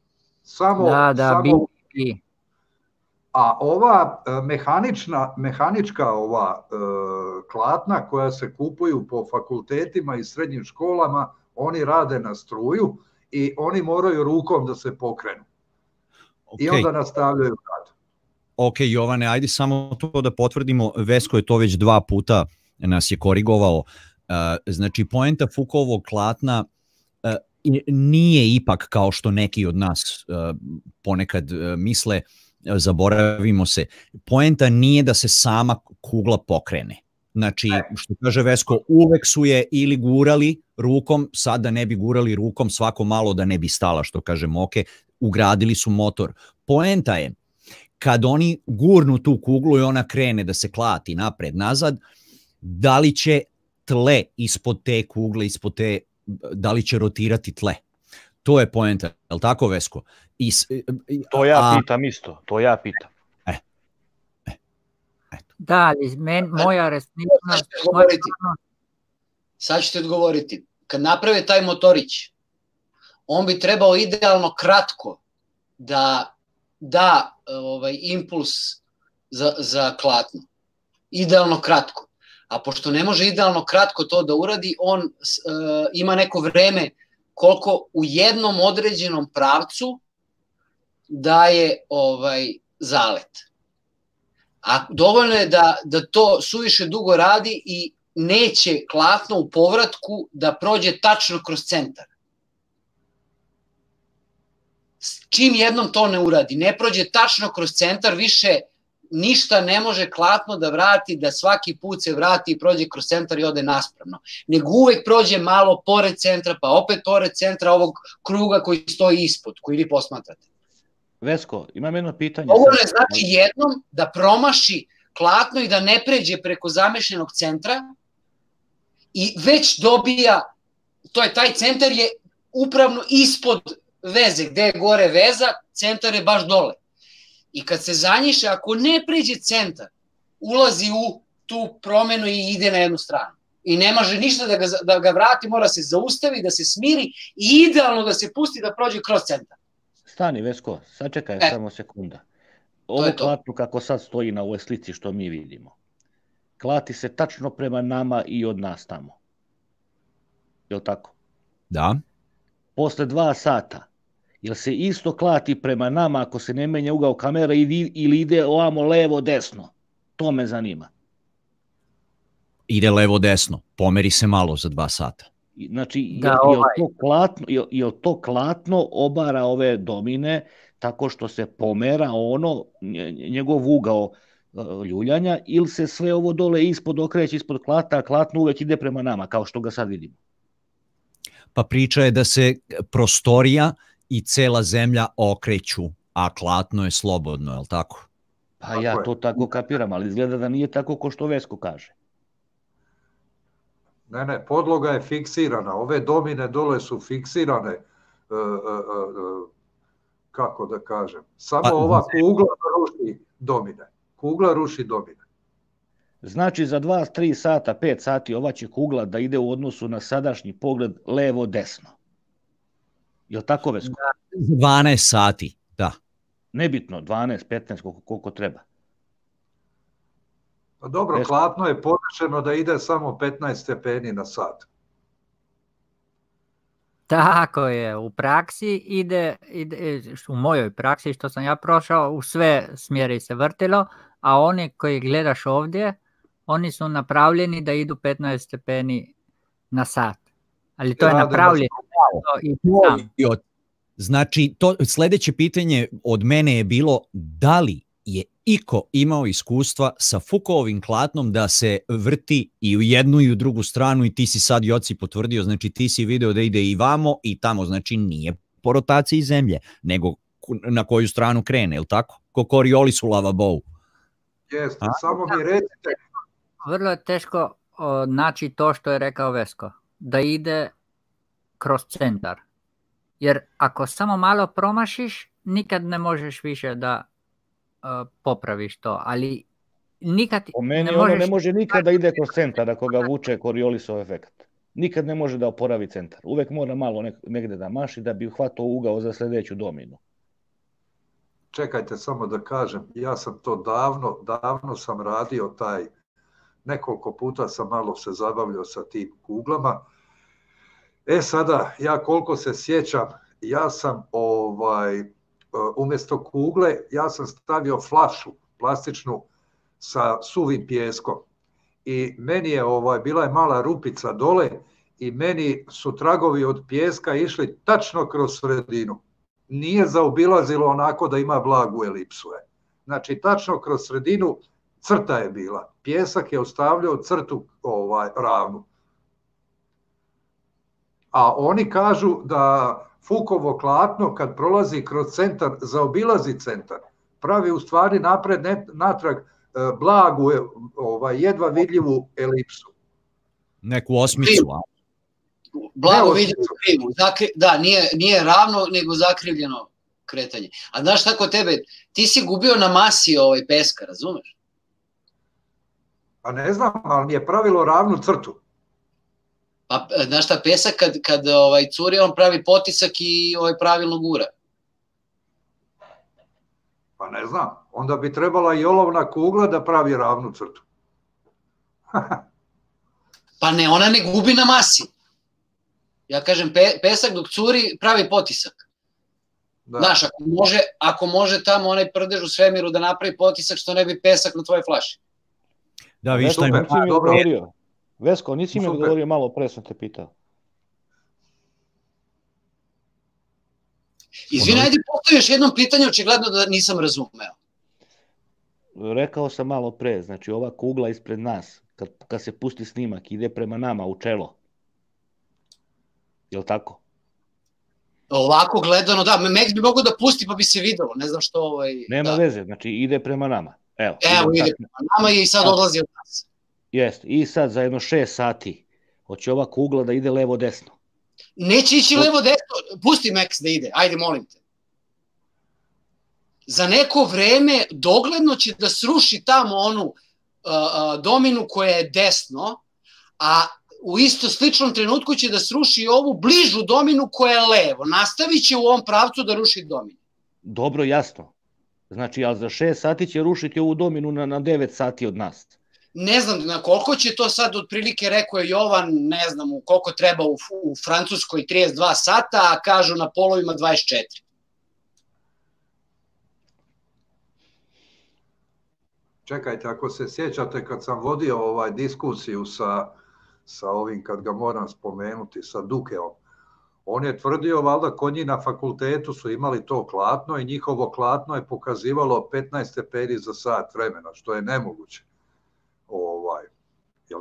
Speaker 3: Bi.
Speaker 8: A ova mehanička klatna koja se kupuju po fakultetima i srednjim školama, oni rade na struju i oni moraju rukom da se pokrenu. I onda nastavljaju rad.
Speaker 2: Ok, Jovane, ajde samo to da potvrdimo. Vesko je to već 2 puta nas je korigovao. Znači, poenta Foucaultovog klatna nije ipak kao što neki od nas ponekad misle, zaboravimo se. Poenta nije da se sama kugla pokrene. Znači, što kaže Vesko, uvek su je ili gurali rukom, sad da ne bi gurali rukom svako malo da ne bi stala, što kaže Moke, ugradili su motor. Poenta je, kad oni gurnu tu kuglu i ona krene da se klati napred, nazad, da li će tle ispod te kugle, da li će rotirati tle? To je poenta, je li tako, Vesko?
Speaker 7: To ja pitam isto, to ja pitam.
Speaker 3: Da, ali moja resnična...
Speaker 11: Sad ću ti odgovoriti. Kad naprave taj motorić, on bi trebao idealno kratko da impuls za klatno. Idealno kratko. A pošto ne može idealno kratko to da uradi, on ima neko vreme koliko u jednom određenom pravcu daje zalet. A dovoljno je da to suviše dugo radi i neće klatno u povratku da prođe tačno kroz centar. Čim jednom to ne uradi, ne prođe tačno kroz centar, više ništa ne može klatno da vrati, da svaki put se vrati i prođe kroz centar i ode naspravno. Nego uvek prođe malo pored centra, pa opet pored centra ovog kruga koji stoji ispod, koji vi posmatrate.
Speaker 7: Vesko, imam jedno pitanje.
Speaker 11: Ovo ne znači jednom da promaši klatno i da ne pređe preko zamešljenog centra i već dobija, taj centar je upravno ispod veze, gde je gore veza, centar je baš dole. I kad se zanjiše, ako ne pređe centar, ulazi u tu promenu i ide na jednu stranu. I ne može ništa da ga vrati, mora se zaustavi, da se smiri i idealno da se pusti da prođe kroz centar.
Speaker 7: Stani, Vesko, sačekaj samo sekunda. Ovo klatno kako sad stoji na ovoj slici što mi vidimo, klati se tačno prema nama i od nas tamo. Je li tako?
Speaker 2: Da.
Speaker 7: Posle 2 sata, jel se isto klati prema nama ako se ne menja ugao kamera ili ide ovamo levo desno? To me zanima.
Speaker 2: Ide levo desno, pomeri se malo za 2 sata.
Speaker 7: Znači, je to klatno obara ove domine tako što se pomera njegov ugao ljuljanja ili se sve ovo dole ispod okreće ispod klata, a klatno uvek ide prema nama, kao što ga sad vidimo?
Speaker 2: Pa priča je da se prostorija i cela zemlja okreću, a klatno je slobodno, je li tako?
Speaker 7: Pa ja to tako kapiram, ali izgleda da nije tako ko što Vesko kaže.
Speaker 8: Ne, podloga je fiksirana, ove domine dole su fiksirane, kako da kažem, samo ova kugla ruši domine. Kugla ruši domine.
Speaker 7: Znači za 2, 3 sata, 5 sati ova će kugla da ide u odnosu na sadašnji pogled levo-desno. Je li tako, Vesko?
Speaker 2: 12 sati, da.
Speaker 7: Nebitno, 12, 15, koliko treba.
Speaker 8: Pa dobro, klatno je podešeno da ide samo 15 stepeni na sat.
Speaker 3: Tako je, u praksi ide, u mojoj praksi što sam ja prošao, u sve smjeri se vrtilo, a oni koji gledaš ovdje, oni su napravljeni da idu 15 stepeni na sat. Ali to je napravljeno.
Speaker 2: Znači, sljedeće pitanje od mene je bilo da li je iko imao iskustva sa Fukovim klatnom da se vrti i u jednu i u drugu stranu i ti si sad, Joci, potvrdio, znači ti si video da ide i vamo i tamo, znači nije po rotaciji zemlje, nego na koju stranu krene, je li tako? Ko Coriolis u lavabou.
Speaker 8: Jeste, samo mi recite.
Speaker 3: Vrlo je teško naći to što je rekao Vesko, da ide kroz centar. Jer ako samo malo promašiš, nikad ne možeš više da popraviš to, ali nikad
Speaker 7: po meni ne može nikad da ide kroz centar ako ga vuče Coriolisov efekt. Nikad ne može da oporavi centar. Uvek mora malo negde da maši da bi uhvatao ugao za sljedeću dominu.
Speaker 8: Čekajte samo da kažem, ja sam to davno sam radio taj, nekoliko puta sam malo se zabavljao sa tim kuglama. Sada, ja koliko se sjećam, ja sam umjesto kugle, ja sam stavio flašu plastičnu sa suvim pijeskom i meni je bila je mala rupica dole i meni su tragovi od pijeska išli tačno kroz sredinu. Nije zaobilazilo onako da ima blagu elipsu. Znači, tačno kroz sredinu crta je bila. Pijesak je ostavljao crtu ravnu. A oni kažu da Fukovo klatno kad prolazi kroz centar, zaobilazi centar, pravi u stvari napred natrag blagu, jedva vidljivu elipsu.
Speaker 2: Neku osmicu.
Speaker 11: Blago vidljivu krivu. Da, nije ravno, nego zakrivljeno kretanje. A znaš šta kod tebe, ti si gubio na masi peska, razumeš?
Speaker 8: Pa ne znam, ali mi je pravilo ravnu crtu.
Speaker 11: Pa, znaš šta, pesak kad curi, on pravi potisak i pravilno gura.
Speaker 8: Pa ne znam, onda bi trebala i olovna kugla da pravi ravnu crtu.
Speaker 11: Pa ne, ona ne gubi na masi. Ja kažem, pesak dok curi pravi potisak. Znaš, ako može tamo onaj prdež u svemiru da napravi potisak, što ne bi pesak na tvojoj flaši.
Speaker 2: Da, vi šta
Speaker 7: ima govorio. Vesko, nisi mi odgovorio, malo pre sam te pitao.
Speaker 11: Izvini, ajde postoji još jedno pitanje, očigledno da nisam razumeo.
Speaker 7: Rekao sam malo pre, znači ova kugla ispred nas, kad se pusti snimak, ide prema nama u čelo. Je li tako?
Speaker 11: Ovako gledano, da, Max bi mogao da pusti pa bi se videlo, ne znam što...
Speaker 7: Nema veze, znači ide prema nama.
Speaker 11: Evo ide prema nama i sad odlazi od nas.
Speaker 7: Jeste, i sad za jedno 6 sati hoće ova kugla da ide levo-desno.
Speaker 11: Neće ići levo-desno, pusti Max da ide, ajde molim te. Za neko vreme dogledno će da sruši tamo onu dominu koja je desno, a u isto sličnom trenutku će da sruši i ovu bližu dominu koja je levo. Nastavit će u ovom pravcu da ruši dominu.
Speaker 7: Dobro, jasno. Znači, ali za 6 sati će rušiti ovu dominu na 9 sati od nas.
Speaker 11: Ne znam na koliko će to sad otprilike, rekao je Jovan, ne znam koliko treba u Francuskoj 32 sata, a kažu na polovima 24.
Speaker 8: Čekajte, ako se sjećate kad sam vodio diskusiju sa ovim, kad ga moram spomenuti, sa Dukeom, on je tvrdio, valjda, kod njih na fakultetu su imali to klatno i njihovo klatno je pokazivalo 15 stepeni za sat vremena, što je nemoguće. Jer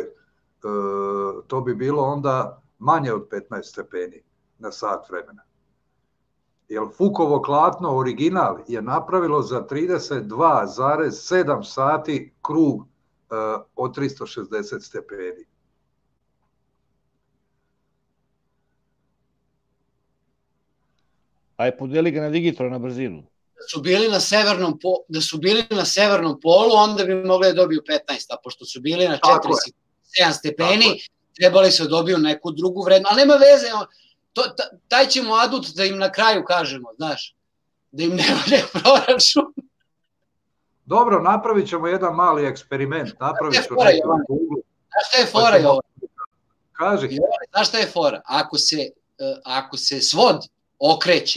Speaker 8: to bi bilo onda manje od 15 stepeni na sat vremena. Jer Fukovo klatno original je napravilo za 32,7 sati krug od 360 stepeni.
Speaker 7: Aj, podeli ga na digitron na brzinu.
Speaker 11: Da su bili na severnom polu, onda bi mogli da dobiju 15, a pošto su bili na 47 stepeni, trebali su da dobiju neku drugu vrednu, ali nema veze, taj ćemo adut da im na kraju kažemo, znaš, da im ne valja proračun.
Speaker 8: Dobro, napravit ćemo jedan mali eksperiment. Znaš
Speaker 11: šta je fora, Jovan?
Speaker 8: Kaži.
Speaker 11: Znaš šta je fora? Ako se ako se svod okreće,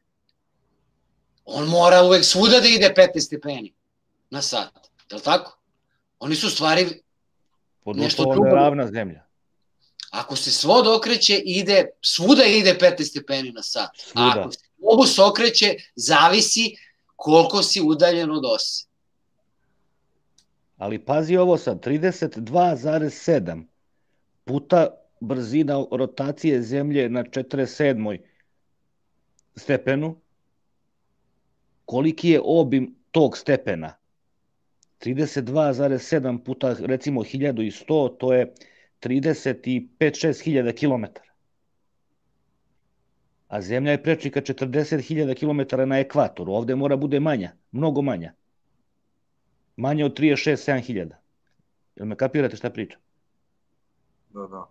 Speaker 11: on mora uvek svuda da ide 15 stepeni na sat, je li tako? Oni su stvari nešto drugo.
Speaker 7: Pod ravna zemlja.
Speaker 11: Ako se svod okreće, svuda ide 15 stepeni na sat. A ako se globus okreće, zavisi koliko si udaljen od ose.
Speaker 7: Ali pazi ovo sad, 32,7 puta brzina rotacije zemlje na 47. stepenu, koliki je obim tog stepena? 32,7 puta recimo 1100, to je 35-6 hiljada kilometara. A zemlja je prečnika 40.000 kilometara na ekvatoru, ovde mora bude manja, mnogo manja. Manje od 36-7 hiljada. Jel me kapirate šta pričam?
Speaker 8: Da.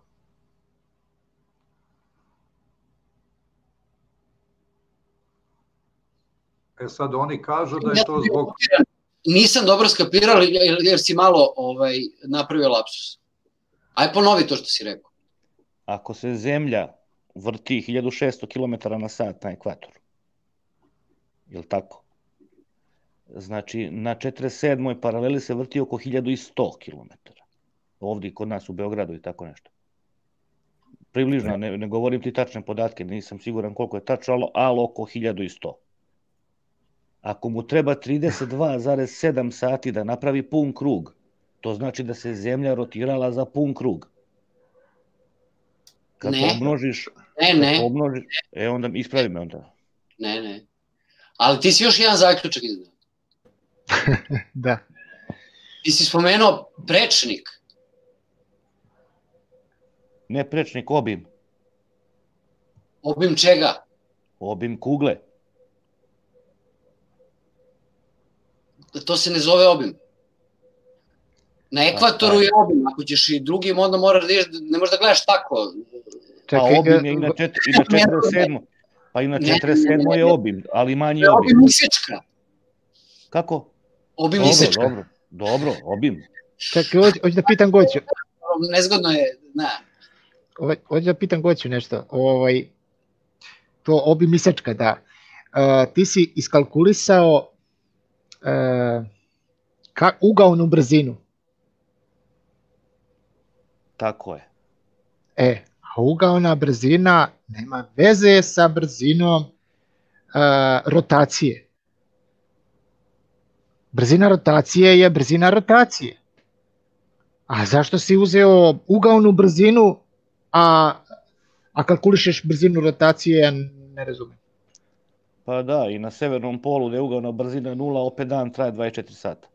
Speaker 8: Sad oni kažu da je to zbog...
Speaker 11: Nisam dobro skapirao jer si malo napravio lapsus. Aj ponovi to što si rekao.
Speaker 7: Ako se zemlja vrti 1600 km na sat na ekvatoru, je li tako? Znači, na 47. paraleli se vrti oko 1100 km. Ovdje kod nas u Beogradu i tako nešto. Približno, ne govorim ti tačne podatke, nisam siguran koliko je tačno, ali oko 1100. Ako mu treba 32,7 sati da napravi pun krug, to znači da se zemlja rotirala za pun krug. Kad to obmnožiš... Ne. Onda ispravi me onda.
Speaker 11: Ne. Ali ti si još jedan zaključak izdao.
Speaker 6: Da.
Speaker 11: Ti si spomenuo prečnik.
Speaker 7: Ne prečnik, obim.
Speaker 11: Obim čega?
Speaker 7: Obim kugle.
Speaker 11: To se ne zove obim. Na ekvatoru je obim, ako ćeš i drugim, onda moraš da ideš, ne možeš da gledaš tako.
Speaker 7: Pa obim je i na 47. Pa i na 47. je obim, ali manji obim.
Speaker 11: Obim isečka.
Speaker 7: Kako?
Speaker 11: Obim isečka.
Speaker 7: Dobro, obim.
Speaker 6: Čekaj, hoću da pitam Goću.
Speaker 11: Nezgodno je,
Speaker 6: Hoću da pitam Goću nešto. To obim isečka, da. Ti si iskalkulisao ugaonu brzinu.
Speaker 7: Tako je.
Speaker 6: A ugaona brzina nema veze sa brzinom rotacije. Brzina rotacije je brzina rotacije. A zašto si uzeo ugaonu brzinu, a kalkulišeš brzinu rotacije, ja ne razumem.
Speaker 7: Pa da, i na severnom polu gde je ugaona brzina 0, opet dan traje 24 sata.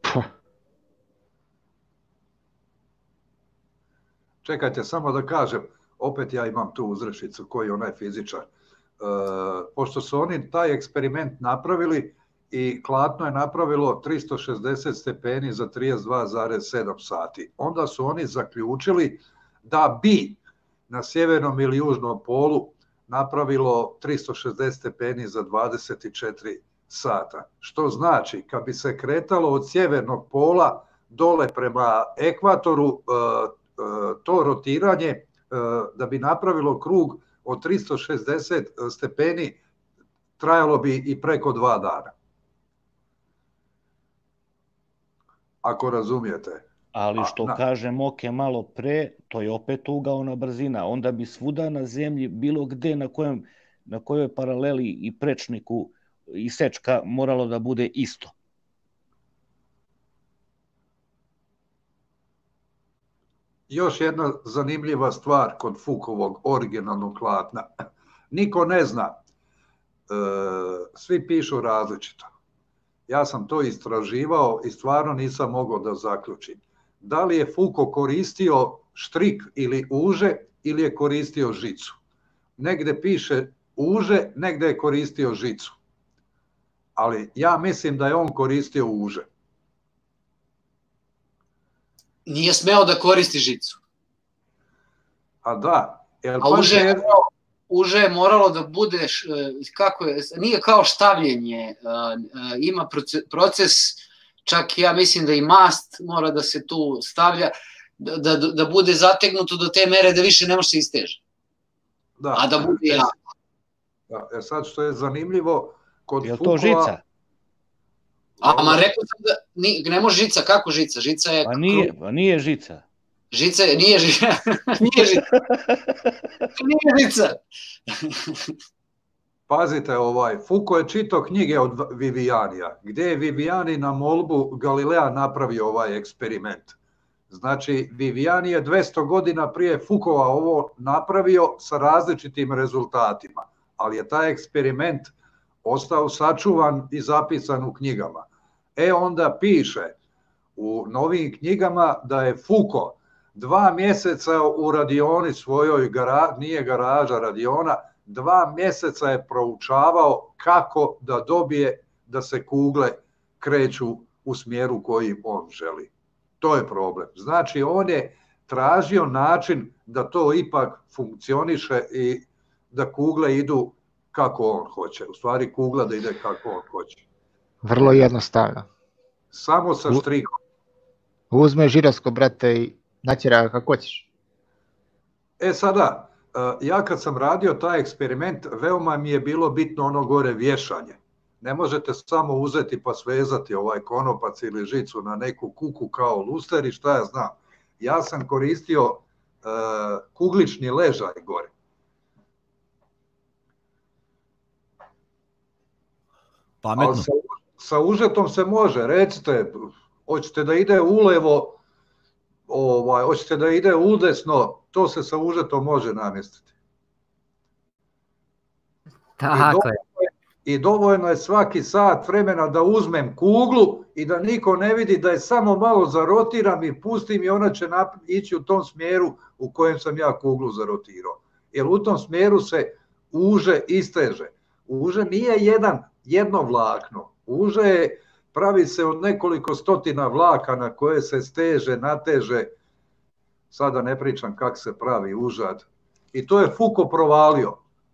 Speaker 8: Čekajte, samo da kažem, opet ja imam tu uzrešicu koji je onaj fizičar. Pošto su oni taj eksperiment napravili i klatno je napravilo 360 stepeni za 32,7 sati. Onda su oni zaključili da bi na sjevernom ili južnom polu napravilo 360 stepeni za 24 sata. Što znači, kad bi se kretalo od sjevernog pola dole prema ekvatoru, to rotiranje da bi napravilo krug od 360 stepeni trajalo bi i preko 2 dana. Ako razumijete.
Speaker 7: Ali što kažem malo pre, to je opet ugaona brzina. Onda bi svuda na zemlji, bilo gde na kojoj paraleli i prečniku i sečka moralo da bude isto.
Speaker 8: Još jedna zanimljiva stvar kod Foucaultovog originalnog klatna. Niko ne zna, svi pišu različito. Ja sam to istraživao i stvarno nisam mogao da zaključim. Da li je Foucault koristio štrik ili uže ili je koristio žicu? Negde piše uže, negde je koristio žicu. Ali ja mislim da je on koristio uže.
Speaker 11: Nije smeo da koristi žicu.
Speaker 8: A da.
Speaker 11: A uže je moralo da bude, nije kao štavljenje, ima proces, čak ja mislim da i mast mora da se tu stavlja, da bude zategnuto do te mere da više ne može se isteže.
Speaker 8: Da.
Speaker 11: A da bude jako.
Speaker 8: Da, sad što je zanimljivo, kod
Speaker 7: Je li to
Speaker 8: Foucaulta...
Speaker 7: žica?
Speaker 11: Ma rekao sam da ne može žica, kako žica? Žica je...
Speaker 7: Pa nije žica.
Speaker 11: Žica je, nije žica. Nije žica. Nije žica.
Speaker 8: Pazite, Foucault je čitao knjige od Vivianija, gdje je Viviani na molbu Galilea napravio ovaj eksperiment. Znači, Viviani je 200 godina prije Foucaulta ovo napravio sa različitim rezultatima, ali je taj eksperiment ostao sačuvan i zapisan u knjigama. Onda piše u novim knjigama da je Foucault 2 mjeseca u radioni svojoj, nije garaža, radiona, 2 mjeseca je proučavao kako da dobije da se kugle kreću u smjeru kojim on želi. To je problem. Znači, on je tražio način da to ipak funkcioniše i da kugle idu kako on hoće. U stvari, kugla da ide kako on hoće.
Speaker 6: Vrlo jednostavno.
Speaker 8: Samo sa štrikom.
Speaker 6: Uzme žiroskop, brate, i natjera ga kako ćeš.
Speaker 8: Sada, ja kad sam radio taj eksperiment, veoma mi je bilo bitno ono gore vješanje. Ne možete samo uzeti pa svezati ovaj konopac ili žicu na neku kuku kao luster i šta ja znam. Ja sam koristio kuglični ležaj gore.
Speaker 2: Pametno.
Speaker 8: Ali sa užetom se može, recite, hoćete da ide ulevo, hoćete da ide udesno, to se sa užetom može namjestiti.
Speaker 3: Tako je.
Speaker 8: I dovoljno je svaki sat vremena da uzmem kuglu i da niko ne vidi da je samo malo zarotiram i pustim i ona će ići u tom smjeru u kojem sam ja kuglu zarotirao. Jer u tom smjeru se uže isteže. Uže nije jedno vlakno. Uže pravi se od nekoliko stotina vlaka na koje se steže, nateže. Sada ne pričam kako se pravi užad. I to je Foucault provalio.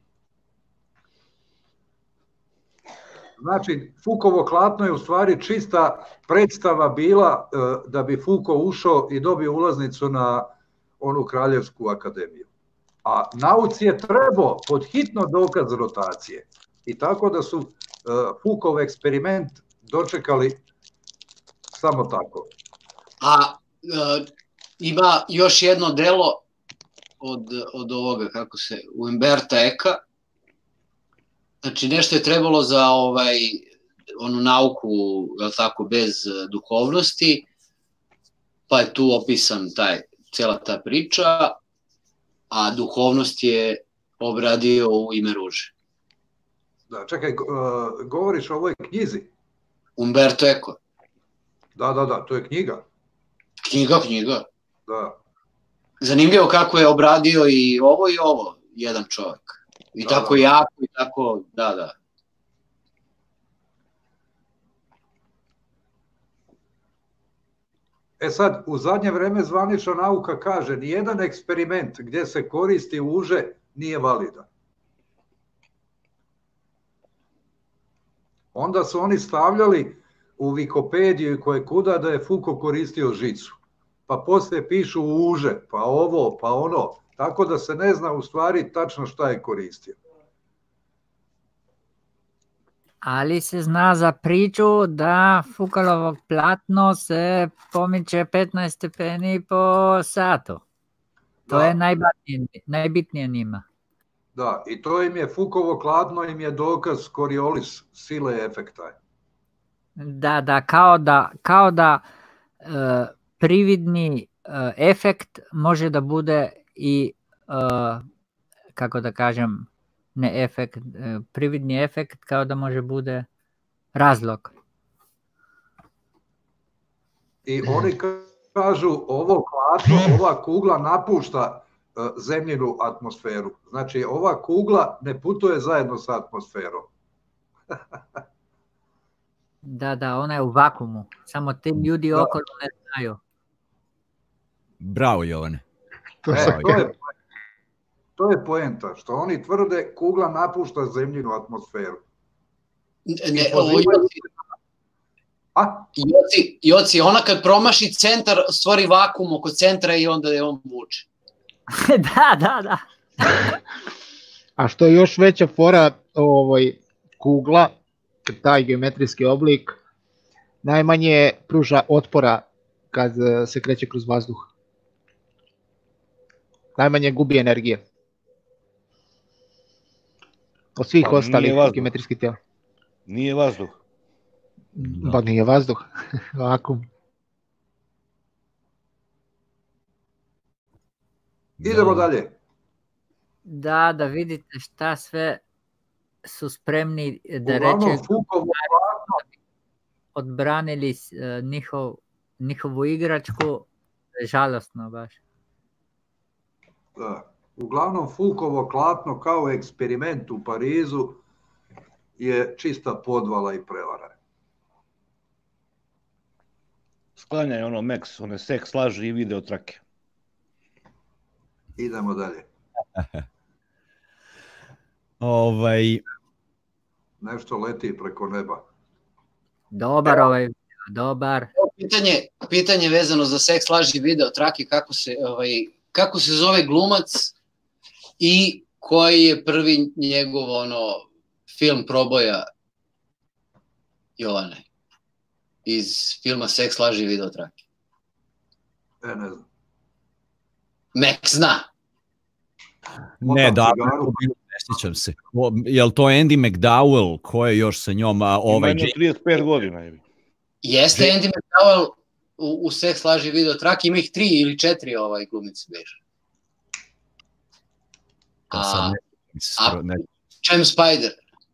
Speaker 8: Znači, Foucaultovo klatno je u stvari čista predstava bila da bi Foucault ušao i dobio ulaznicu na onu Kraljevsku akademiju. A nauci je trebao pod hitno dokaz rotacije. I tako da su Foucaultov eksperiment dočekali samo tako.
Speaker 11: A ima još jedno delo od ovoga, kako se, Umberta Eka. Znači, nešto je trebalo za onu nauku, tako, bez duhovnosti, pa je tu opisan cijela ta priča, a duhovnost je obradio u Ime ruže.
Speaker 8: Da, čekaj, govoriš o ovoj knjizi?
Speaker 11: Umberto Eco.
Speaker 8: Da, to je knjiga.
Speaker 11: Knjiga.
Speaker 8: Da.
Speaker 11: Zanimljivo kako je obradio i ovo jedan čovjek. I tako jako, i tako, da.
Speaker 8: Sad, u zadnje vreme zvanična nauka kaže, nijedan eksperiment gdje se koristi uže nije validan. Onda su oni stavljali u Wikipediju i koje kuda da je Foucault koristio žicu. Pa poslije pišu uže, pa ovo, pa ono. Tako da se ne zna u stvari tačno šta je koristio.
Speaker 3: Ali se zna za priču da Foucaultovo platno se pomiče 15 stepeni po satu. To je najbitnije njima.
Speaker 8: Da, i to im je Foucaultovo klatno im je dokaz Coriolis sile efekta.
Speaker 3: Da, kao da prividni efekt može da bude i, kako da kažem, ne efekt, prividni efekt kao da može bude razlog.
Speaker 8: I oni kažu ovo klatno, ova kugla napušta zemljinu atmosferu. Znači ova kugla ne putuje zajedno sa atmosferom.
Speaker 3: Da, ona je u vakuumu. Samo ti ljudi okolo ne znaju.
Speaker 2: Bravo, Jovane.
Speaker 8: To je poenta, što oni tvrde kugla napušta zemljinu atmosferu.
Speaker 11: Joci, ona kad promaši centar, stvori vakuum oko centra i onda je on vuče.
Speaker 3: Da.
Speaker 6: A što je još veća fora kugla, taj geometrijski oblik, najmanje pruža otpora kad se kreće kroz vazduh. Najmanje gubi energije. Od svih ostalih geometrijskih tijela.
Speaker 12: Nije vazduh.
Speaker 6: Ba nije vazduh. Vakum.
Speaker 8: Idemo dalje.
Speaker 3: Da vidite šta sve su spremni da
Speaker 8: Uglavnom,
Speaker 3: reče
Speaker 8: Fukovo
Speaker 3: odbranili njihovu igračku, žalostno baš.
Speaker 8: Da. Uglavnom, Fukovo klatno kao eksperiment u Parizu je čista podvala i prevara.
Speaker 12: Sklanjaj ono Max, one seks, laži i video trake.
Speaker 8: Idemo dalje. Nešto leti preko neba.
Speaker 3: Dobar dobar.
Speaker 11: Pitanje vezano za seks, laži i video trake, kako se zove glumac i koji je prvi njegov film proboja, Jovane, iz filma Seks, laži i video trake?
Speaker 8: Ne znam.
Speaker 11: Max zna.
Speaker 2: Ne, da, ne sjećam se. Je li to Andy McDowell, ko je još sa njom?
Speaker 12: Ima 35 godina.
Speaker 11: Jeste Andy McDowell u Seks, laži i video trake, ima ih 3 ili 4 glumice beže. James Spader.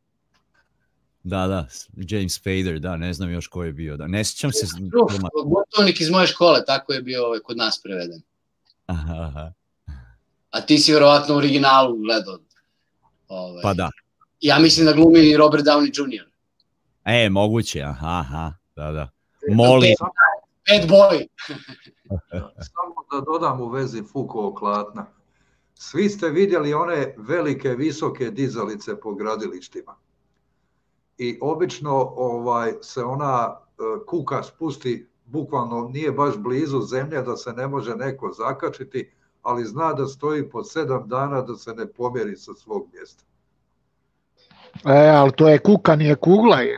Speaker 2: Da, James Spader, da, ne znam još ko je bio. Da. Ne sjećam se...
Speaker 11: Gotovnik iz moje škole, tako je bio kod nas preveden.
Speaker 2: Aha.
Speaker 11: A ti si vjerovatno u originalu gledao.
Speaker 2: Pa da.
Speaker 11: Ja mislim da glumi Robert Downey Jr.
Speaker 2: Moguće, aha, da. Molim.
Speaker 11: Bad boy.
Speaker 8: Samo da dodam u vezi Fukovog klatna. Svi ste vidjeli one velike, visoke dizalice po gradilištima. I obično se ona kuka spusti, bukvalno nije baš blizu zemlje da se ne može neko zakačiti, ali zna da stoji po 7 dana da se ne pomjeri sa svog mjesta.
Speaker 6: Ali to je kuka, nije kugla je.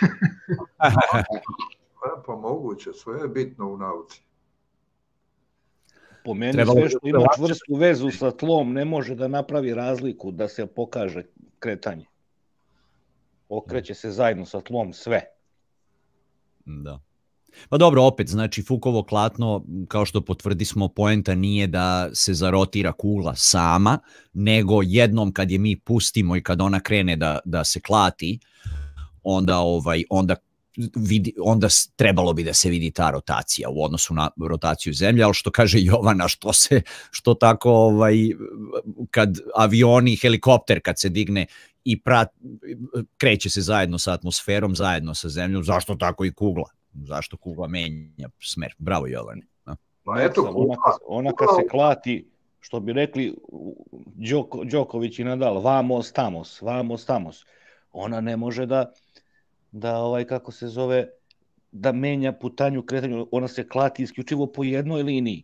Speaker 8: Pa moguće, sve je bitno u nauci.
Speaker 12: Po meni sve što ima čvrstu vezu sa tlom ne može da napravi razliku da se pokaže kretanje. Okreće se zajedno sa tlom sve.
Speaker 2: Da. Pa dobro, opet, znači Fukovo klatno, kao što potvrdismo, poenta nije da se zarotira kugla sama, nego jednom kad je mi pustimo i kad ona krene da se klati, onda trebalo bi da se vidi ta rotacija u odnosu na rotaciju zemlje, ali što kaže Jovana, što tako kad avioni, helikopter kad se digne i kreće se zajedno sa atmosferom, zajedno sa zemljom, zašto tako i kugla? Zašto kugla menja smer? Bravo, Jovane.
Speaker 12: Ona kad se klati, što bi rekli Đoković i Nadal, vamos tamos, ona ne može da kako se zove, da menja putanju kretanju, ona se klati isključivo po jednoj liniji.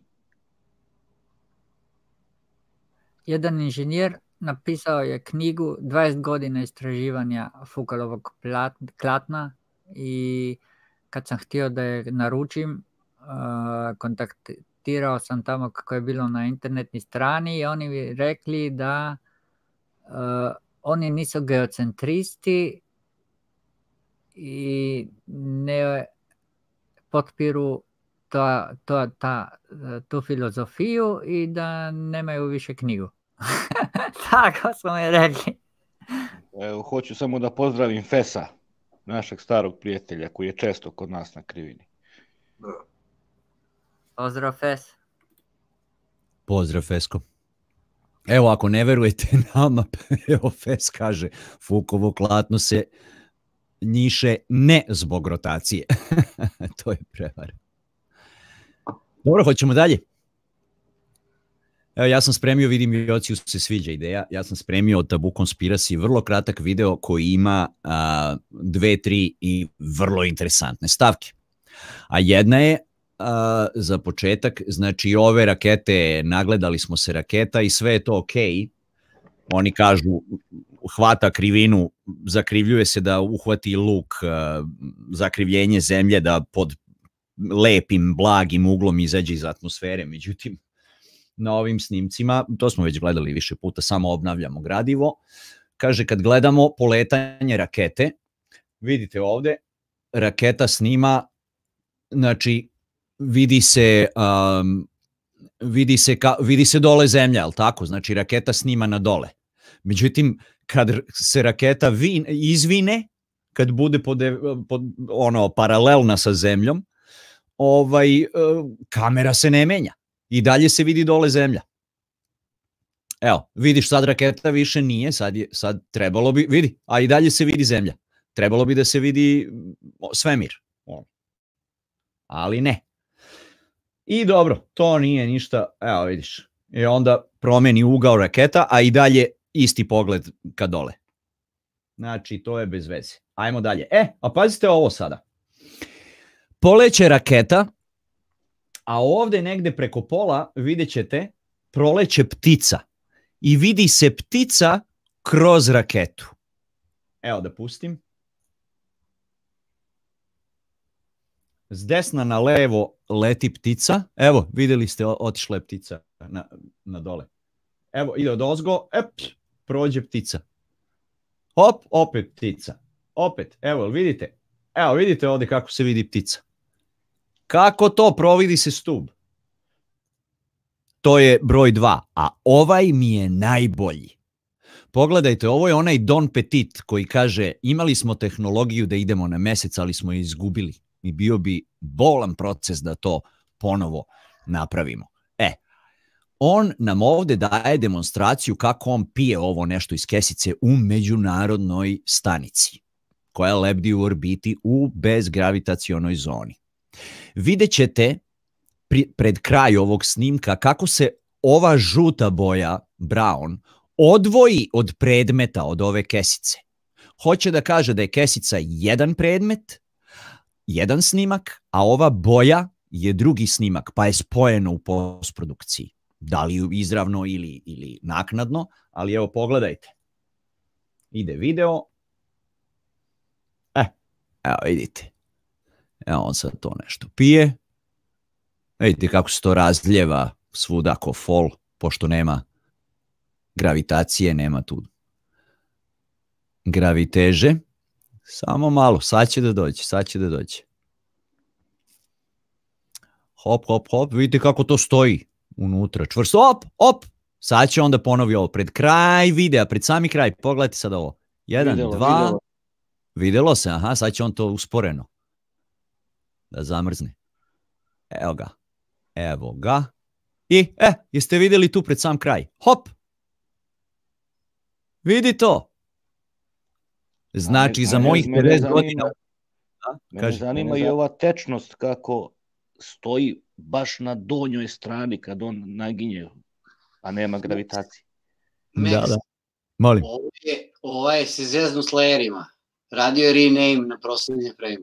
Speaker 3: Jedan inženjer napisao je knjigu 20 godina istraživanja Fukovog klatna i kad sam htio da je naručim, kontaktirao sam tamo kako je bilo na internetnoj strani i oni mi rekli da oni nisu geocentristi i ne potpiru tu filozofiju i da nemaju više knjigu. Tako smo mi rekli.
Speaker 12: Evo, hoću samo da pozdravim Fesa, našeg starog prijatelja koji je često kod nas na Krivini.
Speaker 3: Pozdrav Fes.
Speaker 2: Pozdrav Fesko. Evo, ako ne verujete nama, evo Fes kaže, Fukovo klatno se njiše ne zbog rotacije. To je prevara. Dobro, hoćemo dalje. Evo, ja sam spremio, vidim Jociju se sviđa ideja, ja sam spremio od Tabu Conspiracy vrlo kratak video koji ima 2-3 i vrlo interesantne stavke. A jedna je, za početak, znači ove rakete, nagledali smo se raketa i sve je to okej, Oni kažu, hvata krivinu, zakrivljuje se da uhvati luk, zakrivljenje zemlje, da pod lepim, blagim uglom izađe iz atmosfere. Međutim, na ovim snimcima, to smo već gledali više puta, samo obnavljamo gradivo. Kaže, kad gledamo poletanje rakete, vidite ovde, raketa snima, znači vidi se dole zemlja, ali tako? Znači raketa snima na dole. Međutim, kad se raketa izvine, kad bude paralelna sa zemljom, kamera se ne menja. I dalje se vidi dole zemlja. Evo, vidiš, sad raketa više nije, sad trebalo bi, vidi, a i dalje se vidi zemlja. Trebalo bi da se vidi svemir. Ali ne. I dobro, to nije ništa, evo vidiš. I onda promeni ugao raketa, a i dalje isti pogled ka dole. Znači, to je bez veze. Ajmo dalje. A pazite ovo sada. Poleće raketa, a ovde negde preko pola vidjet ćete proleće ptica. I vidi se ptica kroz raketu. Evo da pustim. S desna na levo leti ptica. Evo, videli ste, otišla je ptica na dole. Evo, ide od ozgo, prođe ptica. Hop, opet ptica. Opet, evo, vidite? Evo, vidite ovde kako se vidi ptica. Kako to? Providi se stub. To je broj 2, a ovaj mi je najbolji. Pogledajte, ovo je onaj Don Petit koji kaže, imali smo tehnologiju da idemo na mesec, ali smo je izgubili. I bio bi bolan proces da to ponovo napravimo. On nam ovde daje demonstraciju kako on pije ovo nešto iz kesice u međunarodnoj stanici, koja lebdi u orbiti u bezgravitacionoj zoni. Vidjet ćete pred kraj ovog snimka kako se ova žuta boja, brown, odvoji od predmeta, od ove kesice. Hoće da kaže da je kesica jedan predmet, jedan snimak, a ova boja je drugi snimak, pa je spojeno u postprodukciji. Da li izravno ili naknadno, ali evo pogledajte. Ide video. Evo vidite. Evo on sad to nešto pije. Vidite kako se to razljeva svuda ko fol, pošto nema gravitacije, nema tu graviteže. Samo malo, sad će da dođe. Hop, hop, hop, vidite kako to stoji unutra, čvrsto, op, sad će onda ponovi ovo, pred kraj videa, pred sami kraj, pogledajte sad ovo, 1, 2, videlo se, aha, sad će on to usporeno da zamrzne, evo ga, i, jeste vidjeli tu pred sam kraj, hop, vidi to, znači za mojih 50 godina,
Speaker 12: mene zanima i ova tečnost kako stoji baš na donjoj strani kad on naginje, a nema gravitacije.
Speaker 2: Da. Molim.
Speaker 11: Ovo je se zeznu s layerima. Radio je rename na proslednjem frame.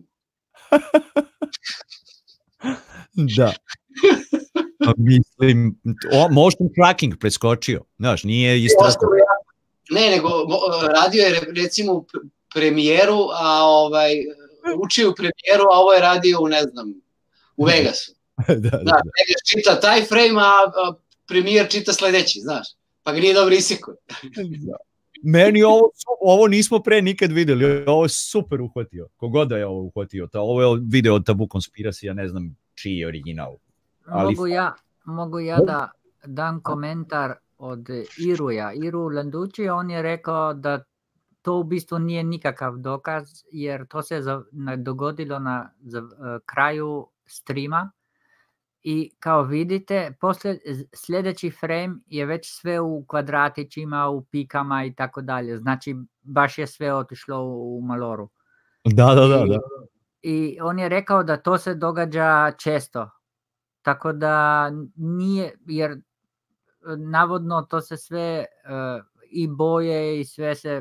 Speaker 2: Da. Mislim, motion tracking preskočio. Znaš, nije istrasko.
Speaker 11: Ne, nego radio je recimo premijeru, a učio premijeru, a ovo je radio u, ne znam, u Vegasu. Da, Vegas čita taj frame, a premijer čita sledeći, znaš, pa ga nije dobro isekao.
Speaker 2: Meni ovo nismo pre nikad videli, ovo je super uhvatio, kogod da je ovo uhvatio, ovo je video od Tabu Konspiracija, ne znam čiji je original.
Speaker 3: Mogu ja da dam komentar od Iru Landucci, on je rekao da to u bistvu nije nikakav dokaz, jer to se dogodilo na kraju streama i kao vidite, sljedeći frame je već sve u kvadratićima, u pikama i tako dalje. Znači, baš je sve otišlo u maloru.
Speaker 2: Da.
Speaker 3: I on je rekao da to se događa često. Tako da nije, jer navodno to se sve i boje i sve se,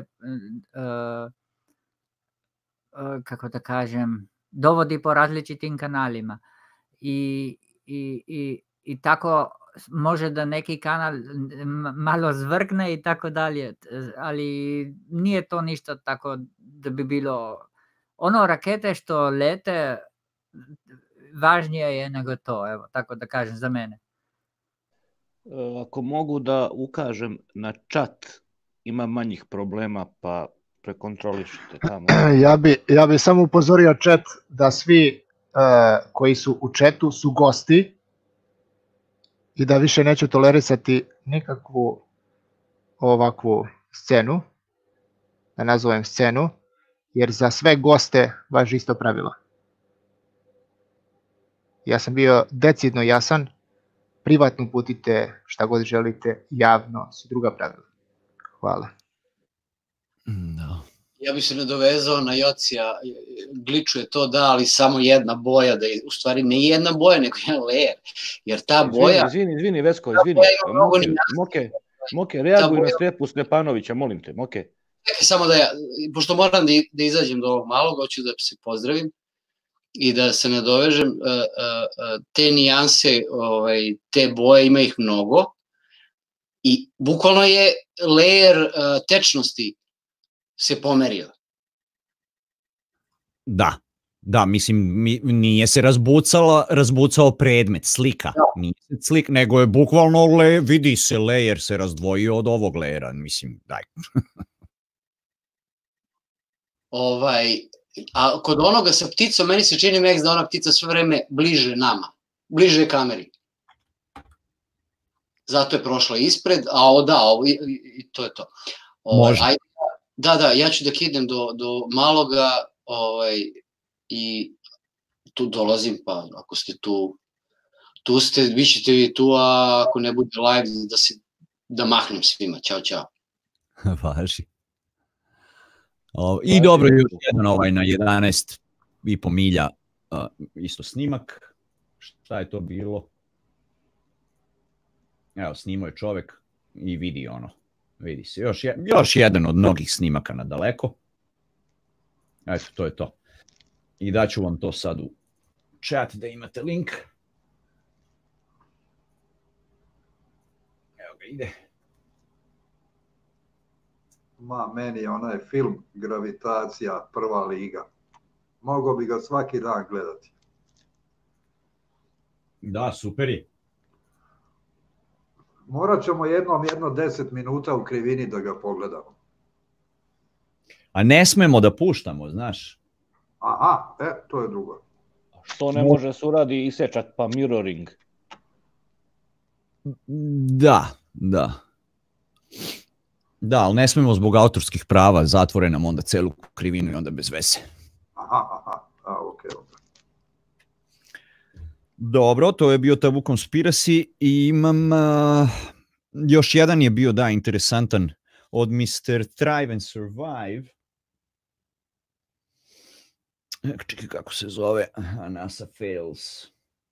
Speaker 3: kako da kažem, dovodi po različitim kanalima. I tako može da neki kanal malo zvrgne i tako dalje, ali nije to ništa tako da bi bilo, ono rakete što lete važnije je nego to, evo, tako da kažem za mene.
Speaker 12: Ako mogu da ukažem na chat, ima manjih problema, pa prekontrolišite tamo.
Speaker 6: Ja bi samo upozorio chat da svi koji su u chatu su gosti i da više neću tolerisati nikakvu ovakvu scenu, da nazovem scenu, jer za sve goste važi isto pravilo. Ja sam bio decidno jasan, privatno putite šta god želite, javno su druga pravila. Hvala.
Speaker 2: Da.
Speaker 11: Ja bi se nadovezao na Jocija, gličuje to da, ali samo jedna boja, da je u stvari ne jedna boja, nego jedan layer, jer ta boja...
Speaker 12: Izvini, Vesko, izvini. Moke, reaguj na Strepu Stepanovića, molim te, Moke.
Speaker 11: Samo da ja, pošto moram da izađem do ovog malog, hoću da se pozdravim i da se nadovežem, te nijanse, te boje, ima ih mnogo i bukvalno je layer tečnosti se pomerio.
Speaker 2: Da, mislim, nije se razbucao predmet, slika. Nije slika, nego je bukvalno, vidi se, layer se razdvojio od ovog layera, mislim, daj.
Speaker 11: A kod onoga sa pticom, meni se čini Max da ona ptica sve vreme bliže nama, bliže kameri. Zato je prošla ispred, i to je to.
Speaker 2: Može.
Speaker 11: Da, ja ću da kidnem do maloga i tu dolazim, pa ako ste tu ste, vi ćete vi tu, a ako ne bude live, da mahnem svima. Ćao.
Speaker 2: Važi. I dobro, još jedan na 11,5 milja isto snimak. Šta je to bilo? Evo, snimao je čovek i vidi ono. Vidi se, još jedan od mnogih snimaka na daleko. Eto, to je to. I daću vam to sad u chat da imate link. Evo ga ide.
Speaker 8: Meni je onaj film Gravitacija, prva liga. Mogao bi ga svaki dan gledati.
Speaker 2: Da, super je.
Speaker 8: Morat ćemo jedno 10 minuta u krivini da ga pogledamo.
Speaker 2: A ne smemo da puštamo, znaš.
Speaker 8: Aha, to je drugo.
Speaker 12: Što ne može se uradi isečak pa mirroring?
Speaker 2: Da. Da, ali ne smemo zbog autorskih prava, zatvore nam onda celu krivinu i onda bez veze.
Speaker 8: Aha, ok.
Speaker 2: Dobro, to je bio Tabu Conspiracy i imam, još jedan je bio, interesantan, od Mr. Thrive and Survive. Čekaj, kako se zove, NASA Fails.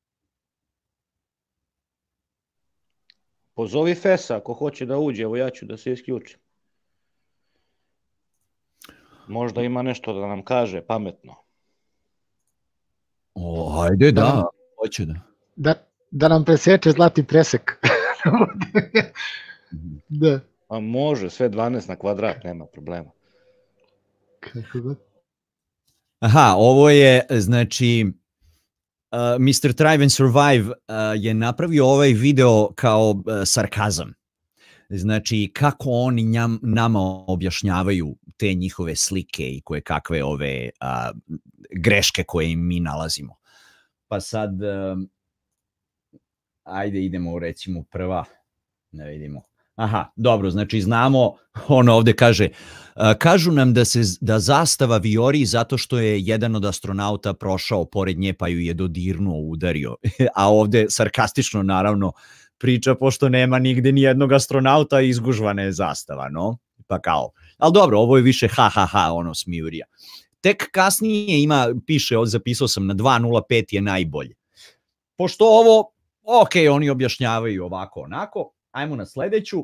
Speaker 12: Pozovi Fesa ako hoće da uđe, evo ja ću da se isključim. Možda ima nešto da nam kaže pametno.
Speaker 2: Ajde, da, hoće
Speaker 6: da nam preseče zlati presek. Da.
Speaker 12: A može, sve 12 na kvadrat, nema problema.
Speaker 6: Kako god.
Speaker 2: Aha, ovo je, znači, Mr. Thrive and Survive je napravio ovaj video kao sarkazam. Znači, kako oni nama objašnjavaju te njihove slike i koje kakve ove greške koje im mi nalazimo. Pa sad, ajde idemo recimo prva, ne vidimo. Aha, dobro, znači znamo, on ovde kaže, kažu nam da zastava vijori zato što je jedan od astronauta prošao pored nje pa ju je dodirnuo, udario. A ovde sarkastično naravno priča pošto nema nigde ni jednog astronauta i izgužvana je zastava, no? Pa kao, ali dobro, ovo je više ono smijurija. Tek kasnije piše, zapisao sam na 2.05 je najbolje. Pošto ovo, ok, oni objašnjavaju ovako, onako, ajmo na sledeću.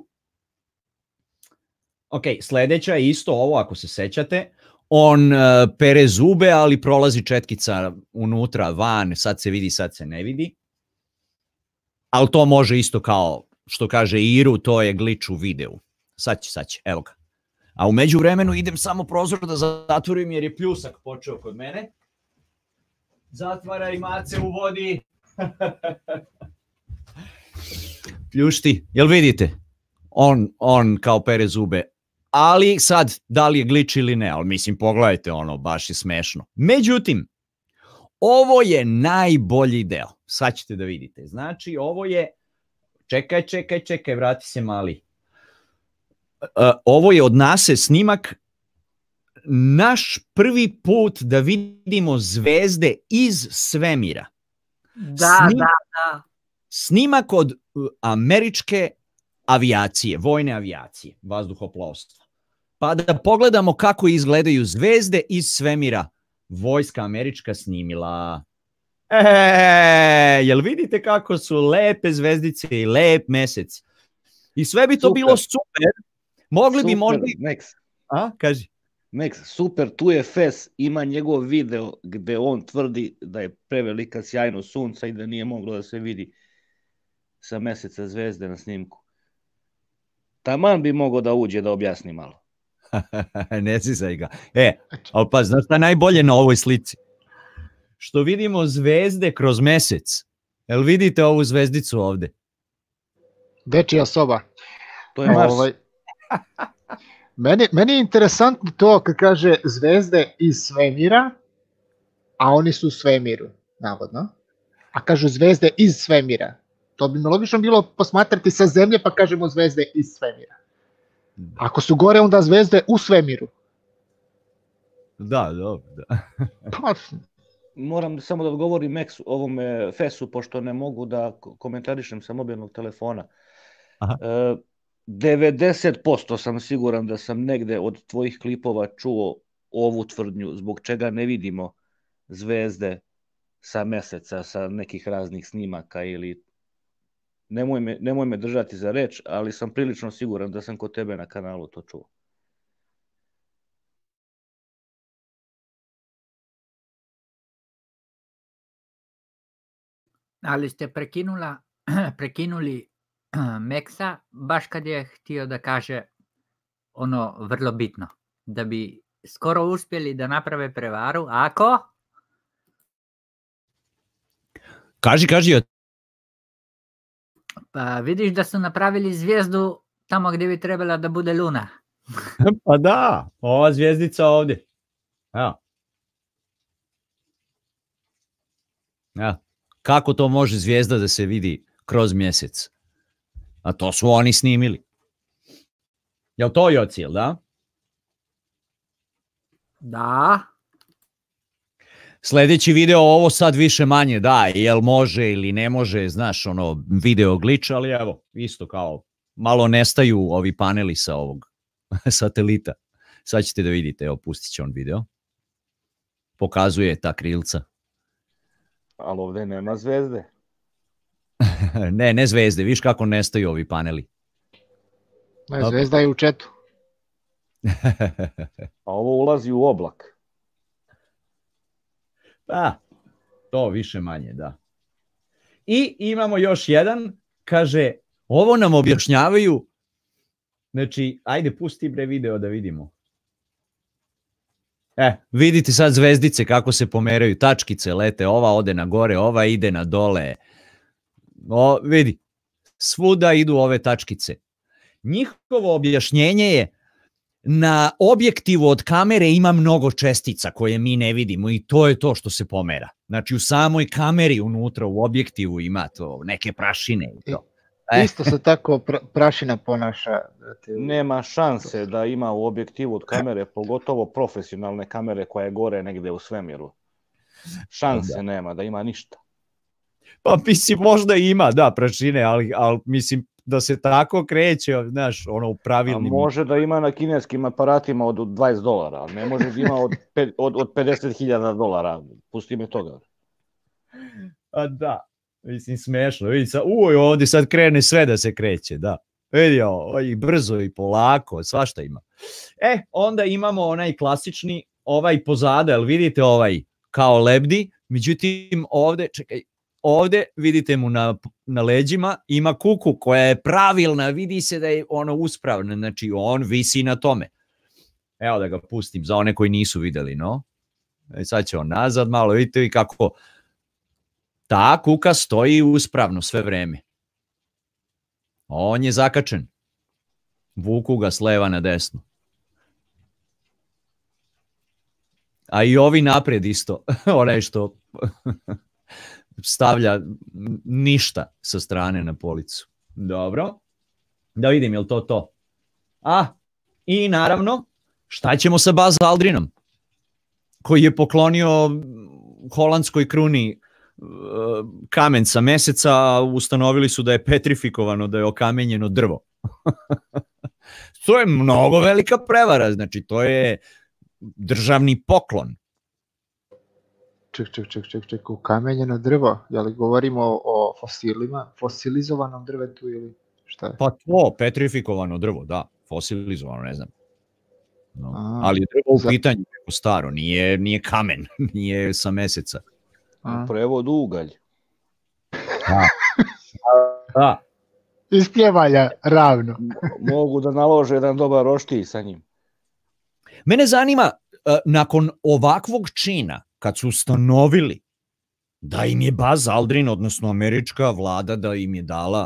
Speaker 2: Ok, sledeća je isto ovo, ako se sećate. On pere zube, ali prolazi četkica unutra, van, sad se vidi, sad se ne vidi. ali to može isto kao što kaže Iru, to je glitch u videu. Sad će, evo ga. A u međuvremenu idem samo prozor da zatvorim jer je pljusak počeo kod mene. Zatvaraj mace u vodi. Pljušti, jel vidite? On kao pere zube. Ali sad, da li je glitch ili ne, ali mislim, pogledajte ono, baš je smešno. Međutim, ovo je najbolji deo. Sad ćete da vidite. Znači, ovo je... Čekaj, vrati se mali. Ovo je od NASA snimak. Naš prvi put da vidimo zvezde iz svemira.
Speaker 3: Da.
Speaker 2: Snimak od američke avijacije, vojne avijacije, vazduhoplovstva. Pa da pogledamo kako izgledaju zvezde iz svemira. Vojska američka snimila. Jel vidite kako su lepe zvezdice i lep mesec? I sve bi to super. Bilo super. Mogli bi možda...
Speaker 12: Max.
Speaker 2: A, kaži.
Speaker 12: Max, super, tu je Fes, ima njegov video gde on tvrdi da je prevelika sjajno sunca i da nije moglo da se vidi sa meseca zvezde na snimku. Taman bi mogao da uđe da objasni malo.
Speaker 2: Ne sisaj ga. Ali pa, znaš šta najbolje na ovoj slici? Što vidimo zvezde kroz mesec. Jel vidite ovu zvezdicu ovde?
Speaker 6: Dečija soba.
Speaker 12: To je Mars.
Speaker 6: Meni je interesantno to kad kaže zvezde iz svemira, a oni su u svemiru, navodno. A kažu zvezde iz svemira. To bi mi logično bilo posmatrati sa zemlje pa kažemo zvezde iz svemira. Ako su gore, onda zvezde u svemiru.
Speaker 2: Da, dobro.
Speaker 6: Pa,
Speaker 12: moram samo da odgovorim Maxu, ovome Fesu, pošto ne mogu da komentarišem sa mobilnog telefona. 90% sam siguran da sam negde od tvojih klipova čuo ovu tvrdnju, zbog čega ne vidimo zvezde sa meseca, sa nekih raznih snimaka ili... Nemoj me držati za reč, ali sam prilično siguran da sam kod tebe na kanalu to čuo.
Speaker 3: Ali ste prekinuli Maxa baš kad je htio da kaže ono vrlo bitno. Da bi skoro uspjeli da naprave prevaru, ako...
Speaker 2: Kaži.
Speaker 3: Pa vidiš da su napravili zvijezdu tamo gdje bi trebala da bude luna.
Speaker 2: Pa da, ova zvijezdica ovdje. Evo. Kako to može zvijezda da se vidi kroz mjesec? A to su oni snimili. Jel to Jocil, da?
Speaker 3: Da.
Speaker 2: Sljedeći video, ovo sad više manje, da, jel može ili ne može, znaš, ono, video glitch, ali evo, isto kao, malo nestaju ovi paneli sa ovog satelita. Sad ćete da vidite, evo, pustit će on video. Pokazuje ta krilca.
Speaker 12: Ali ovdje nema zvezde.
Speaker 2: Ne zvezde, viš kako nestaju ovi paneli.
Speaker 6: Zvezda je u četu.
Speaker 12: A ovo ulazi u oblak.
Speaker 2: Da, to više manje, da. I imamo još jedan, kaže, ovo nam objašnjavaju, znači, ajde pusti bre video da vidimo. Vidite sad zvezdice kako se pomeraju, tačkice lete, ova ode na gore, ova ide na dole. Vidi, svuda idu ove tačkice. Njihovo objašnjenje je, na objektivu od kamere ima mnogo čestica koje mi ne vidimo i to je to što se pomera. Znači u samoj kameri unutra u objektivu ima to neke prašine i to.
Speaker 6: Isto se tako prašina ponaša.
Speaker 12: Nema šanse da ima u objektivu od kamere, pogotovo profesionalne kamere koja je gore negde u svemiru. Šanse nema da ima ništa.
Speaker 2: Pa mislim možda ima, da, prašine, ali mislim da se tako kreće, znaš, ono u pravilnim...
Speaker 12: A može da ima na kineskim aparatima od $20, ali ne može da ima od $50,000. Pusti me toga.
Speaker 2: A da, mislim smešno. Vidi sad, ovdje sad krene sve da se kreće, da. Vidi ovo, i brzo i polako, svašta ima. Onda imamo onaj klasični, ovaj pozada, jel vidite ovaj kao lebdi, međutim ovdje, čekaj, ovde, vidite mu na leđima, ima kuku koja je pravilna, vidi se da je ono uspravna, znači on visi na tome. Evo da ga pustim za one koji nisu videli, no. Sad će on nazad malo, vidite vi kako ta kuka stoji uspravno sve vreme. On je zakačen. Vuku ga s leva na desno. A i ovi napred isto, onaj što stavlja ništa sa strane na policu. Dobro, da vidim je li to. I naravno, šta ćemo sa Buzz Aldrinom, koji je poklonio holandskoj kruni kamen sa Meseca, a ustanovili su da je petrifikovano, da je okamenjeno drvo. To je mnogo velika prevara, znači to je državni poklon.
Speaker 6: Ček, ukamenjeno drvo, je li govorimo o fosilima, fosilizovanom drvetu ili šta je?
Speaker 2: Pa to, petrifikovano drvo, da, fosilizovano, ne znam. No. Ali drvo u pitanju je staro, nije kamen, nije sa Meseca.
Speaker 12: U prevodu ugalj.
Speaker 2: Da.
Speaker 6: Ispljevalja ravno.
Speaker 12: Mogu da nalože jedan dobar roštij sa njim.
Speaker 2: Mene zanima, nakon ovakvog čina, kad su ustanovili da im je Buzz Aldrin, odnosno američka vlada, da im je dala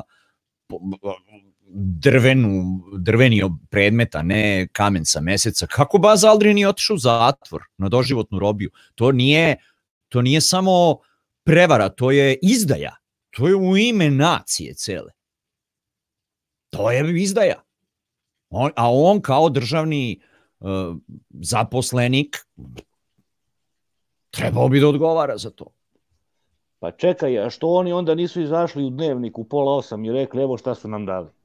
Speaker 2: drveni predmet, a ne kamen sa Meseca, kako Buzz Aldrin je otišao u zatvor na doživotnu robiju? To nije samo prevara, to je izdaja. To je u ime nacije cele. To je izdaja. A on kao državni zaposlenik trebao bi da odgovara za to.
Speaker 12: Pa čekaj, a što oni onda nisu izašli u Dnevnik u 7:30 i rekli evo šta su nam dali?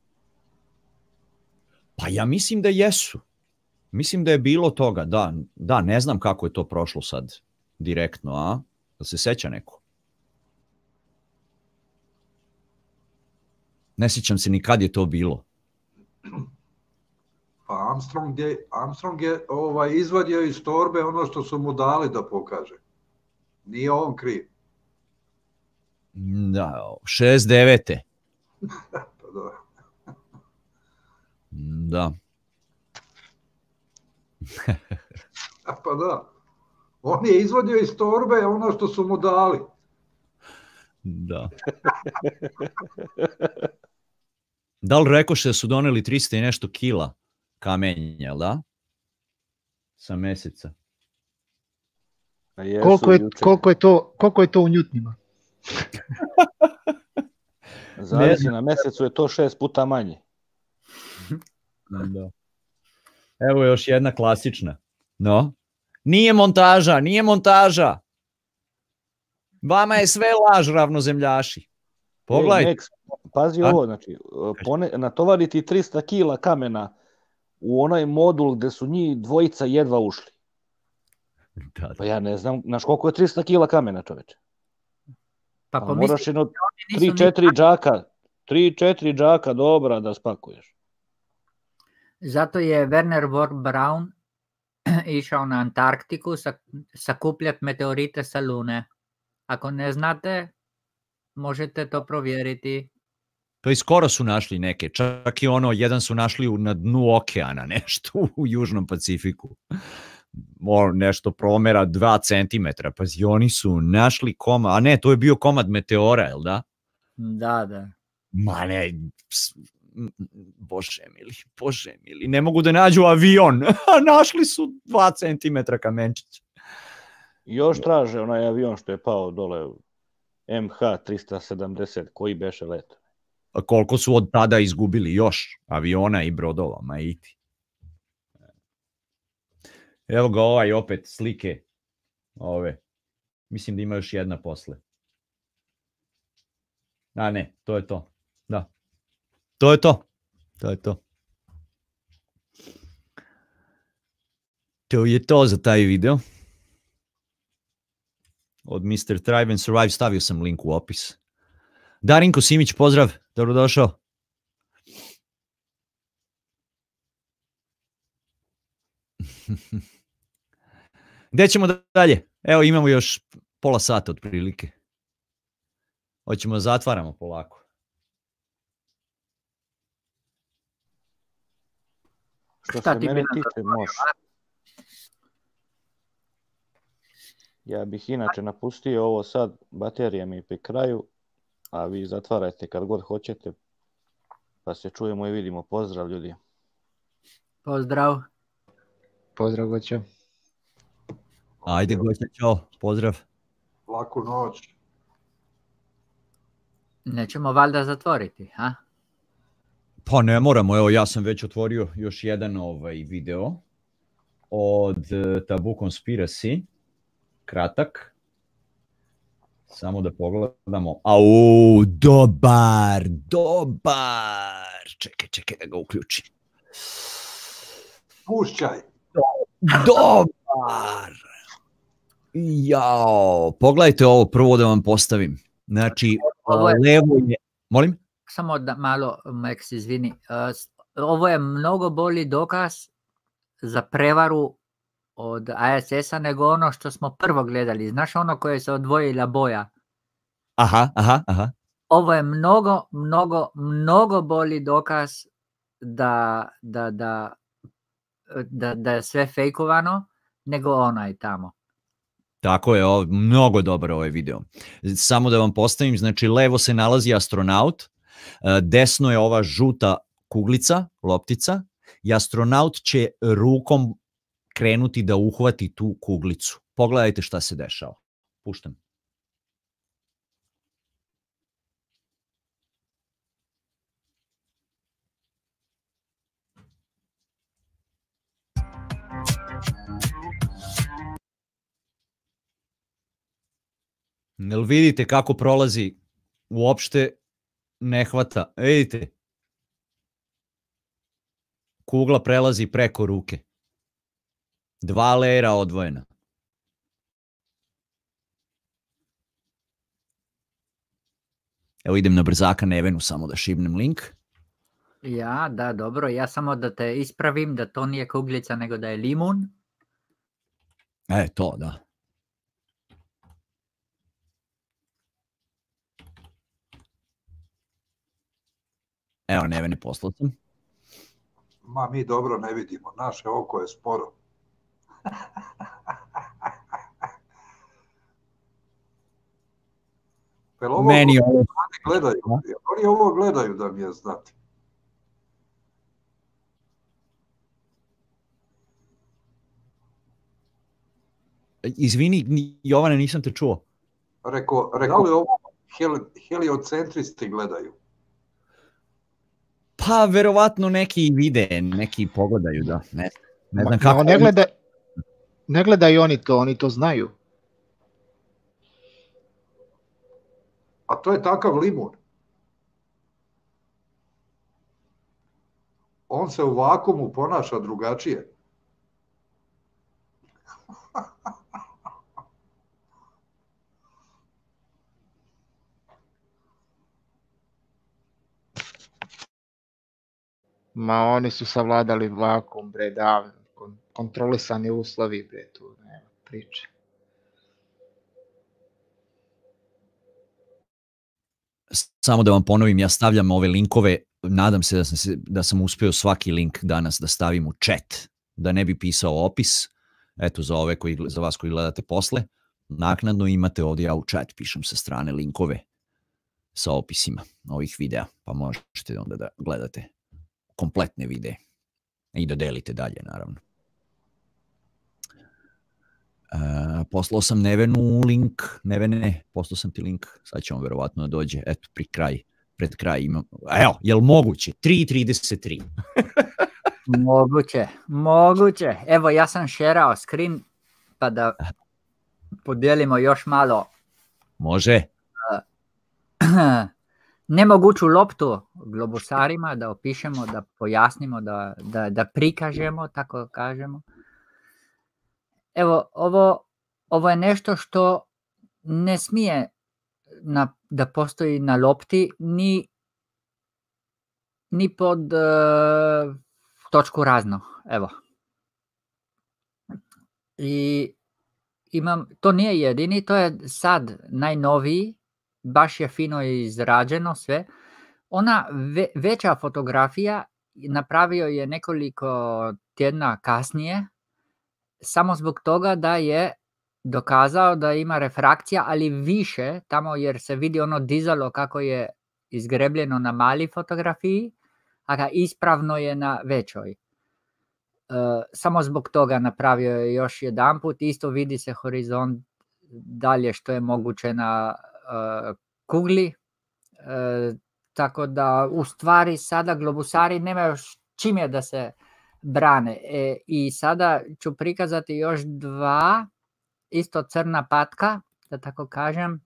Speaker 2: Pa ja mislim da jesu. Mislim da je bilo toga, da, ne znam kako je to prošlo sad direktno, a? Da se seća neko? Ne sjećam se ni kad je to bilo.
Speaker 8: Pa Armstrong je izvadio iz torbe ono što su mu dali da pokaže. Nije on kriv.
Speaker 2: Da, 69.
Speaker 8: Pa da.
Speaker 2: Da.
Speaker 8: Pa da. On je izvadio iz torbe ono što su mu dali.
Speaker 2: Da. Da li rekoše da su doneli 300 i nešto kila kamenja, da? Sa Meseca.
Speaker 6: Koliko je to u njutnima?
Speaker 12: Zavisi, na Mesecu je to 6 puta manje.
Speaker 2: Da. Evo još jedna klasična. No? Nije montaža. Vama je sve laž, ravnozemljaši. Pogledaj.
Speaker 12: Pazi ovo, znači, natovariti 300 kila kamena u onaj modul gde su njih dvojica jedva ušli.
Speaker 2: Da.
Speaker 12: Pa ja ne znam, znaš koliko je 300 kila kamena, čoveče?
Speaker 3: Pa
Speaker 12: moraš jedno 3-4 džaka dobra da spakuješ.
Speaker 3: Zato je Werner von Braun išao na Antarktiku sakupljati meteorite sa Lune. Ako ne znate, možete to provjeriti.
Speaker 2: To i skoro su našli neke, čak i jedan su našli na dnu okeana, nešto u Južnom Pacifiku. Nešto promera 2 centimetra, pazi, oni su našli komad, a ne, to je bio komad meteora, jel da?
Speaker 3: Da.
Speaker 2: Ma ne, Bože mili, ne mogu da nađu avion, našli su 2 centimetra kamenčića.
Speaker 12: Još traže onaj avion što je pao dole, MH370, koji beše leto.
Speaker 2: A koliko su od tada izgubili još aviona i brodova, ma i ti. Evo ga opet slike ove. Mislim da ima još jedna posle. A ne, to je to. Da. To je to. To je to za taj video. Od Mr. Thrive and Survive stavio sam link u opis. Darinko Simić, pozdrav, dobrodošao. Gde ćemo dalje? Evo imamo još pola sata otprilike. Hoćemo zatvaramo polako.
Speaker 12: Što se mene tiče, može. Ja bih inače napustio ovo sad, baterija mi je pri kraju, a vi zatvarajte kad god hoćete, pa se čujemo i vidimo. Pozdrav ljudi.
Speaker 3: Pozdrav.
Speaker 6: Pozdrav, Goća.
Speaker 2: Ajde, Goća, čao, pozdrav.
Speaker 8: Laku noć.
Speaker 3: Nećemo valjda zatvoriti, ha?
Speaker 2: Pa ne moramo, evo ja sam već otvorio još jedan video od Tabu Conspiracy, kratak. Samo da pogledamo. Au, dobar. Čekaj da ga uključim.
Speaker 8: Pušćaj.
Speaker 2: Dobar. Jao, pogledajte ovo prvo da vam postavim. Znači, levo je... Molim?
Speaker 3: Samo da malo, Max, izvini. Ovo je mnogo bolji dokaz za prevaru od ASS-a nego ono što smo prvo gledali. Znaš ono koje se odvojila boja?
Speaker 2: Aha.
Speaker 3: Ovo je mnogo bolji dokaz da je sve fejkovano nego onaj tamo.
Speaker 2: Tako je, mnogo dobar ovaj video. Samo da vam postavim, znači levo se nalazi astronaut, desno je ova žuta kuglica, loptica, i astronaut će rukom krenuti da uhvati tu kuglicu. Pogledajte šta se dešava. Puštam. Jel vidite kako prolazi? Uopšte ne hvata. Vidite? Kugla prelazi preko ruke. 2 lejera odvojena. Evo idem na brzaka Nevenu samo da šibnem link.
Speaker 3: Ja, da, dobro. Ja samo da te ispravim da to nije kuglica nego da je limun.
Speaker 2: To, da. Evo, Nevene, poslao sam.
Speaker 8: Ma, mi dobro ne vidimo. Naše oko je sporo.
Speaker 2: Meni ovo...
Speaker 8: Oni ovo gledaju da mi je znati.
Speaker 2: Izvini, Jovane, nisam te čuo.
Speaker 8: Rekao li ovo heliocentristi gledaju?
Speaker 2: Pa, verovatno neki vide, neki pogledaju, da. Ne znam kako...
Speaker 6: Ne gledaju oni to znaju.
Speaker 8: A to je takav limun. On se u vakuumu ponaša drugačije.
Speaker 6: Ma oni su savladali vakuum, bre, davno. Kontrolisani uslovi, bre, tu nema priče.
Speaker 2: Samo da vam ponovim, ja stavljam ove linkove, nadam se da sam uspeo svaki link danas da stavim u chat, da ne bi pisao opis, eto za vas koji gledate posle, naknadno imate ovdje, ja u chat pišem sa strane linkove sa opisima ovih videa, pa možete onda da gledate kompletne videe i da delite dalje, naravno. Poslao sam Nevenu link, Nevene, poslao sam ti link, sad će on verovatno da dođe, eto, pred kraj imam, evo, jel moguće, 3.33.
Speaker 3: Moguće, evo ja sam šerao screen, pa da podijelimo još malo.
Speaker 2: Može.
Speaker 3: Nemoguću loptu globusarima, da opišemo, da pojasnimo, da prikažemo, tako kažemo. Evo, ovo je nešto što ne smije da postoji na lopti ni pod točku razno. Evo. I to nije jedini, to je sad najnoviji baš je fino izrađeno sve. Ona veća fotografija napravio je nekoliko tjedna kasnije, samo zbog toga da je dokazao da ima refrakcija, ali više tamo jer se vidi ono dizalo kako je izgrebljeno na mali fotografiji, a ga ispravno je na većoj. Samo zbog toga napravio je još jedanput, isto vidi se horizont dalje što je moguće na kugli, tako da u stvari sada globusari nemaju čime da se brane. I sada ću prikazati još dva, isto crna patka, da tako kažem.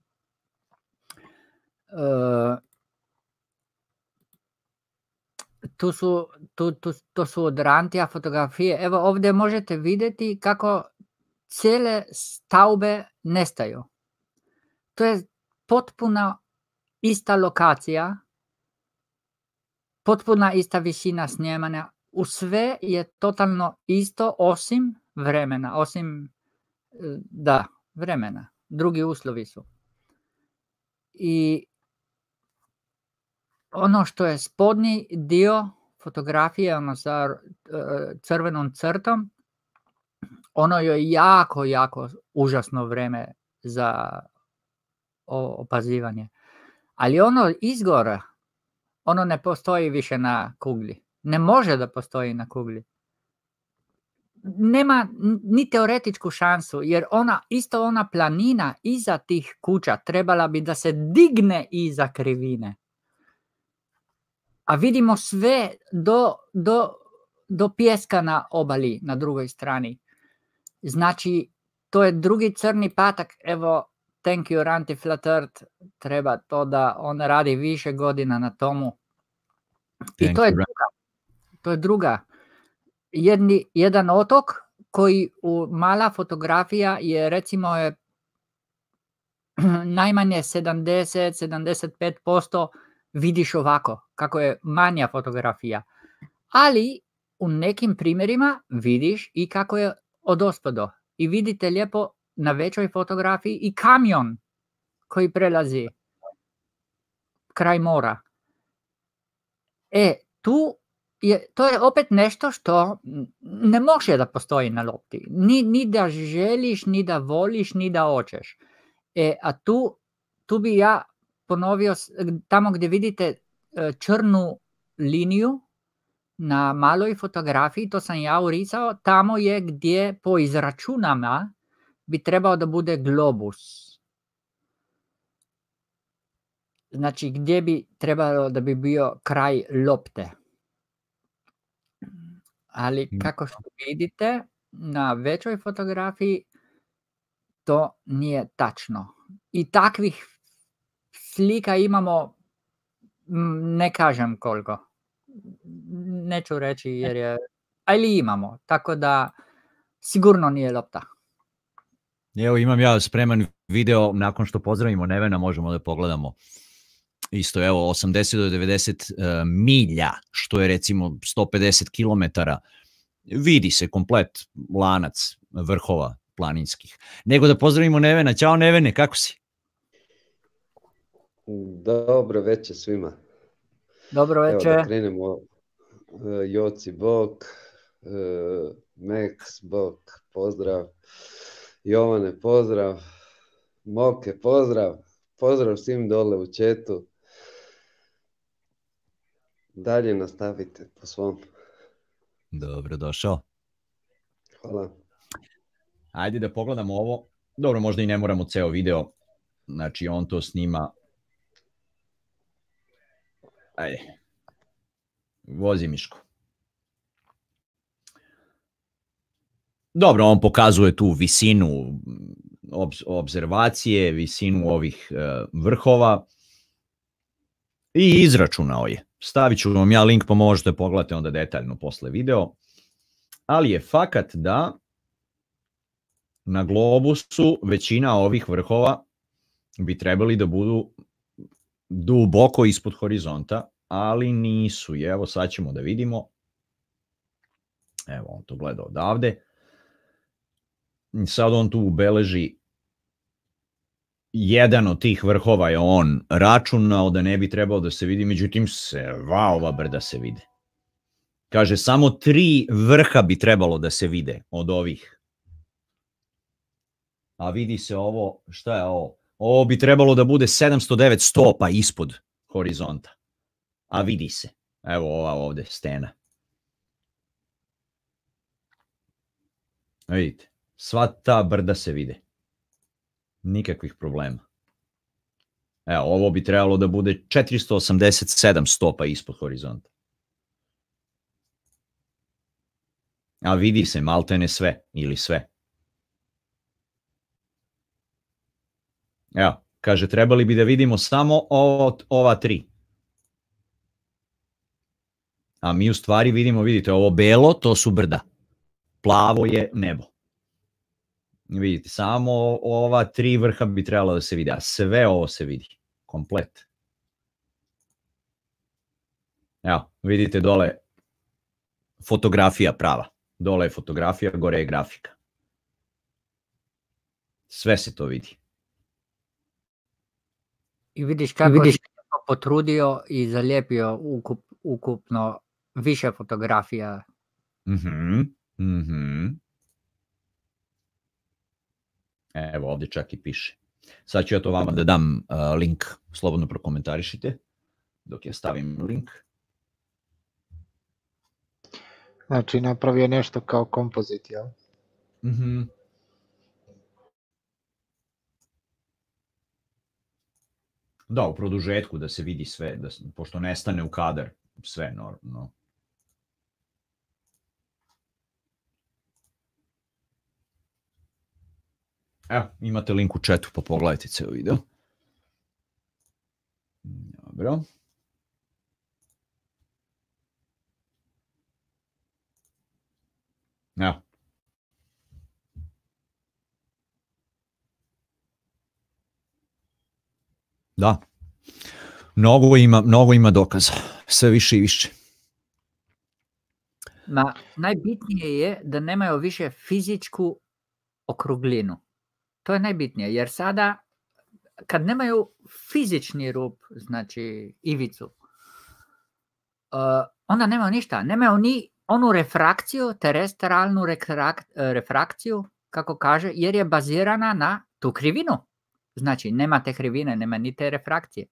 Speaker 3: To su od Rantija fotografije. Evo ovdje možete vidjeti kako cijele staube nestaju. To je potpuna ista lokacija, potpuna ista visina snimanja. U sve je totalno isto osim vremena, vremena. Drugi uslovi su. I ono što je spodnji dio fotografije, ono sa crvenom crtom, ono je jako, jako užasno vreme za opazivanje. Ali ono izgora, ono ne postoji više na kugli. Ne može da postoji na kugli. Nema ni teoretičku šansu, jer ona planina iza tih kuća trebala bi da se digne iza krivine. A vidimo sve do pjeska na obali na drugoj strani. Znači, to je drugi crni patak. Evo, thank you Ranti Flat Earth. Treba to da on radi više godina na tomu. I to je druga. Jedan otok koji mala fotografija je recimo najmanje 70-75% vidiš ovako, kako je manja fotografija. Ali u nekim primjerima vidiš i kako je odospodo. I vidite lijepo na većoj fotografiji i kamion koji prelazi kraj mora. To je opet nešto što ne može da postoji na lopti. Ni da želiš, ni da voliš, ni da hoćeš. A tu bi ja ponovio, tamo gdje vidite crnu liniju na maloj fotografiji, to sam ja urisao, tamo je gdje po izračunama bi trebao da bude globus. Znači gdje bi trebalo da bi bio kraj lopte. Ali kako što vidite na većoj fotografiji to nije tačno. I takvih slika imamo, ne kažem koliko. Neću reći jer je, ali imamo. Tako da sigurno nije lopta.
Speaker 2: Evo imam ja spreman video, nakon što pozdravimo Nevena možemo da pogledamo. Isto evo 80 do 90 milja, što je recimo 150 kilometara. Vidi se komplet lanac vrhova planinskih. Nego da pozdravimo Nevena. Ćao Nevene, kako si?
Speaker 13: Dobro večer svima.
Speaker 3: Dobro večer.
Speaker 13: Evo da krenemo. Joci bok, Max bok, pozdrav. Jovane pozdrav. Moke pozdrav. Pozdrav svim dole u chatu. Dalje nastavite po svom.
Speaker 2: Dobro došao.
Speaker 13: Hvala.
Speaker 2: Ajde da pogledamo ovo. Dobro, možda i ne moramo ceo video. Znači on to snima. Ajde. Vozi Miško. Dobro, on pokazuje tu visinu obzervacije, visinu ovih vrhova i izračunao je. Stavit ću vam ja link pa možete pogledati onda detaljno posle video. Ali je fakat da na globusu većina ovih vrhova bi trebali da budu duboko ispod horizonta, ali nisu. Evo sad ćemo da vidimo. Evo on to gleda odavde. Sad on tu ubeleži jedan od tih vrhova je on računao da ne bi trebao da se vidi, međutim ova brda se vide. Kaže, samo 3 vrha bi trebalo da se vide od ovih. A vidi se ovo, šta je ovo? Ovo bi trebalo da bude 709 stopa ispod horizonta. A vidi se. Evo ova ovde stena. Vidite, sva ta brda se vide. Nikakvih problema. Evo, ovo bi trebalo da bude 487 stopa ispod horizonta. A vidi se maltene sve, ili sve. Evo, kaže, trebali bi da vidimo samo ova 3. A mi u stvari vidimo, vidite, ovo belo, to su brda. Plavo je nebo. Vidite, samo ova 3 vrha bi trebalo da se vidi, a sve ovo se vidi, komplet. Evo, vidite dole fotografija prava. Dole je fotografija, gore je grafika. Sve se to vidi.
Speaker 3: I vidiš kako si potrudio i zalijepio ukupno više fotografija.
Speaker 2: Evo, ovdje čak i piše. Sad ću ja to vama da dam link, slobodno prokomentarišite, dok ja stavim link.
Speaker 6: Znači, napravio nešto kao kompozit, jel?
Speaker 2: Da, u produžetku da se vidi sve, pošto ne stane u kadar sve normalno. Evo, imate link u chatu, pa pogledajte ceo video. Dobro. Evo. Da. Mnogo ima dokaza. Sve više i više.
Speaker 3: Ma, najbitnije je da nemaju više fizičku okruglinu. To je najbitnije, jer sada kad nemaju fizični rub, znači ivicu, onda nemaju ništa. Nemaju ni onu refrakciju, terestralnu refrakciju, kako kaže, jer je bazirana na tu krivinu. Znači, nema te krivine, nema ni te refrakcije.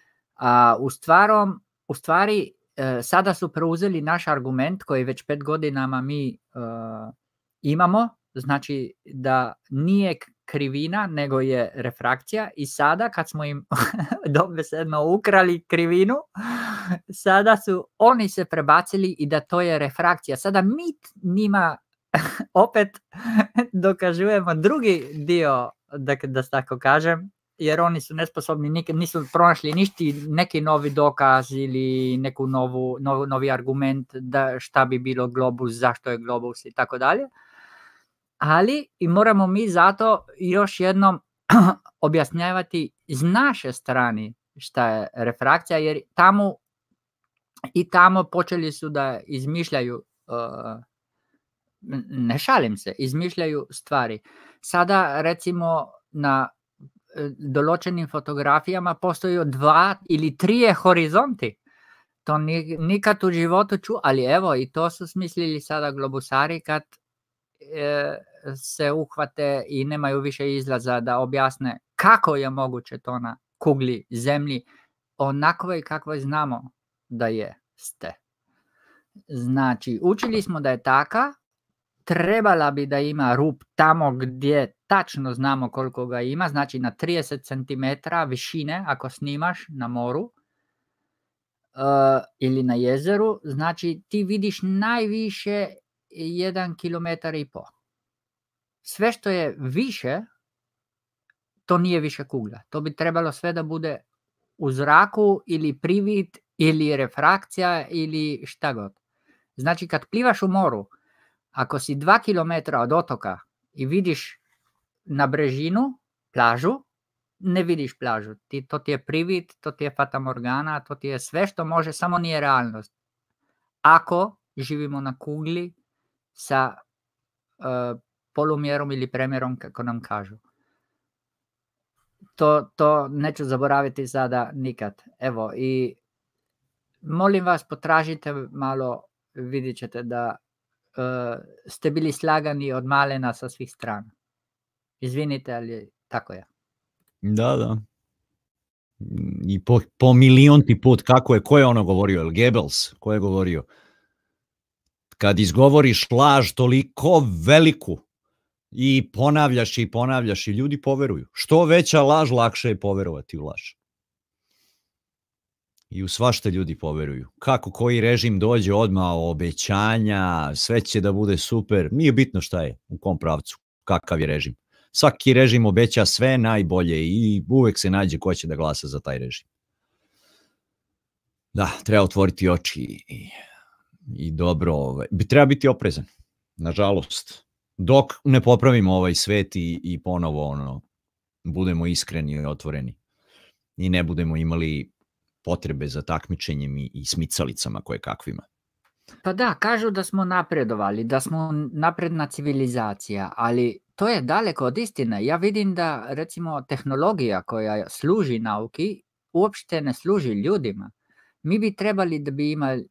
Speaker 3: U stvari, sada su preuzeli naš argument koji već 5 godinama mi imamo, znači da nije krivina, nego je refrakcija, i sada kad smo im dobesedno ukrali krivinu, sada su oni se prebacili i da to je refrakcija. Sada mi njima opet dokažujemo drugi dio, da tako kažem, jer oni su nesposobni, nisu pronašli neki novi dokaz ili neku novi argument da šta bi bilo globus, zašto je globus i tako dalje. Ali i moramo mi zato još jednom objašnjavati iz naše strane šta je refrakcija, jer tamo počeli su da izmišljaju, ne šalim se, izmišljaju stvari. Sada recimo na določenim fotografijama postoji 2 ili 3 horizonti. To nikad u životu ali evo i to su smislili sada globusari kad se uhvate i nemaju više izlaza da objasne kako je moguće to na kugli zemlji onakvoj kakvoj znamo da jeste. Znači, učili smo da je taka, trebala bi da ima rub tamo gdje tačno znamo koliko ga ima, znači na 30 cm višine ako snimaš na moru ili na jezeru, znači ti vidiš najviše 1,5 km. Sve što je više, to nije više kugla. To bi trebalo sve da bude u zraku ili privid ili refrakcija ili šta god. Znači kad plivaš u moru, ako si 2 km od otoka i vidiš na brežinu plažu, ne vidiš plažu. To ti je privid, to ti je fatamorgana, to ti je sve što može, samo nije realnost. Ako živimo na kugli sa polumjerom ili premjerom, kako nam kažu. to neću zaboraviti sada nikad. Evo, i molim vas, potražite malo, vidjet ćete da ste bili slagani od malena sa svih strana. Izvinite, ali tako je.
Speaker 2: Da. I po milionti put, ko je ono govorio? El Goebbels, ko je govorio? Kad izgovoriš laž toliko veliku i ponavljaš i ljudi poveruju. Što veća laž, lakše je poverovati u laž. I u svašta ljudi poveruju. Kako koji režim dođe odmah, obećanja, sve će da bude super. Nije bitno šta je, u kom pravcu, kakav je režim. Svaki režim obeća sve najbolje i uvek se nađe ko će da glasa za taj režim. Da, treba otvoriti oči i dobro, treba biti oprezan, nažalost. Dok ne popravimo ovaj svet i ponovo budemo iskreni i otvoreni i ne budemo imali potrebe za takmičenjem i smicalicama koje kakvima.
Speaker 3: Pa da, kažu da smo napredovali, da smo napredna civilizacija, ali to je daleko od istine. Ja vidim da, recimo, tehnologija koja služi nauki uopšte ne služi ljudima. Mi bi trebali da bi imali,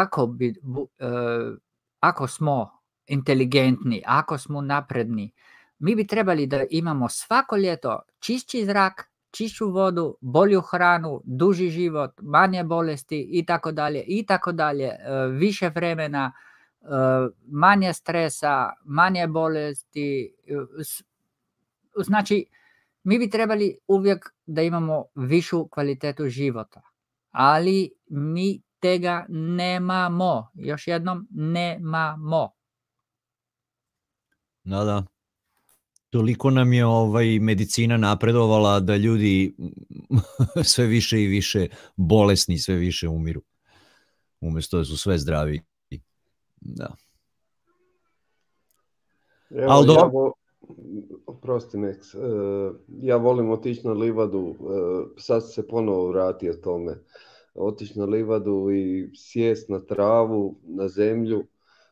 Speaker 3: ako smo inteligentni, ako smo napredni, mi bi trebali da imamo svako ljeto čišći zrak, čišću vodu, bolju hranu, duži život, manje bolesti i tako dalje, više vremena, manje stresa, manje bolesti. Znači, mi bi trebali uvijek da imamo višu kvalitetu života, ali mi tega nemamo. Još jednom, nemamo.
Speaker 2: Da. Toliko nam je medicina napredovala da ljudi sve više i više bolesni, sve više umiru. Umjesto da su sve zdravi. Da.
Speaker 13: Oprosti, Max. Ja volim otići na livadu. Sad se ponovo vratio tome. Otići na livadu i sjest na travu, na zemlju.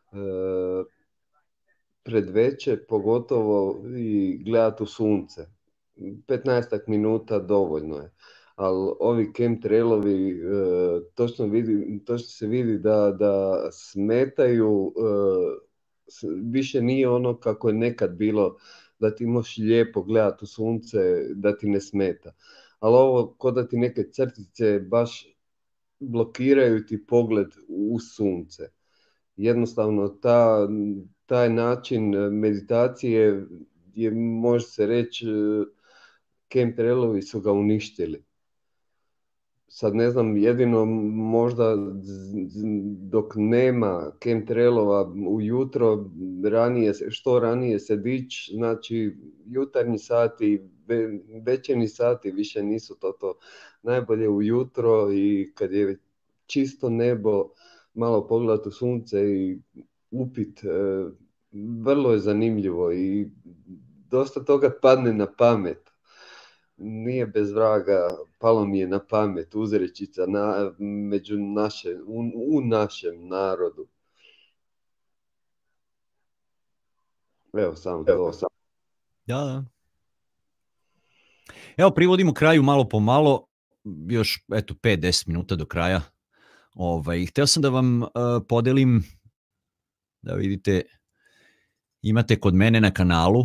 Speaker 13: Pred veče, pogotovo i gledati u sunce. 15 minuta dovoljno je. Ali ovi chemtrailovi, točno se vidi da smetaju, više nije ono kako je nekad bilo, da ti možeš lijepo gledati u sunce, da ti ne smeta. Ali ovo, ko da ti neke crtice baš blokiraju ti pogled u sunce. Jednostavno, taj način meditacije je, može se reći, chemtrailovi su ga uništili. Sad ne znam, jedino možda dok nema chemtrailova ujutro, što ranije se dići, znači jutarnji sati, večernji sati više nisu to najbolje ujutro i kad je čisto nebo, malo pogledati u sunce i upit, vrlo je zanimljivo i dosta toga padne na pamet. Nije bez vraga, palo mi je na pamet uzrečica u našem narodu. Evo, samo to.
Speaker 2: Da. Evo, privodimo kraju malo po malo, još 5-10 minuta do kraja. Hteo sam da vam podelim, da vidite, imate kod mene na kanalu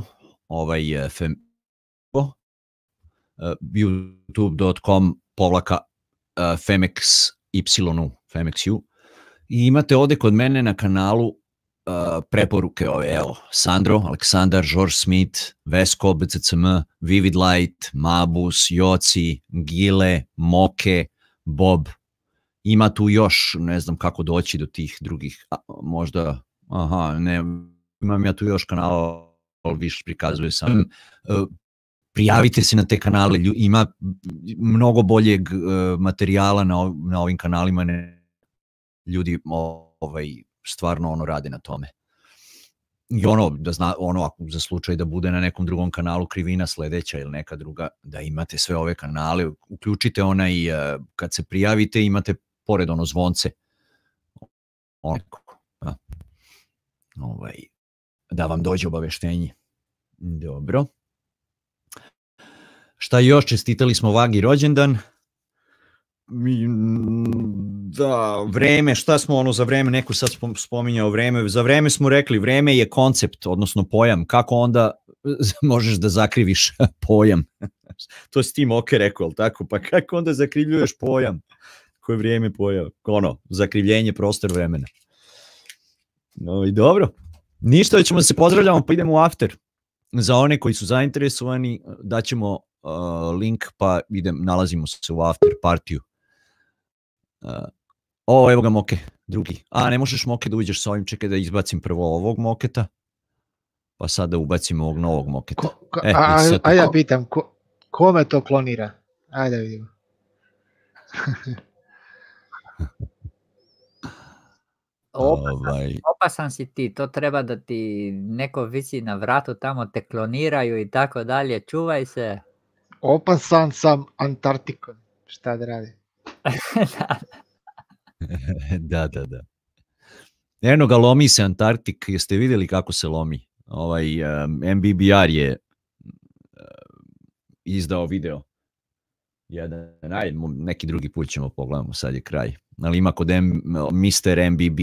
Speaker 2: youtube.com/femexu i imate ovde kod mene na kanalu preporuke evo, Sandro, Aleksandar, George Smith, Vesko, BCCM, Vivid Light, Mabus, Joci, Gile, Moke, Bob. Ima tu još, ne znam kako doći do tih drugih, možda, imam ja tu još kanala, više prikazuje sam. Prijavite se na te kanale, ima mnogo boljeg materijala na ovim kanalima, ljudi stvarno rade na tome. I ako za slučaj da bude na nekom drugom kanalu krivina sledeća ili neka druga, da imate sve ove kanale, uključite kad se prijavite, imate pored zvonce, da vam dođe obaveštenje. Dobro. Šta još, čestitali smo Vagi rođendan. Da, vreme, šta smo ono za vreme, neko sad spominjao vreme, za vreme smo rekli, vreme je koncept, odnosno pojam, kako onda možeš da zakriviš pojam? To si ti Moke rekao, ali tako? Pa kako onda zakrivljuješ pojam? Koje vrijeme pojam? Ono, zakrivljenje prostor vremena. No i dobro, ništa, da ćemo da se pozdravljamo, pa idemo u after. Za one koji su zainteresovani, daćemo link, pa nalazimo se u after partiju. Evo ga Moke, drugi. Ne možeš Moke da uđeš sa ovim, čekaj da izbacim prvo ovog Moketa, pa sad da ubacimo ovog novog Moketa.
Speaker 6: Ajde ja pitam, kome to klonira? Ajde vidimo.
Speaker 3: Opasan si ti, to treba da ti neko visi na vratu, tamo te kloniraju i tako dalje, čuvaj se.
Speaker 6: Opasan sam Antarktikon, šta da radi?
Speaker 2: Da. Eno ga, lomi se Antarktik, jeste vidjeli kako se lomi? MBBR je izdao video. Neki drugi put ćemo pogledamo, sad je kraj. Ali ima kod Mr. MBB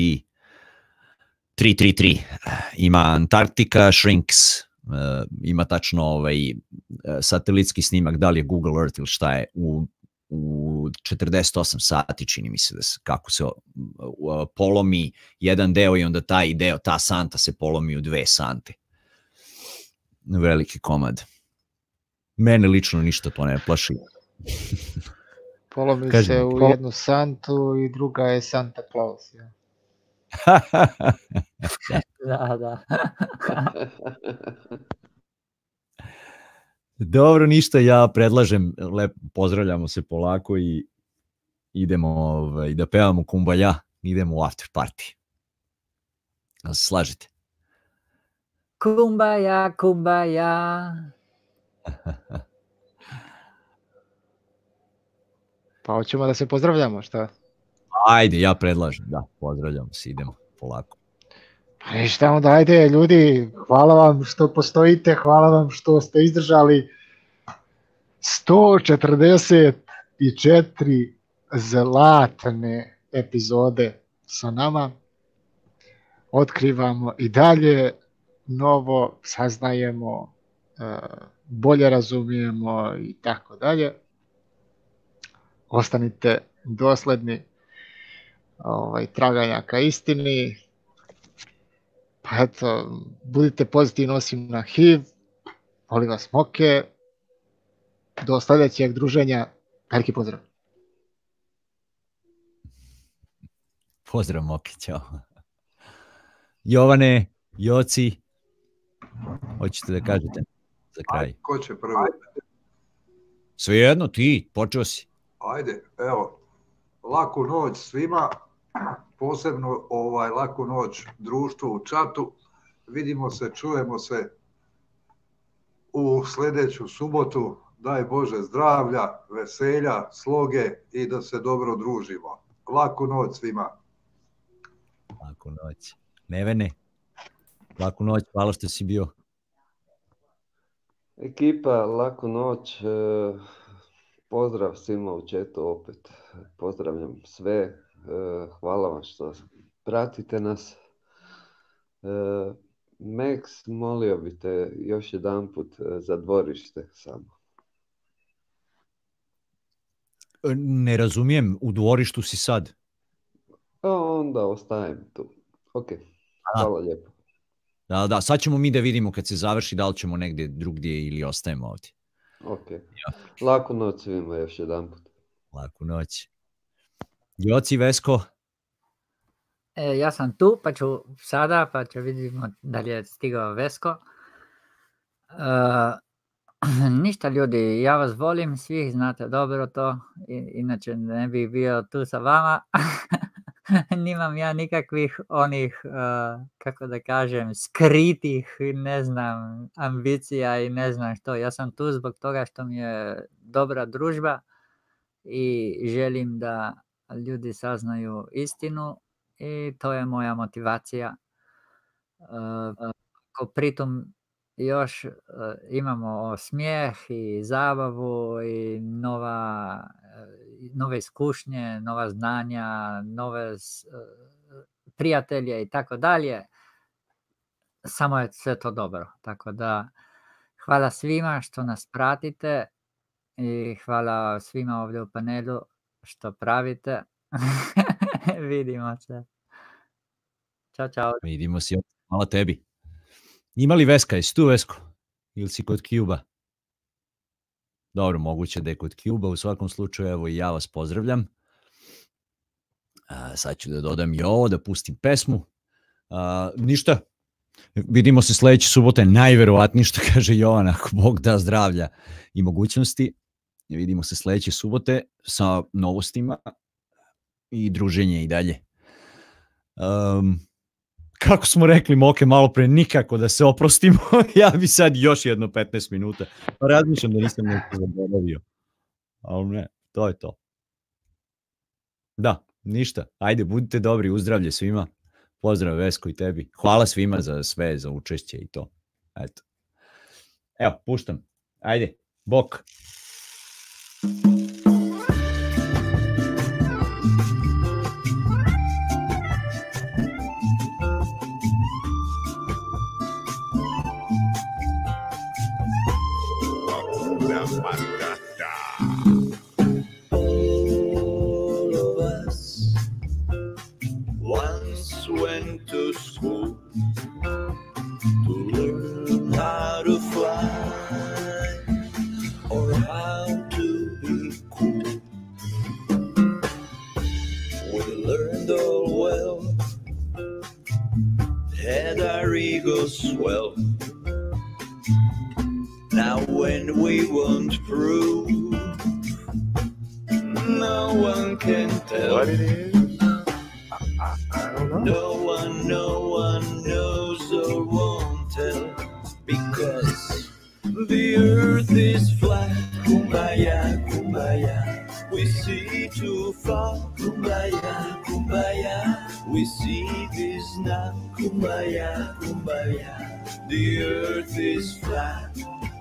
Speaker 2: 333, ima Antarktika Shrinks, ima tačno satelitski snimak, da li je Google Earth ili šta je, u 48 sati čini mi se kako se polomi jedan deo i onda taj deo, ta santa se polomi u 2 sante. Veliki komad. Mene lično ništa to ne plaši.
Speaker 6: Polomi se u jednu santu i druga je Santa Claus. Ja.
Speaker 3: Da.
Speaker 2: Dobro, ništa, ja predlažem, pozdravljamo se polako i idemo da pevamo Kumbaya, idemo u after party. Da se slažete?
Speaker 3: Kumbaya, Kumbaya.
Speaker 6: Pa hoćemo da se pozdravljamo, šta?
Speaker 2: Ajde, ja predlažem, da, pozdravljamo se, idemo polako.
Speaker 6: Pa ništa, onda ajde ljudi, hvala vam što postojite, hvala vam što ste izdržali 144 zlatne epizode sa nama. Otkrivamo i dalje novo, saznajemo, bolje razumijemo i tako dalje. Ostanite dosledni traganja ka istini. Pa eto, budite pozitivni osim na HIV. Volim vas Moke. Do sljedećeg druženja. Veliki pozdrav.
Speaker 2: Pozdrav Moke, ćao. Jovane, Joci, hoćete da kažete za kraj?
Speaker 8: Ko će prvi?
Speaker 2: Svejedno, ti, počeo si.
Speaker 8: Ajde, evo, laku noć svima, posebno laku noć društvu u čatu. Vidimo se, čujemo se u sljedeću subotu. Daj Bože zdravlja, veselja, sloge i da se dobro družimo. Laku noć svima.
Speaker 2: Laku noć. Nevene, laku noć, hvala što si bio.
Speaker 13: Ekipa, laku noć. Pozdrav svima u chatu opet. Pozdravljam sve. Hvala vam što pratite nas. Max, molio bi te još jedan put za dvorište samo.
Speaker 2: Ne razumijem, u dvorištu si sad.
Speaker 13: Onda ostajem tu. Ok, hvala lijepo.
Speaker 2: Da, sad ćemo mi da vidimo kad se završi da li ćemo negdje drugdje ili ostajemo ovdje.
Speaker 13: Ok, laku noć svima još jedan put.
Speaker 2: Laku noć. Joci, Vesko?
Speaker 3: Ja sam tu, pa ću sada, pa ću vidimo da li je stigao Vesko. Ništa ljudi, ja vas volim, svih znate dobro to, inače ne bih bio tu sa vama. Nimam ja nikakvih onih, kako da kažem, skritih, ne znam, ambicija i ne znam što. Ja sam tu zbog toga što mi je dobra družba i želim da ljudi saznaju istinu i to je moja motivacija. Ako pritom još imamo smijeh i zabavu i nove iskušnje, nova znanja, nove prijatelje i tako dalje. Samo je sve to dobro. Tako da hvala svima što nas pratite i hvala svima ovdje u panelu što pravite. Vidimo se. Ćao, čao.
Speaker 2: Vidimo se. Hvala tebi. Ima li Veska? Jesi tu, Vesko? Ili si kod Cuba? Dobro, moguće da je kod Cuba. U svakom slučaju, evo i ja vas pozdravljam. Sad ću da dodam i ovo, da pustim pesmu. Ništa. Vidimo se sljedeće subote, najverovatnije, što kaže Jovan, ako Bog da zdravlja i mogućnosti. Vidimo se sljedeće subote sa novostima i druženje i dalje. Kako smo rekli, Moke, malo pre, nikako da se oprostimo. Ja bi sad još jedno 15 minuta. Pa razmišljam da nisam nešto zaboravio. Ali ne, to je to. Da, ništa. Ajde, budite dobri, uzdravlje svima. Pozdrav Vesko i tebi. Hvala svima za sve, za učešće i to. Eto. Evo, puštam. Ajde, bok.
Speaker 1: Well, now when we won't prove, no one can tell what it is. I don't know. No one knows or won't tell, because the earth is flat. Kumbaya, kumbaya, we see too far. Kumbaya, kumbaya, we see this now. Kumbaya, kumbaya, the earth is flat.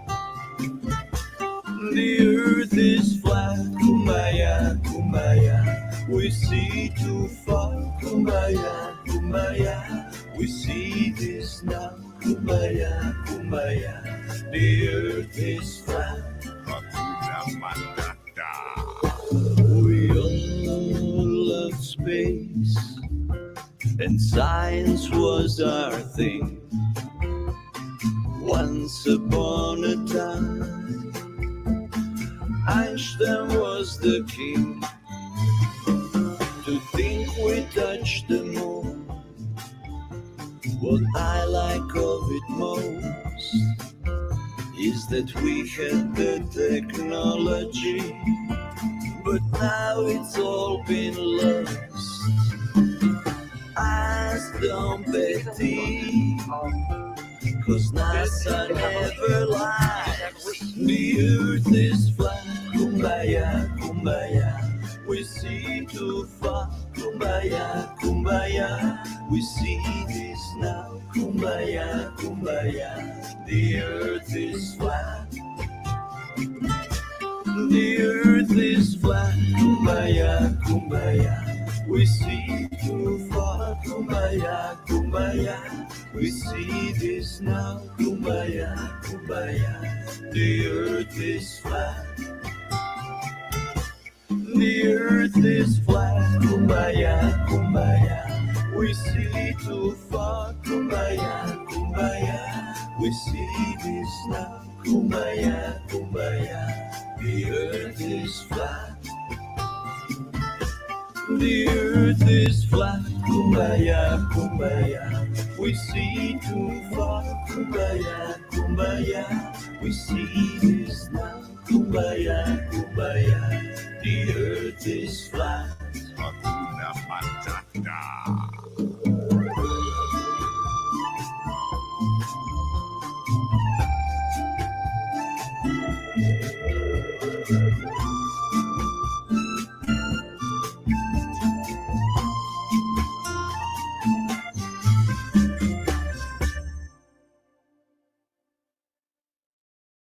Speaker 1: The earth is flat. Kumbaya, kumbaya, we see too far. Kumbaya, kumbaya, we see this now. Kumbaya, kumbaya, the earth is flat. We all love space, and science was our thing. Once upon a time, Einstein was the king. To think we touched the moon, what I like of it most is that we had the technology, but now it's all been lost. Ask Don Betty, 'cause NASA never lies. The earth is flat. Kumbaya, kumbaya, we see too far. Kumbaya, kumbaya, we see this now. Kumbaya, kumbaya, the earth is flat. The earth is flat. Kumbaya, kumbaya, we see too far. Kumbaya, kumbaya, we see this now. Kumbaya, kumbaya, the earth is flat. The earth is flat. Kumbaya, kumbaya, we see too far. Kumbaya, kumbaya, we see this now. Kumbaya, kumbaya, the earth is flat. The earth is flat. Kumbaya, kumbaya, we see too far. Kumbaya, kumbaya, we see this now. Kumbaya, kumbaya, the earth is flat.